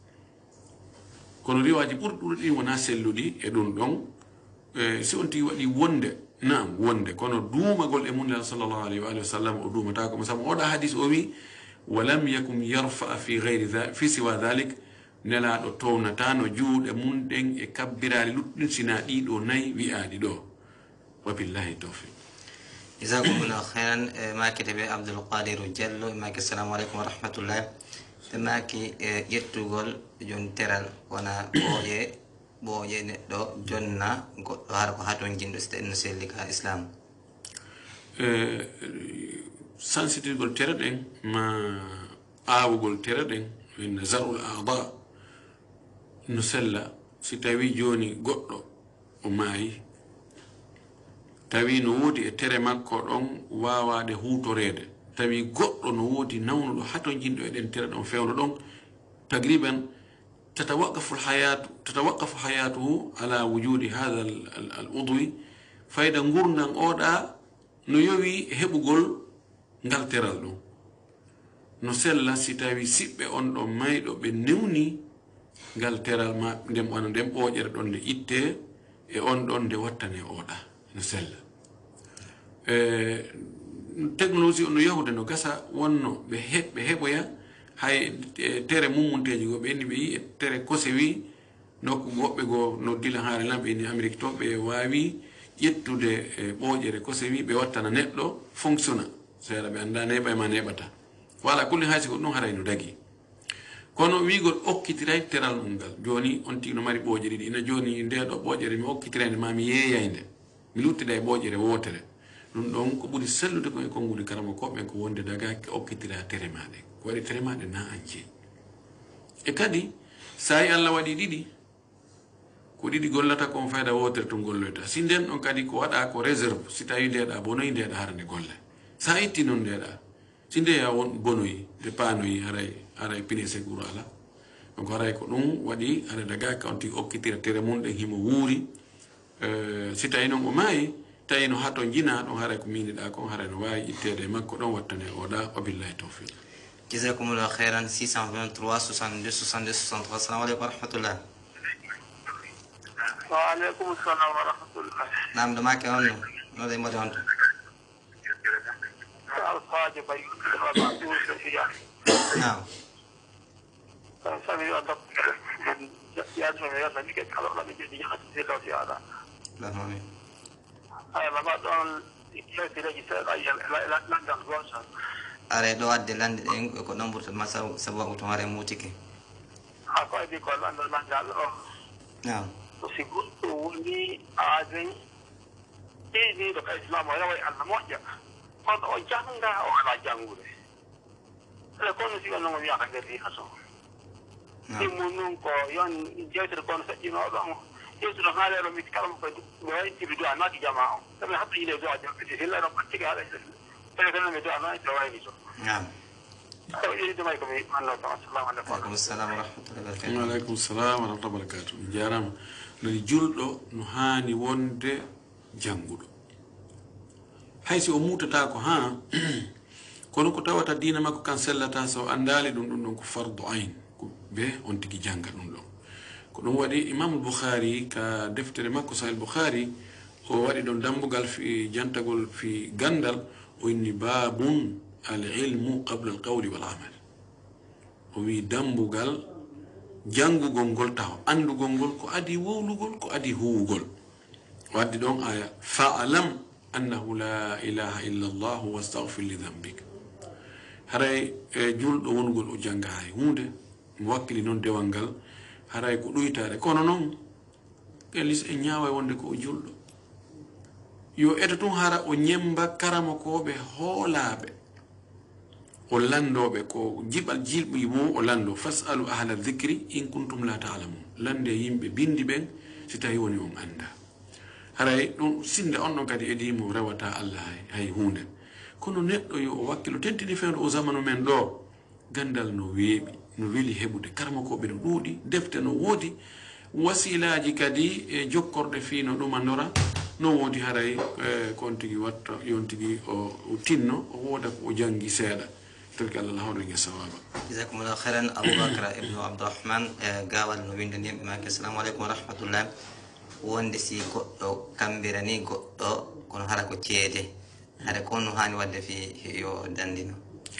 kono riwaji ɓurɗi wona selluɗi e ɗum ɗon si on tigi waɗi wonde naam wonde kono duumagol e munela sallllahu alayhi wa sallam o duumatako mo sabu oɗa hadis o wi walam yakum yarfa'a fi siwa dhalik nelaɗo townata no juuɗe mum ɗen e kabbirali lutɗin sina ɗiɗo nayi wi'aɗi ɗo wa billahi tawfiq jazakumullahu khairan makete ɓe abdoulkadiru diallo maki assalamu aleykum wa rahmatullah maki ƴettugol jon teral wona ɓooƴe neɗɗo jonna goɗɗo hara ko haton jinɗo no selli ka islam sensitirgol tere ɗen ma aawugol tere ɗen min zarul aada no sella si tawi joni goɗɗo o maayi tawi no woodi e tere makko ɗon wawade hutorede tawi goɗɗo no woodi nawnuɗo hato jinɗo eɗen tere ɗon fewno ɗon tagriban tatawaqafu hayatuhu ala wujudi hada al udwi fayda gurdan oɗa no yowi heɓugol ngal teral ɗum no sella si tawi siɓɓe on ɗon mayɗo ɓe newni ngal teral ma ndem wona nden ɓooƴere ɗon nde itte e on ɗon nde wattane oɗa no sella technologie no yahude no gasa wonno ɓe heɓoya hay tere mummunteji go ɓe indi ɓe yi e tere kose wi nokku goɓɓe go no dila haare lamɓe inni amérique to ɓe wawi ƴettude ɓooƴere kose wi ɓe wattana neɗɗo fonctionna seeɗa ɓe anda neɓa e ma neɓata wala kulli haysi ko ɗum haray no dagi kono wigol okkitiray teral mum ngal joni on tigi no mari ɓooƴere ɗi ina joni ndeɗo ɓooƴere mi okkitirayde ma mi yeeyayde mi luttida e ɓooƴere wotere ɗum ɗon ko ɓuri sellude ko e konngudi karama koɓɓen ko wonde dagaki okkitira tere maɗe ko waɗi tere maɗe na anje e kadi sa yi allah waɗi ɗiɗi ko ɗiɗi gollata kon fayda wotere to golloyta si nden ɗon kadi ko waɗa ko réserve si tawi ndeɗa bonoyi ndeɗa harande golle sa itti noon ndeɗa si ndeya won bonoyi nde panoyi haray pine ségour ala donc haray ko ɗum waɗi haɗa daga ka on tigi okkitira tere mum ɗen himo wuuri si tawi noon o maayi tawi no hato jina ɗon haray ko miniɗa kon haray no wawi ittede makko ɗon wattane oɗa wabillahi tawfiq jazakumullahu khairan 623 62 62 63 assalamu aleykum wa rahmatullah وعليكم السلام ورحمة الله. نعم دماك يا أنو نودي مودي أنتو نعم are ɗo adde lande ɗen ko ɗon ɓurta ma sabu waɓu to hare mutike نعم وسيقول ولي عادي إيه ده الإسلام ولا ولا موجة قد أجانا ولا جانغوري لكن سيقول إنه ما يعرف كذي حصل يمونون كو يان جايت الكون سجين أوضاعه يسوع هذا لو متكلم فدوي تبدو أنا كجماعة تبي حتى إذا جوا جوا كذي إلا لو بتشجع على إسرائيل فلكن لما جوا أنا تروي نيسو نعم وعليكم السلام ورحمة الله وبركاته وعليكم السلام ورحمة الله وبركاته جارم nani julɗo no haani wonde jannguɗo haysi o mutata ko ha kono ko tawata diina makko kan sellata so andali ɗum ɗum ko fardu ayn ko be on tigi janga ɗum ɗon ko ɗum waɗi imam al-bukhari ka deftere makko sahih al-bukhari o waɗi ɗon dambugal fi jantagol fi gandal o inni babun al-ilmu qabla al-qawli wal amal o wi dambugal jangugol ngol taw andugol ngol ko adi wowlugol ko adi huwugol waddi ɗon aya fa'alam annahu la ilaha illa allah wastaghfir li dhanbik haray julɗo wongol o janga hay hunde mo wakkili noon dewal ngal haray ko ɗoytade kono noon elis e ñaawa wonde ko o julɗo yo eto tun hara o ñemba karamokoɓe hoolaɓe o landoɓe ko jiɓal jilɓi wo o lando fasalu ahla dhicri in kuntum la ta'lamun lande yimɓe bindi ɓen si tawi woni on anda haray ɗum sinde on ɗon kadi edimo rewata allah hay hunde kono neɗɗo yo o wakkilo tentini fewde o zamanu men ɗo gandal no weeɓi no weli heɓude karmakoɓe no ɗuuɗi defte no woodi wasilaji kadi e jokkorɗe fino ɗumandora no woodi haray ko on tigui watta yon tigui o tinno o wooda ko o janggi seeɗa تلك الله هوري الصواب جزاكم الله خيرا أبو بكر ابن عبد الرحمن قاول نوين دنيا معك السلام عليكم ورحمة الله وندسي كو كامبيراني كو كون هراكو تشيدي هذا كون هاني ود في يو داندينو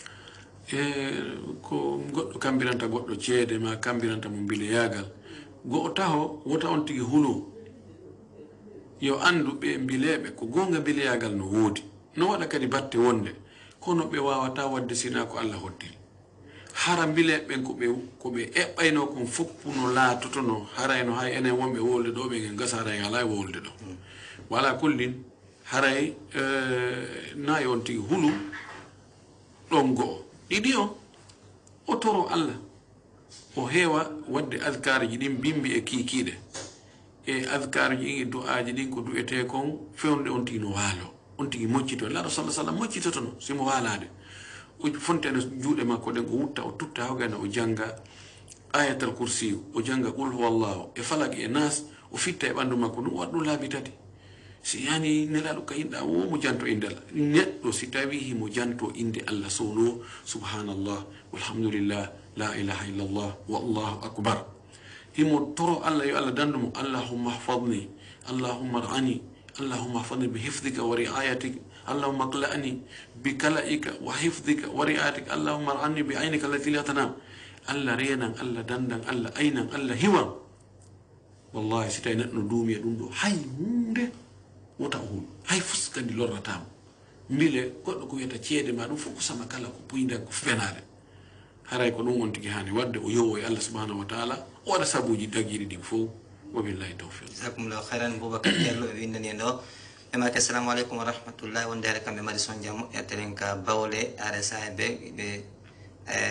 ko goɗɗo kambiranta goɗɗo ceede ma kambiranta mo mbile yagal go'o taho wota on tigi hulu yo andu ɓe mbileɓe ko gonga mbile yagal no woodi no waɗa kadi batte wonde kono ɓe wawata wadde sina ko allah hoddiri hara mbile ɓen ko ɓe eɓɓayno kon foppu no laatotono harayno hay enen wonɓe wolde ɗo ɓen en gasa haray ala wolde ɗo wala kullin haray nayi on tigi hulu ɗon go'o ɗiɗi o o toro allah o heewa wadde adkareji ɗin bimbi e kiikiiɗe e adkareji ɗin e du'aji ɗin ko du'ete kon fewnde on tigi no waalo on tigi moccito laaɗo sallah sallam moccitotono simo waalade o fonteno juuɗe makko ɗen o wutta o tutta hawgana o janga ayatal kursiyu o janga qul huwallahu e falaki e nas o fitta e ɓandu makko ɗum waɗɗum laabi tati si yani nelaɗo ka yinɗa wo mo janto inde allah neɗɗo si tawi himo janto inde allah sowno subhanallah walhamdulillah la ilaha illallah wallahu akbar himo toro allah yo allah dandumo allahumma hfadni allahumma ar'ani اللهم احفظني بحفظك ورعايتك اللهم اقلعني بكلائك وحفظك ورعايتك اللهم ارعني بعينك التي لا تنام الله رينا الله دندن الله اينا الله هوا والله ستاي نتنو دومي ɗum ɗo hay hunde wota hul hay fuskandi lorratamo mbile goɗɗo ko wiyata ceede ma ɗum fof ko sama kala ko puyda ko fenade haray ko ɗum on tigi hani wadde o yowo e allah subhanahu wa taala o waɗa sabuji dagiɗi ɗin fof wabillahi tawfiq jazakum llahu khairan boubacar diallo ɓe windani en ɗo ɓe maki assalamu aleykum wa rahmatullahi wonde are kamɓe mari son jammo ettelen ka bawle are sahe be ɓe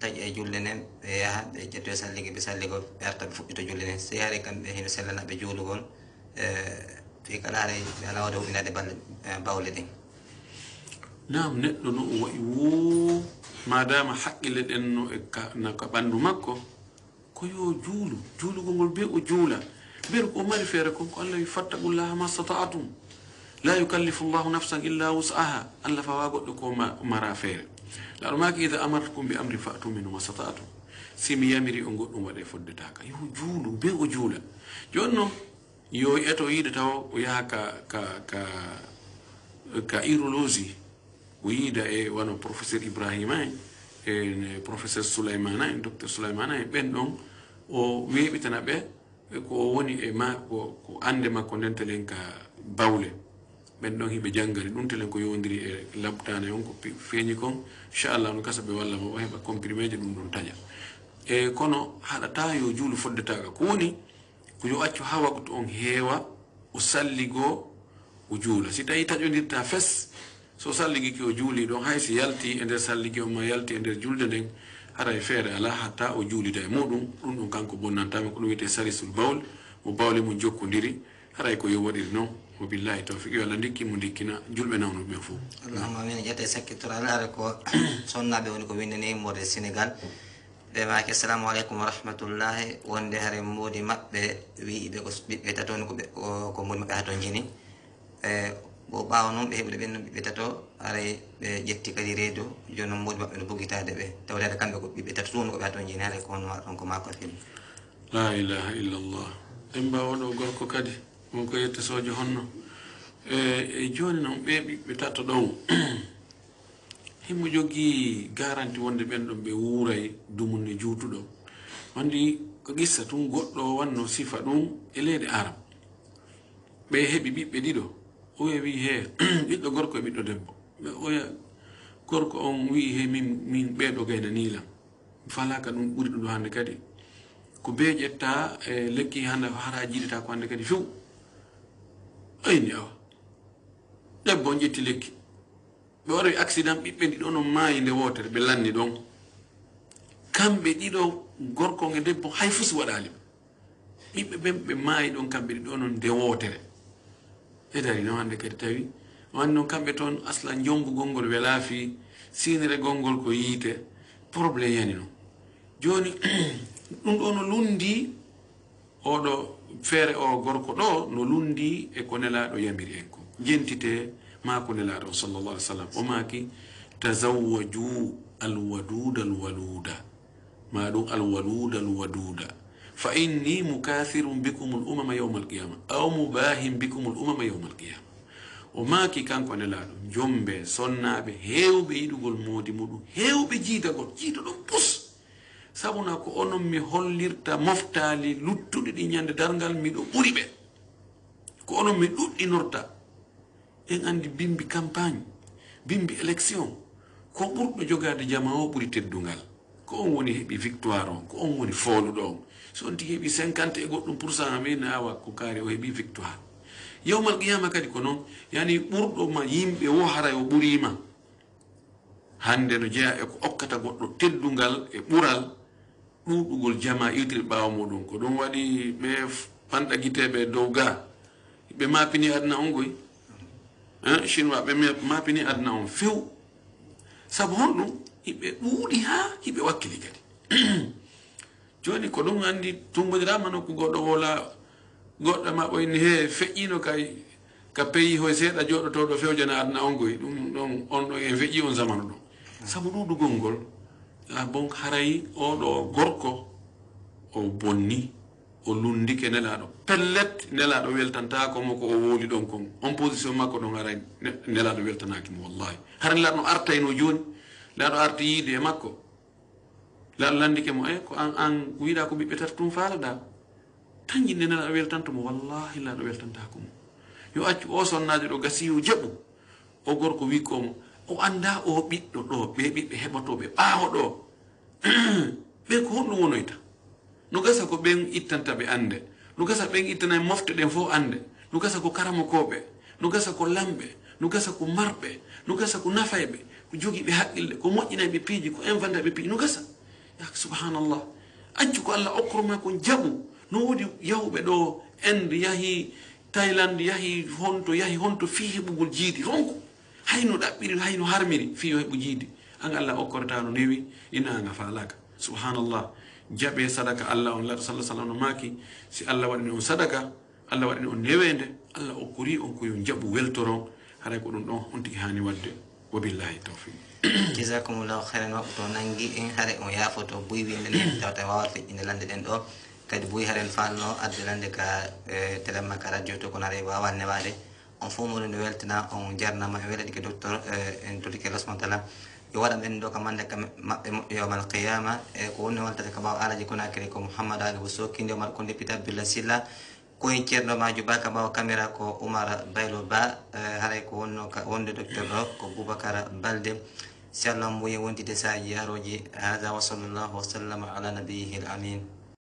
taƴ e julle nden ɓe yaha ɓe ƴetto salligi ɓe salligo ɓe arta ɓe fuɗɗito julle nden si haari kamɓe hino sellanaɓe juulugol fi kala haara ɓe ala wawde huɓinade balle bawle ɗen. Naam, neɗɗo no o waɗi woo madama haqqille ɗen no ka ɓanndu makko ko yo juulu juulugol ngol be o juula beru ko mari feere kon ko Allah wi fattaqullaha ma stata'tum la yukallifu llahu nafsan illa wus'aha Allah fawa goɗɗo ko mara feere laaɗo maki ida amartukum bi amri fa'tu minhu ma stata'tum simi yamiri on goɗɗum waɗe foddetaka yo juulu be o juula joni noon yo eto yiide taw o yaha ka urologie o yiida e wano professeur Ibrahima e professeur Souleymana en docteur Souleymana en ɓen ɗon o weeɓitana ɓe ko woni e ma ko ande makko nden telen ka bawle ɓen ɗon hiɓe janngari ɗum telen ko yowdiri e labtane on ko feeñi kon inchallah no gasa ɓe walla mo o heɓa comprimé je ɗum ɗon taƴa e kono haɗata yo juulu foddetaga ko woni ko yo accu ha waktu on heewa o salligo o juula si tawi taƴodirta fes so salligi ki o juuli ɗon hay si yalti e nder salligi on ma yalti e nder julde nden hara e feere ala hatta o juulida e muɗum ɗum ɗum kanko bonnantama ko ɗum wiyete sarisul bawl mo bawle mum jokkodiri haray ko yo waɗiri noon mo billahi tawfiq yo Allah ndikki mo ndikkina julɓe nawno ɓen fof. Allahumma amin. ƴette sakkitora alaare ko sonnaɓe woni ko windani immorde Sénégal ɓe maki assalamu aleykum wa rahmatullahi wonde hare mboodi maɓɓe wiiɓe ko ɓiɓɓe tatoni ko mboodi maɓɓe ha to jini bo ɓaawa noon ɓe heɓude ɓen ɓiɓɓe tato aray ɓe ƴetti kadi reedu joni noon mboodi maɓɓe no bugitade ɓe tawde kamɓe ko ɓiɓɓe tato tunu koɓe ha to jini haray ko hono ɗon ko mako fini. La ilaha illallah. En mbawaɗo gorko kadi wonko yette sojo honno e joni noon ɓe ɓiɓɓe tato ɗon himmo jogii garanti wonde ɓen ɗon ɓe wuuray dumunde juutuɗo wandi ko qissa tun goɗɗo wanno sifa ɗum e leyɗe arab ɓe heɓi ɓiɓɓe ɗiɗo oya wi he ɓiɗɗo gorko e ɓiɗɗo debbo ɓe oya gorko on wi he min ɓeɗo gayna nilam falaka ɗum ɓuri ɗum ɗo hande kadi ko be ƴetta e lekki hande hara jiiɗita ko hande kadi few ayni awa debbo on ƴetti lekki ɓe waɗa accident ɓiɓɓe ɗiɗo no maayi nde wotere ɓe lanni ɗon kamɓe ɗiɗo gorko e debbo hay fusi waɗali ɓiɓɓe ɓen ɓe maayi ɗon kamɓe ɗiɗo non nde wotere e dari no hande kadi tawi wani noon kamɓe toon asla jombugol ngol welaafi sinire gongol ko yiite probléme yani noon joni ɗum ɗo no lundi oɗo feere o gorko ɗo no lundi e ko nelaɗo yamiri en ko jentite ma ko nelaɗo sallallahu alaihi wasallam o maki tazawwaju alwaduda alwaluda ma ɗum alwaluda alwaduda fa inni mukathirum bikum al-umama yawma al-qiyama aw mubahim bikum al-umama yawma al-qiyama o maki kanko nelaɗo jombe sonnaɓe hewɓe yiɗugol moodi muɗum hewɓe jiidagol jiida ɗon pus sabuna ko onon mi hollirta moftali luttuɗi ɗi ñande dargal miɗo ɓuri ɓe ko onon mi ɗuɗɗinorta en andi bimbi campagne bimbi élection ko ɓurɗo jogade jama o ɓuri teddungal ko on woni heɓi victoire on ko on woni fooluɗo on so on tigi heɓi 50 e goɗɗum pourcent amin awa ko kaari o heɓi victoire yawmal qiyama kadi ko noon yani ɓurɗo ma yimɓe wo haray o ɓurima hande no jeeya e ko okkata goɗɗo teddungal e ɓural ɗuɗugol jama iwtiri ɓaawa muɗum ko ɗum waɗi ɓe fanɗa guiteɓe dow ga ɓe mapini aduna on goy chinois ɓe mapini aduna on few saabu honɗum hiɓe ɗuuɗi ha hiɓe wakkili kadi joni ko ɗum andi tumbodirama nokku goɗɗo wola goɗɗo ma ɓoyni he feƴƴino kay ka pays hoye seeɗa joɗotoɗo fewjana aduna on goy ɗum ɗon on ɗo en feƴƴi on zamanu ɗum saabu ɗuɗugol ngol la bon haray oɗo gorko o bonni o lundike nelaɗo pellet nelaɗo weltantako mo ko o wooli ɗon kon on position makko ɗon haray nelaɗo weltanakimo wallahi hara nelaɗo artayno joni laɗo arti yiide e makko laɗo landike mo ko an wiiɗa ko ɓiɓɓe tata tum faalaɗa tan yinde nelaɗo weltantomo wallahi laɗo weltantako mo yo accu o sonnajo ɗo gasiyo jaɓu o gorko wi komo o anda o ɓiɗɗo ɗo ɓe ɓiɓɓe heɓatoɓe ɓaawo ɗo ɓe ko honɗum wonoyta no gasa ko ɓen ittanta ɓe ande no gasa ɓen ittana mofte ɗen fof ande no gasa ko karamokoɓe no gasa ko lamɓe no gasa ko marɓe no gasa ko nafayɓe ko jogiiɓe haqqille ko moƴƴinayɓe piiji ko inventaɓe piiji no gasa subhanallah accu ko Allah okkorma ko jabu no wodi yawbe do end yahi Thailand yahi honto fi hebugol jiidi ronko hayno dabbiri hayno harmiri fi hebu jiidi an Allah okkorta no newi ina nga falaka subhanallah jabe sadaka Allah on la sallallahu alaihi wasallam maki si Allah wadni on sadaka Allah wadni on newende Allah okkori on ko yo jabu weltoron hare ko dum don on tigi hani wadde wabillahi tawfiq jazakumullahu khairan waqto nangi en hare on yafoto buy wi ndene tawta wawat inde lande den do kadi buy haren falno adde lande ka telemaka radio to kono re wawan newade on fu mo no weltina on jarnama e weladi ke docteur en tolike rasmantala yo wadam en do ka mande kam mabbe yawmal qiyamah e ko woni walta ka baw alaji kona kare ko Muhammad Ali Bosoki ndo mar ko député Abdullah Silla ko en cerno maju baka baw camera ko Umar Baylo Ba hare ko wonno ka wonde docteur do ko Boubacar Balde sallam mo wontide sa yaroji hada wa sallallahu wa sallama ala nabiyhi al amin